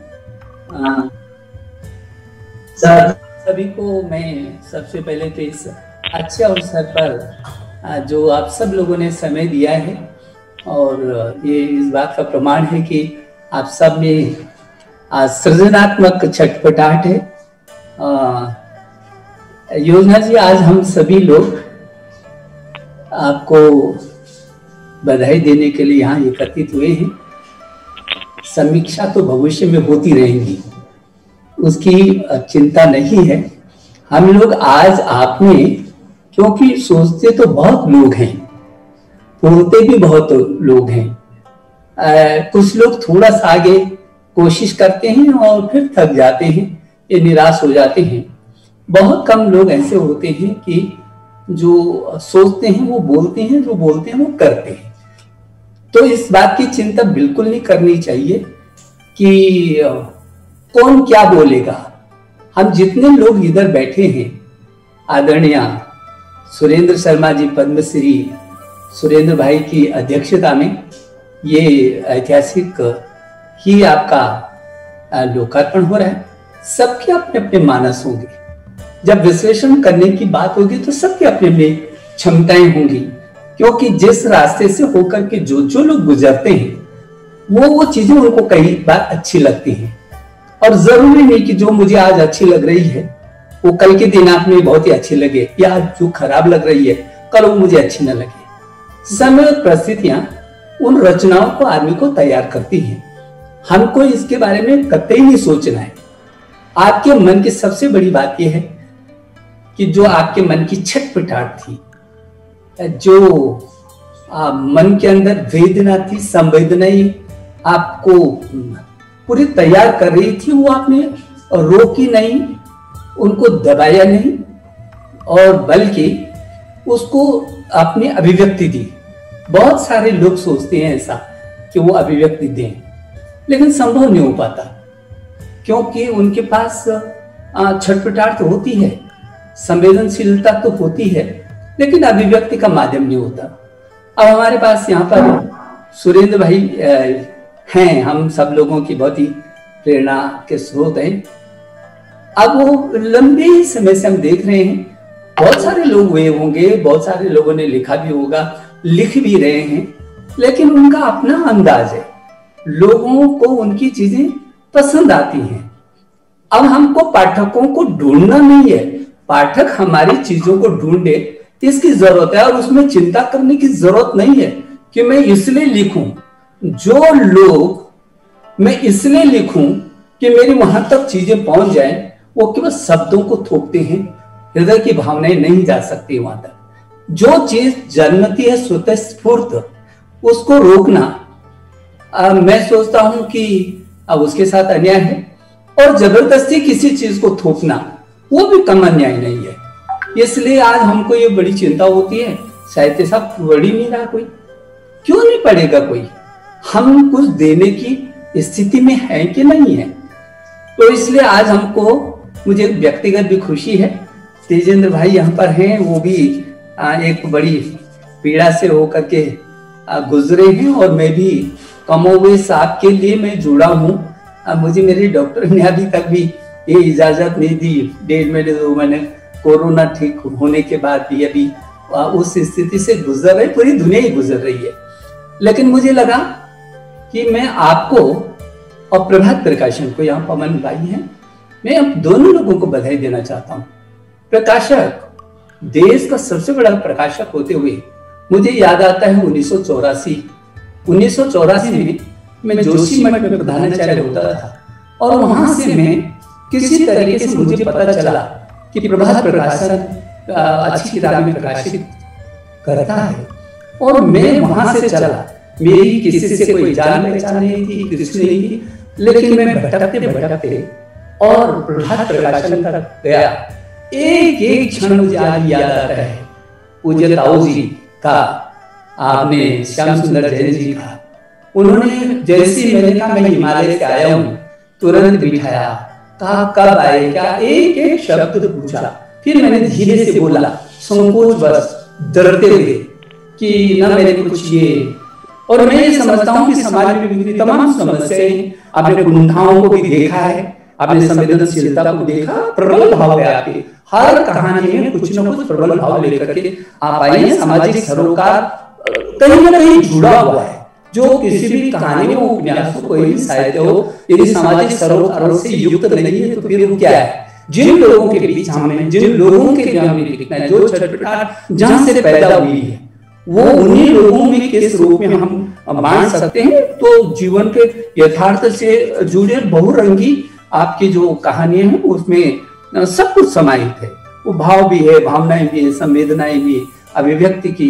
सभी को मैं सबसे पहले तो इस अच्छे अवसर पर जो आप सब लोगों ने समय दिया है और ये इस बात का प्रमाण है कि आप सब में सृजनात्मक छटपटाहट है। योजना जी, आज हम सभी लोग आपको बधाई देने के लिए यहाँ एकत्रित हुए हैं। समीक्षा तो भविष्य में होती रहेंगी, उसकी चिंता नहीं है। हम लोग आज आपने, क्योंकि सोचते तो बहुत लोग हैं, बोलते भी बहुत लोग हैं, कुछ लोग थोड़ा सा आगे कोशिश करते हैं और फिर थक जाते हैं, ये निराश हो जाते हैं। बहुत कम लोग ऐसे होते हैं कि जो सोचते हैं वो बोलते हैं, जो बोलते हैं वो करते हैं। तो इस बात की चिंता बिल्कुल नहीं करनी चाहिए कि कौन क्या बोलेगा। हम जितने लोग इधर बैठे हैं, आदरणीय सुरेंद्र शर्मा जी, पद्मश्री सुरेंद्र भाई की अध्यक्षता में ये ऐतिहासिक ही आपका लोकार्पण हो रहा है। सबके अपने अपने मानस होंगे, जब विश्लेषण करने की बात होगी तो सबके अपने अपने क्षमताएं होंगी। क्योंकि जिस रास्ते से होकर के जो लोग गुजरते हैं वो चीजें उनको कई बार अच्छी लगती हैं, और जरूरी नहीं कि जो मुझे आज अच्छी लग रही है वो कल के दिन आप में बहुत ही अच्छी लगे, या जो खराब लग रही है कल वो मुझे अच्छी न लगे। समय और परिस्थितियां उन रचनाओं को आदमी को तैयार करती हैं। हमको इसके बारे में कतई नहीं सोचना है। आपके मन की सबसे बड़ी बात यह है कि जो आपके मन की छटपटाहट थी, जो मन के अंदर वेदना थी, संवेदनाएं आपको पूरी तैयार कर रही थी, वो आपने रोकी नहीं, उनको दबाया नहीं, और बल्कि उसको अपनी अभिव्यक्ति दी। बहुत सारे लोग सोचते हैं ऐसा कि वो अभिव्यक्ति दें, लेकिन संभव नहीं हो पाता, क्योंकि उनके पास छटपटाहट तो होती है, संवेदनशीलता तो होती है, लेकिन अभिव्यक्ति का माध्यम नहीं होता। अब हमारे पास यहाँ पर सुरेंद्र भाई हैं, हम सब लोगों की बहुत ही प्रेरणा के स्रोत हैं। अब वो लंबे समय से हम देख रहे हैं, बहुत सारे लोग हुए होंगे, बहुत सारे लोगों ने लिखा भी होगा, लिख भी रहे हैं, लेकिन उनका अपना अंदाज है, लोगों को उनकी चीजें पसंद आती हैं। अब हमको पाठकों को ढूंढना नहीं है, पाठक हमारी चीजों को ढूंढे इसकी जरूरत है, और उसमें चिंता करने की जरूरत नहीं है कि मैं इसलिए लिखूं। जो लोग मैं इसलिए लिखूं कि मेरी वहां तक चीजें पहुंच जाएं, वो केवल शब्दों को थोपते हैं, हृदय की भावनाएं नहीं जा सकती वहां तक। जो चीज जन्मती है स्वतः स्फूर्त, उसको रोकना मैं सोचता हूं कि अब उसके साथ अन्याय है, और जबरदस्ती किसी चीज को थोपना वो भी कम अन्याय नहीं है। इसलिए आज हमको ये बड़ी चिंता होती है, साहित्य साहब पढ़ ही नहीं रहा कोई, क्यों नहीं पढ़ेगा कोई? हम कुछ देने की स्थिति में है कि नहीं है? तो इसलिए आज हमको, मुझे व्यक्तिगत भी खुशी है, तेजेंद्र भाई यहाँ पर हैं, वो भी एक बड़ी पीड़ा से होकर के गुजरे हैं, और मैं भी कमोवेश आपके लिए मैं जुड़ा हूँ। मुझे मेरे डॉक्टर ने अभी तक भी ये इजाजत नहीं दी, 1.5 महीने 2 महीने कोरोना ठीक होने के बाद भी अभी उस स्थिति से गुजर रही, पूरी दुनिया ही गुजर रही है। लेकिन मुझे लगा कि मैं आपको और प्रभात प्रकाशन को, यहाँ पवन भाई हैं, मैं अब दोनों लोगों को बधाई देना चाहता हूँ। प्रकाशक, देश का सबसे बड़ा प्रकाशक होते हुए मुझे याद आता है 1984 में मैं जोशीमठ में प्रधानाचार्य होता था, और वहां से मैं किसी तरीके से मुझे पता चला कि प्रभात प्रकाशन अच्छी किताबें प्रकाशित करता है, और मैं वहां से चला। मेरी किसी से कोई जान पहचान नहीं थी, किसी नहीं थी, लेकिन मैं भटकते भटकते और प्रभात प्रकाशन तक गया। एक एक क्षण मुझे आज याद आता है पूज्य ताऊ जी का, आपने श्याम सुंदर जैन जी का, उन्होंने जैसे मैंने कहा मैं हिमालय से आया हूँ, तुरंत बिठाया, कहा कब आए, क्या एक एक शब्द पूछा, फिर मैंने धीरे से बोला, संकोच बस, डरते हुए कि ना मैंने कुछ ये। और मैं ये समझता हूँ कि समाज में भी तमाम समस्याएं, आपने कुंठाओं को भी देखा है, आपने संवेदनशीलता को देखा, प्रबल भाव है आपके हर कहानी में, कुछ न कुछ प्रबल भाव लेकर के आप आई हैं। सामाजिक सरोकार कहीं ना कहीं जुड़ा हुआ है, जो किसी भी कहानी हो, उपन्यास हो, कोई भी साहित्य हो, यदि सामाजिक सरोकारों से युक्त नहीं है तो फिर वो क्या है? जिन लोगों के बीच हमें, जिन लोगों के हमें लिखना है, जो छटपटाहट जहां से पैदा हुई है, वो उन्हीं लोगों में किस रूप में हम बांट सकते हैं। तो जीवन के यथार्थ से जुड़े बहुरंगी आपकी जो कहानियां हैं, उसमें सब कुछ समाहित है। वो भाव भी है, भावनाएं भी है, संवेदनाएं भी, अभिव्यक्ति की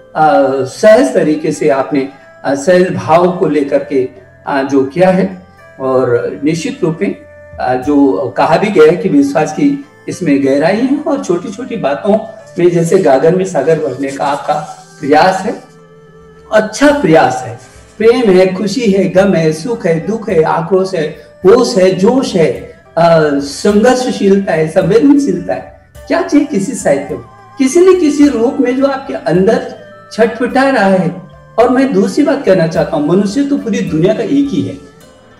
सहज तरीके से आपने सहज भाव को लेकर के जो किया है। और निश्चित रूप में जो कहा भी गया है कि विश्वास की इसमें गहराई है, और छोटी छोटी बातों में जैसे गागर में सागर भरने का आपका प्रयास है, अच्छा प्रयास है। प्रेम है, खुशी है, गम है, सुख है, दुख है, आक्रोश है, होश है, जोश है, संघर्षशीलता है, संवेदनशीलता है। क्या चाहिए किसी साहित्य में? किसी न किसी रूप में जो आपके अंदर छटपटा रहा है। और मैं दूसरी बात कहना चाहता हूँ, मनुष्य तो पूरी दुनिया का एक ही है,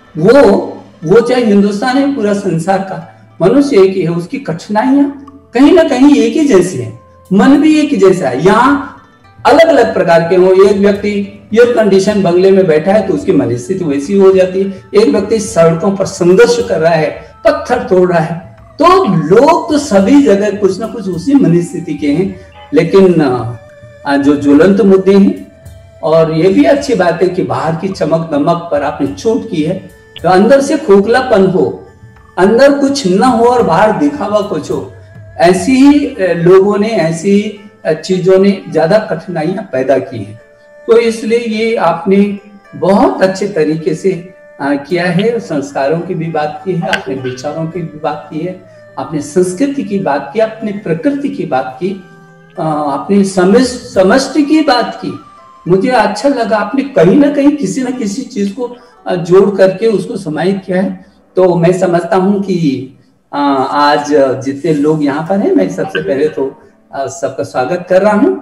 वो चाहे हिंदुस्तान है, पूरा संसार का मनुष्य एक ही है। उसकी कठिनाइयां कहीं ना कहीं एक ही जैसी है, मन भी एक ही जैसा है। यहाँ अलग अलग प्रकार के हों। एक व्यक्ति एयर कंडीशन बंगले में बैठा है तो उसकी मनस्थिति वैसी हो जाती है, एक व्यक्ति सड़कों पर संघर्ष कर रहा है, पत्थर तोड़ रहा है, तो लोग तो सभी जगह कुछ ना कुछ उसी मनस्थिति के हैं। लेकिन जो ज्वलंत मुद्दे हैं, और ये भी अच्छी बात है कि बाहर की चमक दमक पर आपने चोट की है, तो अंदर से खोखलापन हो, अंदर कुछ न हो और बाहर दिखावा कुछ हो, ऐसी ही लोगों ने, ऐसी चीजों ने ज्यादा कठिनाइयां पैदा की हैं। तो इसलिए ये आपने बहुत अच्छे तरीके से किया है। संस्कारों की भी बात की है, अपने विचारों की भी बात की है, अपने संस्कृति की बात की, अपने प्रकृति की बात की, अपनी समष्टि की बात की। मुझे अच्छा लगा, आपने कहीं ना कहीं किसी न किसी चीज को जोड़ करके उसको समाहित किया है। तो मैं समझता हूं कि आज जितने लोग यहाँ पर हैं, मैं सबसे पहले तो सबका स्वागत कर रहा हूं।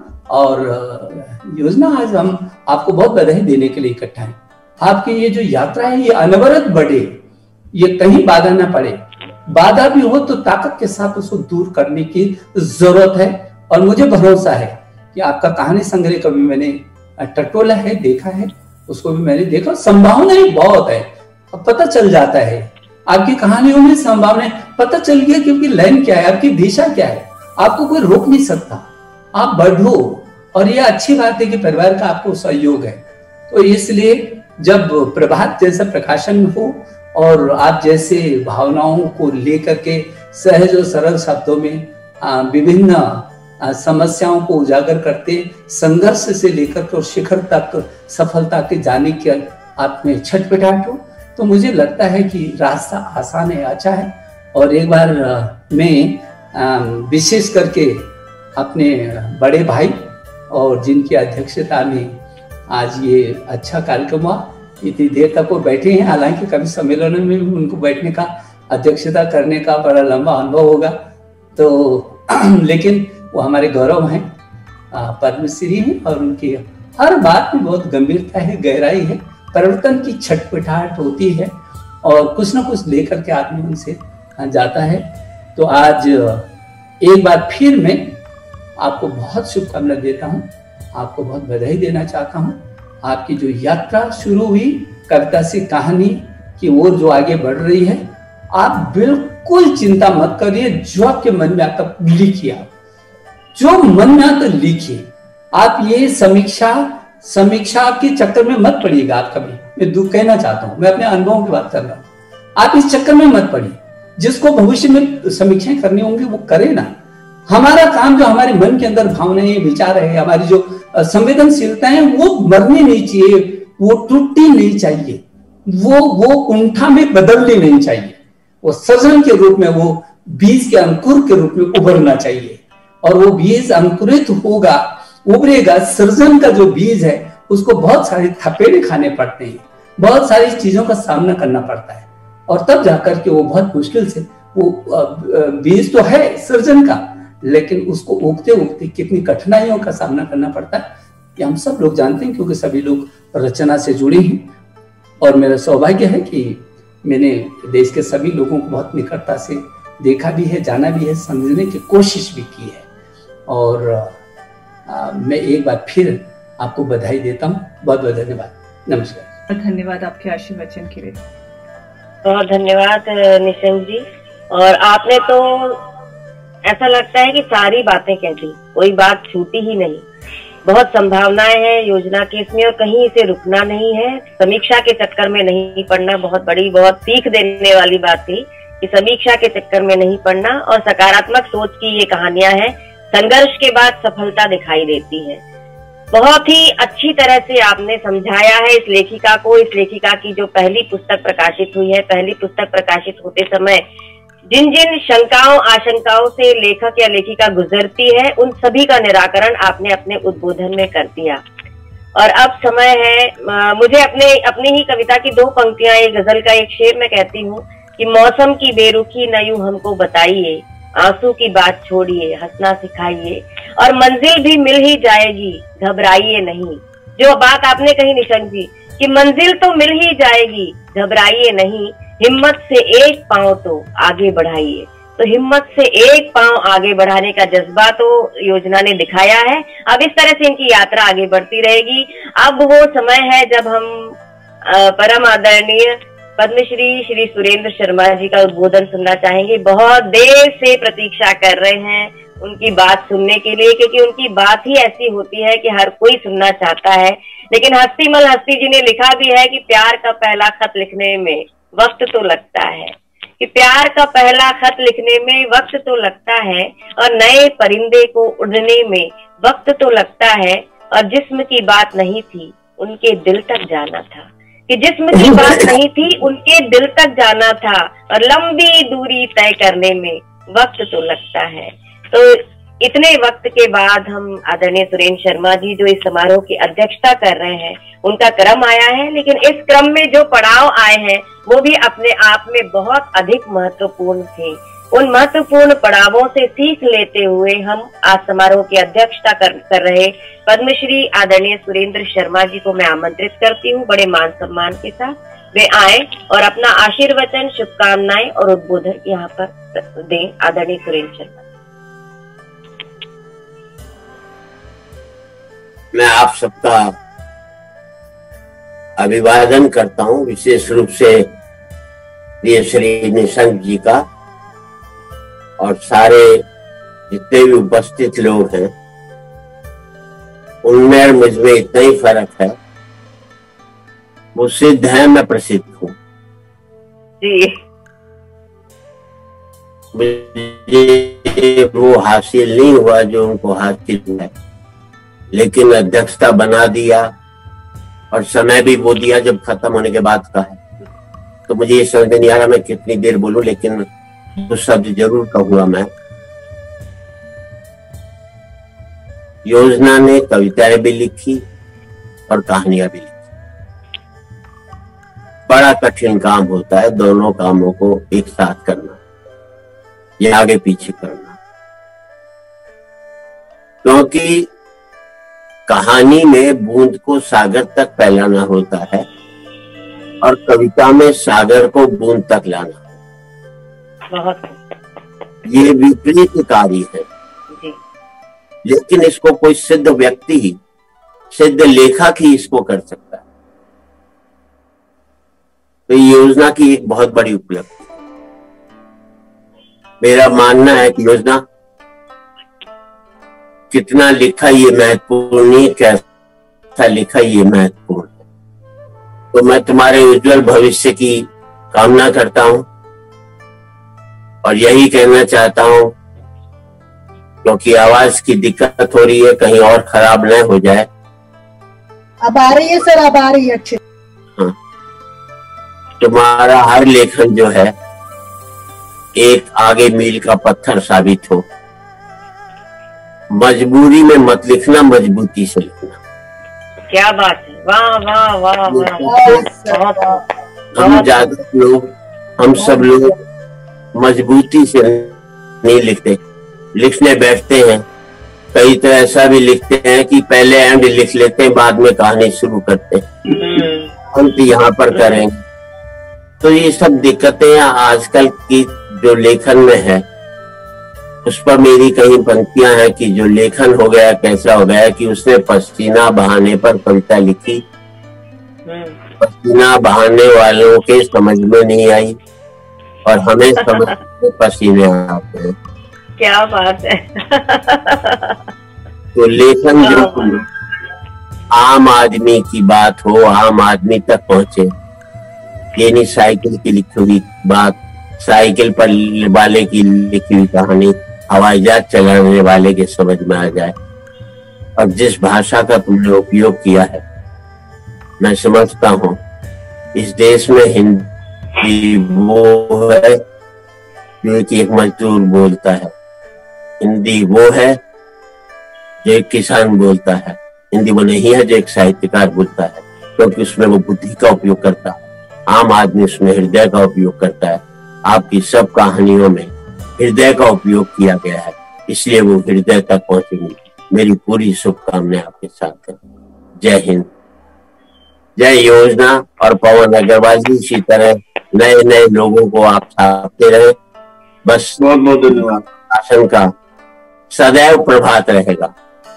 और योजना आज हम आपको बहुत बधाई देने के लिए इकट्ठा हैं। आपकी ये जो यात्रा है ये अनवरत बढ़े, ये कहीं बाधा ना पड़े। बाधा भी हो तो ताकत के साथ उसको दूर करने की जरूरत है। और मुझे भरोसा है कि आपका कहानी संग्रह कभी मैंने टटोला है, देखा है, उसको भी मैंने देखा। संभावनाएं बहुत है, अब पता चल जाता है आपकी कहानियों में संभावनाएं पता चल गया, क्योंकि लाइन क्या है, आपकी दिशा क्या है, आपको कोई रोक नहीं सकता, आप बढ़ो। और ये अच्छी बात है कि परिवार का आपको सहयोग है। तो इसलिए जब प्रभात जैसा प्रकाशन हो और आप जैसे भावनाओं को लेकर के सहज और सरल शब्दों में विभिन्न समस्याओं को उजागर करते, संघर्ष से लेकर के और शिखर तक सफलता के जाने के आप में छटपटाहट हो, तो मुझे लगता है कि रास्ता आसान है, अच्छा है। और एक बार मैं विशेष करके अपने बड़े भाई और जिनकी अध्यक्षता में आज ये अच्छा कार्यक्रम हुआ, इतनी देर तक वो बैठे हैं, हालांकि कभी सम्मेलनों में भी उनको बैठने का, अध्यक्षता करने का बड़ा लंबा अनुभव होगा, तो लेकिन वो हमारे गौरव हैं, पद्मश्री हैं, और उनकी हर बात में बहुत गंभीरता है, गहराई है, परिवर्तन की छटपटाहट होती है और कुछ ना कुछ लेकर के आदमी उनसे जाता है। तो आज एक बार फिर मैं आपको बहुत शुभकामना देता हूँ, आपको बहुत बधाई देना चाहता हूँ। आपकी जो यात्रा शुरू हुई कविता से कहानी की ओर जो आगे बढ़ रही है, आप बिल्कुल चिंता मत करिए। जो आपके मन में आता लिखिए, आप जो मन में आता लिखिए। आप ये समीक्षा के चक्कर में मत पड़िएगा। आप कभी, मैं दुख कहना चाहता हूँ, मैं अपने अनुभवों की बात कर रहा हूँ, आप इस चक्कर में मत पड़िए। जिसको भविष्य में समीक्षाएं करनी होंगी वो करे ना। हमारा काम जो हमारे मन के अंदर भावनाएं, विचार है, हमारी जो संवेदनशीलता है, वो मरनी नहीं चाहिए, वो टूटनी नहीं चाहिए, वो कुंठा में बदलनी नहीं चाहिए, वो सृजन के रूप में, वो बीज के अंकुर के रूप में उभरना चाहिए। और वो बीज अंकुरित होगा, उभरेगा। सृजन का जो बीज है उसको बहुत सारे थपेड़े खाने पड़ते हैं, बहुत सारी चीजों का सामना करना पड़ता है, और तब जाकर के वो बहुत मुश्किल से, वो बीज तो है सृजन का, लेकिन उसको उगते उगते कितनी कठिनाइयों का सामना करना पड़ता है, ये हम सब लोग जानते हैं, क्योंकि सभी लोग रचना से जुड़े हैं। और मेरा सौभाग्य है कि मैंने देश के सभी लोगों को बहुत निकटता से देखा भी है, जाना भी है, समझने की कोशिश भी की है। और मैं एक बार फिर आपको बधाई देता हूँ। बहुत बहुत धन्यवाद। नमस्कार। धन्यवाद आपके आशीर्वचन के लिए। बहुत धन्यवाद निशंक जी। और आपने तो ऐसा लगता है कि सारी बातें कह दी, कोई बात छूटी ही नहीं। बहुत संभावनाएं हैं योजना के इसमें, और कहीं इसे रुकना नहीं है, समीक्षा के चक्कर में नहीं पड़ना। बहुत बड़ी, बहुत सीख देने वाली बात थी कि समीक्षा के चक्कर में नहीं पड़ना, और सकारात्मक सोच की ये कहानियां हैं। संघर्ष के बाद सफलता दिखाई देती है। बहुत ही अच्छी तरह से आपने समझाया है इस लेखिका को, इस लेखिका की जो पहली पुस्तक प्रकाशित हुई है। पहली पुस्तक प्रकाशित होते समय जिन जिन शंकाओं, आशंकाओं से लेखक या लेखिका गुजरती है, उन सभी का निराकरण आपने अपने उद्बोधन में कर दिया। और अब समय है, मुझे अपनी ही कविता की 2 पंक्तियां, एक गजल का एक शेर मैं कहती हूँ कि मौसम की बेरुखी न यूं हमको बताइए, आंसू की बात छोड़िए, हंसना सिखाइए, और मंजिल भी मिल ही जाएगी, घबराइए नहीं। जो बात आपने कही निशंक जी कि मंजिल तो मिल ही जाएगी, घबराइए नहीं, हिम्मत से एक पांव तो आगे बढ़ाइए। तो हिम्मत से एक पांव आगे बढ़ाने का जज्बा तो योजना ने दिखाया है। अब इस तरह से इनकी यात्रा आगे बढ़ती रहेगी। अब वो समय है जब हम परम आदरणीय पद्मश्री श्री सुरेंद्र शर्मा जी का उद्बोधन सुनना चाहेंगे। बहुत देर से प्रतीक्षा कर रहे हैं उनकी बात सुनने के लिए, क्योंकि उनकी बात ही ऐसी होती है कि हर कोई सुनना चाहता है। लेकिन हस्तीमल हस्ती जी ने लिखा भी है कि प्यार का पहला खत लिखने में वक्त तो लगता है, कि प्यार का पहला खत लिखने में वक्त तो लगता है, और नए परिंदे को उड़ने में वक्त तो लगता है, और जिस्म की बात नहीं थी उनके दिल तक जाना था, कि जिस्म की बात नहीं थी उनके दिल तक जाना था, और लंबी दूरी तय करने में वक्त तो लगता है। तो इतने वक्त के बाद हम आदरणीय सुरेंद्र शर्मा जी जो इस समारोह की अध्यक्षता कर रहे हैं, उनका क्रम आया है। लेकिन इस क्रम में जो पड़ाव आए हैं वो भी अपने आप में बहुत अधिक महत्वपूर्ण थे। उन महत्वपूर्ण पड़ावों से सीख लेते हुए हम आज समारोह की अध्यक्षता कर रहे पद्मश्री आदरणीय सुरेंद्र शर्मा जी को मैं आमंत्रित करती हूँ बड़े मान सम्मान के साथ। वे आए और अपना आशीर्वचन, शुभकामनाएं और उद्बोधन यहाँ पर दें। आदरणीय सुरेंद्र शर्मा। मैं आप सबका अभिवादन करता हूं, विशेष रूप से प्रिय श्री निशंक जी का और सारे जितने भी उपस्थित लोग हैं, उनमें और मुझमें इतना ही फर्क है, वो सिद्ध है, मैं प्रसिद्ध हूं। जी। मुझे वो हासिल नहीं हुआ जो उनको हासिल हुआ है, लेकिन अध्यक्षता बना दिया और समय भी वो दिया जब खत्म होने के बाद का है। तो मुझे ये समझ नहीं आ रहा मैं कितनी देर बोलूं, लेकिन कुछ शब्द जरूर कहूंगा मैं। योजना ने कविताएं भी लिखी और कहानियां भी लिखी। बड़ा कठिन काम होता है दोनों कामों को एक साथ करना, ये आगे पीछे करना, क्योंकि कहानी में बूंद को सागर तक फैलाना होता है और कविता में सागर को बूंद तक लाना। ये विपरीत कार्य है, लेकिन इसको कोई सिद्ध व्यक्ति ही, सिद्ध लेखक ही इसको कर सकता है। तो ये योजना की एक बहुत बड़ी उपलब्धि। मेरा मानना है कि योजना कितना लिखा ये महत्वपूर्ण नहीं, कैसा लिखा ये महत्वपूर्ण है। तो मैं तुम्हारे उज्जवल भविष्य की कामना करता हूं और यही कहना चाहता हूं, क्योंकि आवाज की दिक्कत हो रही है, कहीं और खराब न हो जाए। अब आ रही है सर, अब आ रही है अच्छे। हाँ, तुम्हारा हर लेखन जो है एक आगे मील का पत्थर साबित हो। मजबूरी में मत लिखना, मजबूती से लिखना। क्या बात है, वाह वाह वाह वाह। हम ज्यादा लोग, हम सब लोग मजबूती से नहीं लिखते, लिखने बैठते हैं कई तो ऐसा भी लिखते हैं कि पहले एंड लिख लेते हैं, बाद में कहानी शुरू करते हैं, अंत यहाँ पर करेंगे। तो ये सब दिक्कतें आजकल की जो लेखन में है, उस पर मेरी कई पंक्तियां हैं कि जो लेखन हो गया कैसा हो गया कि उसने पसीना बहाने पर कविता लिखी, पसीना बहाने वालों के समझ में नहीं आई और हमें समझ में पसीने आते हैं। क्या बात है। तो लेखन जो आम आदमी की बात हो, आम आदमी तक पहुंचे, ये नहीं साइकिल की लिखी हुई बात, साइकिल पर वाले की लिखी हुई कहानी हवाई जहाज चलाने वाले के समझ में आ जाए। और जिस भाषा का तुमने उपयोग किया है, मैं समझता हूँ इस देश में हिंदी वो है जो एक मजदूर बोलता है, हिंदी वो है जो एक किसान बोलता है, हिंदी वो नहीं है जो एक साहित्यकार बोलता है, क्योंकि उसमें वो बुद्धि का उपयोग करता है, आम आदमी उसमें हृदय का उपयोग करता है। आपकी सब कहानियों में हृदय का उपयोग किया गया है, इसलिए वो हृदय तक पहुंचेंगी। मेरी पूरी शुभकामनाएं आपके साथ है। जय हिंद, जय योजना। और पवन अग्रवाल जी इसी तरह नए नए लोगों को आप छापते रहे, बस बहुत बहुत धन्यवाद। प्रकाशन का सदैव प्रभात रहेगा।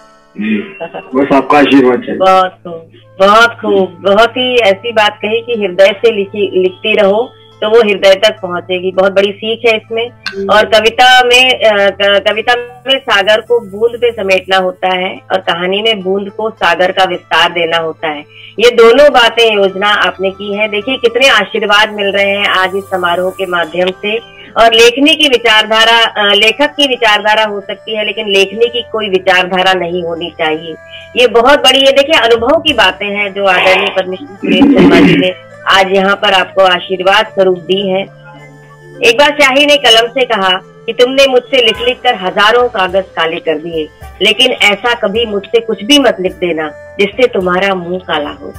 बस आपका आशीर्वाद चाहिए। बहुत खूब, बहुत खूब, बहुत ही ऐसी बात कही कि हृदय से लिखती रहो तो वो हृदय तक पहुंचेगी। बहुत बड़ी सीख है इसमें। और कविता में सागर को बूंद पे समेटना होता है और कहानी में बूंद को सागर का विस्तार देना होता है। ये दोनों बातें योजना आपने की है। देखिए कितने आशीर्वाद मिल रहे हैं आज इस समारोह के माध्यम से। और लेखनी की विचारधारा, लेखक की विचारधारा हो सकती है लेकिन लेखनी की कोई विचारधारा नहीं होनी चाहिए। ये बहुत बड़ी, ये देखिए अनुभव की बातें हैं जो आदरणीय पद्मश्री सुरेश शर्मा जी ने आज यहाँ पर आपको आशीर्वाद स्वरूप दी है। एक बार शाही ने कलम से कहा कि तुमने मुझसे लिख लिख कर हजारों कागज काले कर दिए, लेकिन ऐसा कभी मुझसे कुछ भी मत लिख देना जिससे तुम्हारा मुंह काला हो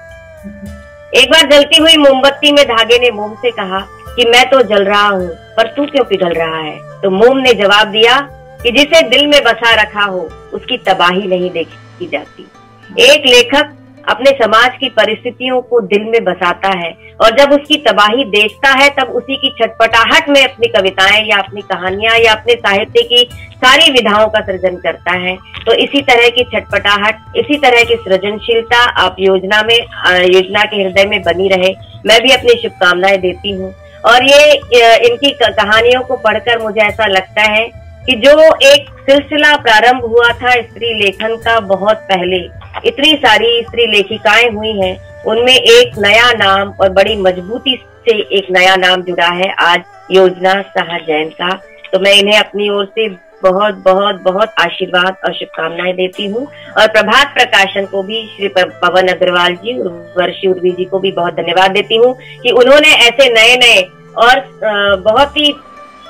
जाए। एक बार जलती हुई मोमबत्ती में धागे ने मोम से कहा कि मैं तो जल रहा हूँ पर तू क्यों पिघल रहा है। तो मोम ने जवाब दिया कि जिसे दिल में बसा रखा हो उसकी तबाही नहीं देखी जाती। एक लेखक अपने समाज की परिस्थितियों को दिल में बसाता है और जब उसकी तबाही देखता है तब उसी की छटपटाहट में अपनी कविताएं या अपनी कहानियां या अपने साहित्य की सारी विधाओं का सृजन करता है। तो इसी तरह की छटपटाहट, इसी तरह की सृजनशीलता आप योजना के हृदय में बनी रहे, मैं भी अपनी शुभकामनाएं देती हूँ। और ये इनकी कहानियों को पढ़कर मुझे ऐसा लगता है कि जो एक सिलसिला प्रारंभ हुआ था स्त्री लेखन का बहुत पहले, इतनी सारी स्त्री लेखिकाएं हुई हैं, उनमें एक नया नाम और बड़ी मजबूती से एक नया नाम जुड़ा है आज योजना शाह जैन का। तो मैं इन्हें अपनी ओर से बहुत बहुत बहुत आशीर्वाद और शुभकामनाएं देती हूँ। और प्रभात प्रकाशन को भी श्री पवन अग्रवाल जी, उर्वशी उर्वी जी को भी बहुत धन्यवाद देती हूँ कि उन्होंने ऐसे नए नए और बहुत ही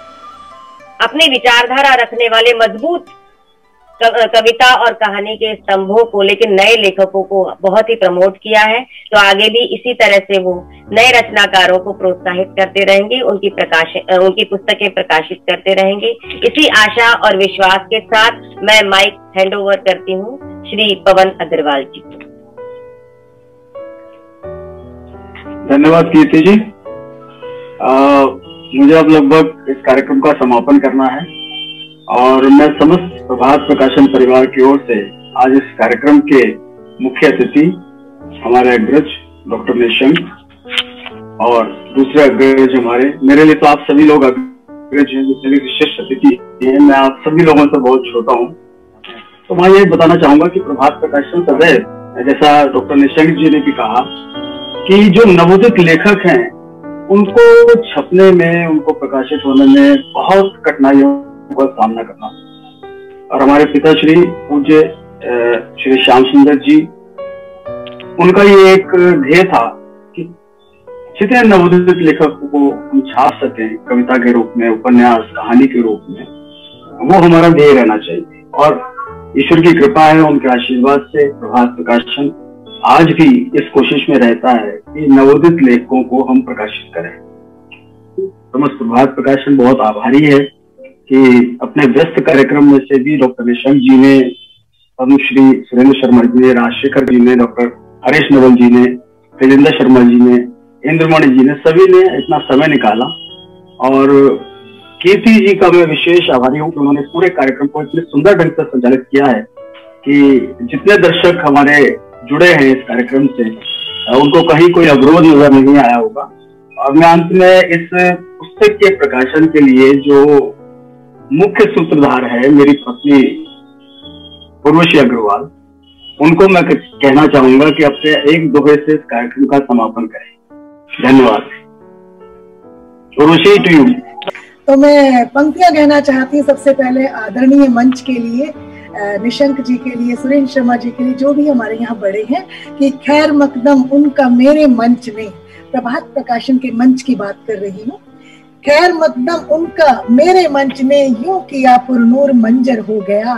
अपनी विचारधारा रखने वाले मजबूत कविता और कहानी के स्तंभों को, लेकिन नए लेखकों को बहुत ही प्रमोट किया है। तो आगे भी इसी तरह से वो नए रचनाकारों को प्रोत्साहित करते रहेंगे, उनकी पुस्तकें प्रकाशित करते रहेंगे। इसी आशा और विश्वास के साथ मैं माइक हैंड ओवर करती हूँ श्री पवन अग्रवाल जी को। धन्यवाद कीर्ति जी। मुझे अब लगभग इस कार्यक्रम का समापन करना है और मैं समस्त प्रभात प्रकाशन परिवार की ओर से आज इस कार्यक्रम के मुख्य अतिथि हमारे अग्रज डॉक्टर निशंक और दूसरे अग्रज हमारे, मेरे लिए तो आप सभी लोग अग्रज हैं, जितने भी विशिष्ट अतिथि हैं, मैं आप सभी लोगों से बहुत छोटा हूँ। तो मैं ये बताना चाहूंगा कि प्रभात प्रकाशन सदैव, जैसा डॉक्टर निशंक जी ने भी कहा, कि जो नवोदित लेखक हैं उनको छपने में, उनको प्रकाशित होने में बहुत कठिनाइयों का सामना करना। और हमारे पिताश्री पूज्य श्री श्याम सुंदर जी, उनका ये एक ध्येय था कि जितने नवोदित लेखकों को हम छाप सकें कविता के रूप में, उपन्यास, कहानी के रूप में, वो हमारा ध्येय रहना चाहिए। और ईश्वर की कृपा है, उनके आशीर्वाद से प्रभात प्रकाशन आज भी इस कोशिश में रहता है कि नवोदित लेखकों को हम प्रकाशित करें। समस्त प्रभात प्रकाशन बहुत आभारी है कि अपने व्यस्त कार्यक्रम में से भी डॉक्टर निशंक जी ने, पद्मश्री सुरेंद्र शर्मा जी ने, राजशेखर जी ने, डॉक्टर हरीश नवल जी ने, तेजेंद्र शर्मा जी ने, इंद्रमणि जी ने, सभी ने इतना समय निकाला। और कीर्ति जी का मैं विशेष आभारी हूँ कि उन्होंने पूरे कार्यक्रम को इतने सुंदर ढंग से संचालित किया है कि जितने दर्शक हमारे जुड़े हैं इस कार्यक्रम से, उनको कहीं कोई अवरोध नजर नहीं आया होगा। और मैं अंत में इस पुस्तक के प्रकाशन के लिए जो मुख्य सूत्रधार है, मेरी पत्नी उर्वशी अग्रवाल, उनको मैं कहना चाहूंगा कि अपने एक दोहे से इस कार्यक्रम का समापन करें। धन्यवाद। Urvashi, to you. तो मैं पंक्तियां कहना चाहती हूँ सबसे पहले आदरणीय मंच के लिए, निशंक जी के लिए, सुरेंद्र शर्मा जी के लिए, जो भी हमारे यहाँ बड़े हैं, कि खैर मकदम उनका मेरे मंच में, प्रभात प्रकाशन के मंच की बात कर रही हूँ। खैर मकदम उनका मेरे मंच में यूं किया पुरनूर मंजर हो गया,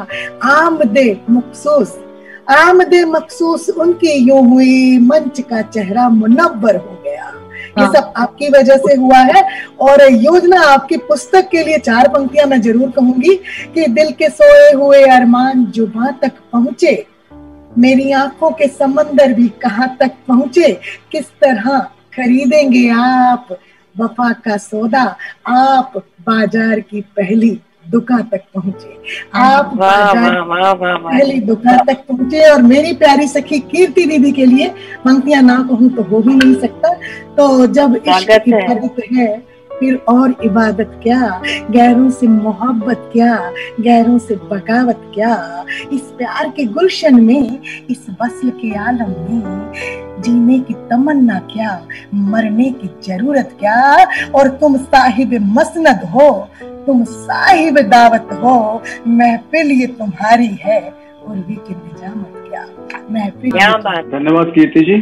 आमदे मखसूस उनकी यूं हुई, मंच का चेहरा मुनव्वर हो गया। ये सब आपकी वजह से हुआ है। और योजना आपकी पुस्तक के लिए 4 पंक्तियां मैं जरूर कहूंगी कि दिल के सोए हुए अरमान जुबां तक पहुंचे, मेरी आंखों के समंदर भी कहां तक पहुंचे, किस तरह खरीदेंगे आप वफा का सौदा, आप बाजार की पहली दुकान तक पहुंचे, आप बाजार की पहली दुकान तक पहुंचे। और मेरी प्यारी सखी कीर्ति दीदी के लिए पंक्तियां ना कहूं तो हो भी नहीं सकता। तो जब इश्क इबादत है फिर और इबादत क्या, गैरों से मोहब्बत क्या, गैरों से बगावत क्या, इस प्यार के गुलशन में, इस वस्ल के आलम में, जीने की तमन्ना क्या, मरने की जरूरत क्या। और तुम साहिब मसनद हो, तुम साहिब दावत हो, महफिल ये तुम्हारी है और वी की निजामत क्या, महफिल। धन्यवाद कीर्ति जी।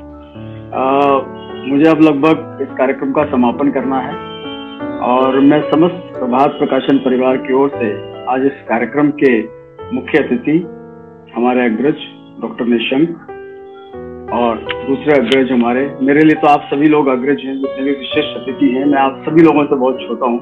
मुझे अब लगभग इस कार्यक्रम का समापन करना है और मैं समस्त प्रभात प्रकाशन परिवार की ओर से आज इस कार्यक्रम के मुख्य अतिथि हमारे अग्रज डॉक्टर निशंक और दूसरे अग्रज हमारे, मेरे लिए तो आप सभी लोग अग्रज हैं, जितने भी विशेष अतिथि हैं, मैं आप सभी लोगों से बहुत छोटा हूँ,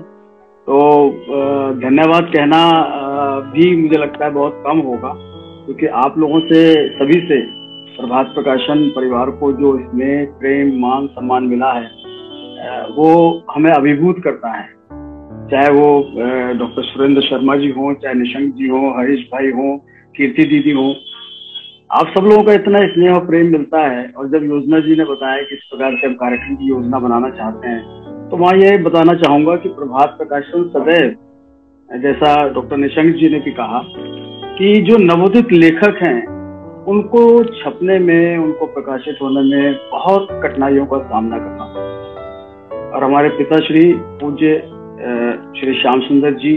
तो धन्यवाद कहना भी मुझे लगता है बहुत कम होगा, क्योंकि आप लोगों से, सभी से प्रभात प्रकाशन परिवार को जो इसमें प्रेम, मान, सम्मान मिला है वो हमें अभिभूत करता है। चाहे वो डॉक्टर सुरेंद्र शर्मा जी हों, चाहे निशंक जी हों, हरीश भाई हों, कीर्ति दीदी हों, आप सब लोगों का इतना स्नेह और प्रेम मिलता है। और जब योजना जी ने बताया कि इस प्रकार से हम कार्यक्रम की योजना बनाना चाहते हैं, तो वहाँ ये बताना चाहूंगा कि प्रभात प्रकाशन सदैव, जैसा डॉक्टर निशंक जी ने भी कहा, कि जो नवोदित लेखक हैं उनको छपने में, उनको प्रकाशित होने में बहुत कठिनाइयों का सामना करना पड़ा। और हमारे पिताश्री पूज्य श्री श्याम सुंदर जी,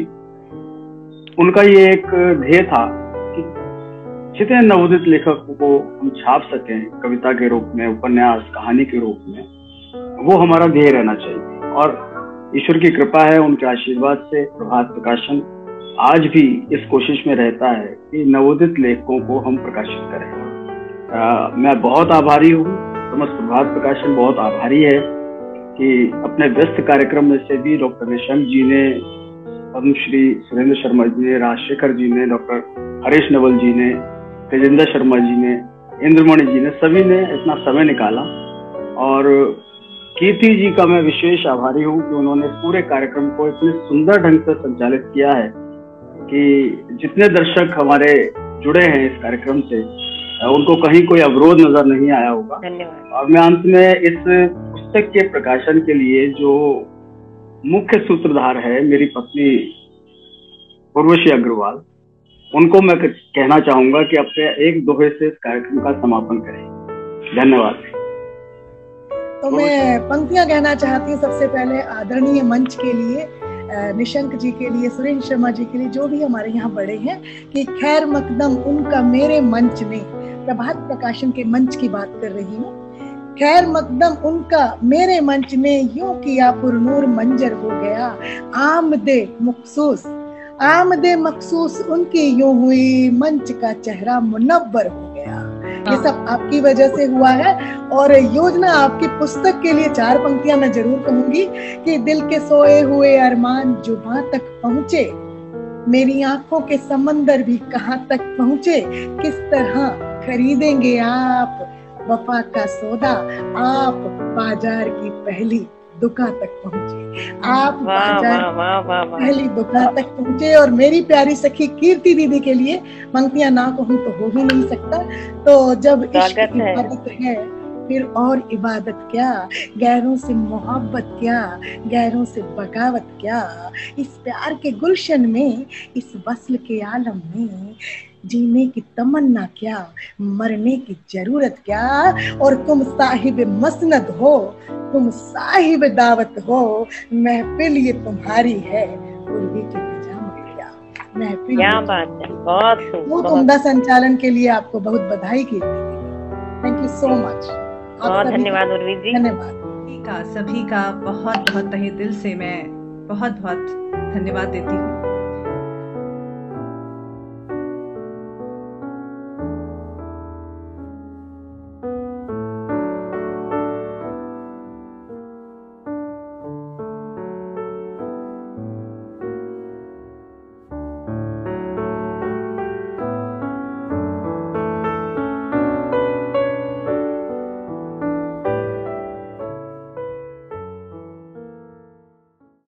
उनका ये एक ध्येय था कि जितने नवोदित लेखकों को हम छाप सकें कविता के रूप में, उपन्यास, कहानी के रूप में, वो हमारा ध्येय रहना चाहिए। और ईश्वर की कृपा है, उनके आशीर्वाद से प्रभात प्रकाशन आज भी इस कोशिश में रहता है कि नवोदित लेखकों को हम प्रकाशित करें। मैं बहुत आभारी हूँ, समस्त प्रभात प्रकाशन बहुत आभारी है कि अपने व्यस्त कार्यक्रम में से भी डॉक्टर निशंक जी ने, पद्मश्री सुरेंद्र शर्मा जी ने, राजशेखर जी ने, डॉक्टर हरीश नवल जी ने, तेजेंद्र शर्मा जी ने, इंद्रमणि जी ने, सभी ने इतना समय निकाला। और कीर्ति जी का मैं विशेष आभारी हूँ कि उन्होंने पूरे कार्यक्रम को इतने सुंदर ढंग से संचालित किया है कि जितने दर्शक हमारे जुड़े हैं इस कार्यक्रम से, उनको कहीं कोई अवरोध नजर नहीं आया होगा। धन्यवाद। और मैं अंत में इस पुस्तक के प्रकाशन के लिए जो मुख्य सूत्रधार है, मेरी पत्नी उर्वशी अग्रवाल, उनको मैं कहना चाहूंगा कि अपने एक दोहे से इस कार्यक्रम का समापन करें। धन्यवाद। तो मैं पंक्तियां कहना चाहती हूँ सबसे पहले आदरणीय मंच के लिए, निशंक जी के लिए, सुरेंद्र शर्मा जी के लिए, जो भी हमारे यहाँ बड़े हैं, कि खैर मकदम उनका मेरे मंच ने, प्रभात प्रकाशन के मंच की बात कर रही हूँ, खैर मकदम उनका मेरे मंच ने यूं किया पुरनूर मंजर हो गया, आमदे मखसूस उनकी यूं हुई, मंच का चेहरा मुनव्वर हो गया। ये सब आपकी वजह से हुआ है। और योजना आपकी पुस्तक के लिए 4 पंक्तियां मैं जरूर कहूंगी कि दिल के सोए हुए अरमान जुबां तक पहुंचे, मेरी आंखों के समंदर भी कहां तक पहुंचे, किस तरह खरीदेंगे आप वफा का सौदा, आप बाजार की पहली दुकान तक पहुंचे, आप बाजार पहली दुकान तक पहुंचे। और मेरी प्यारी सखी कीर्ति दीदी के लिए पंक्तियां ना कहूं तो हो भी नहीं सकता। तो जब इश्क इबादत है फिर और इबादत क्या, गैरों से मोहब्बत क्या, गैरों से बगावत क्या, इस प्यार के गुलशन में, इस वस्ल के आलम में, जीने की तमन्ना क्या, मरने की जरूरत क्या। और तुम साहिब मसनद हो, तुम साहिब दावत हो, महफिल ये तुम्हारी है उर्वी की निजामत क्या, महफिल। क्या बात है, बहुत उम्दा संचालन के लिए आपको बहुत बधाई की। Thank you so much. बहुत धन्यवाद उर्वी जी। धन्यवाद। सभी का बहुत बहुत तहे दिल से मैं बहुत बहुत धन्यवाद देती हूँ।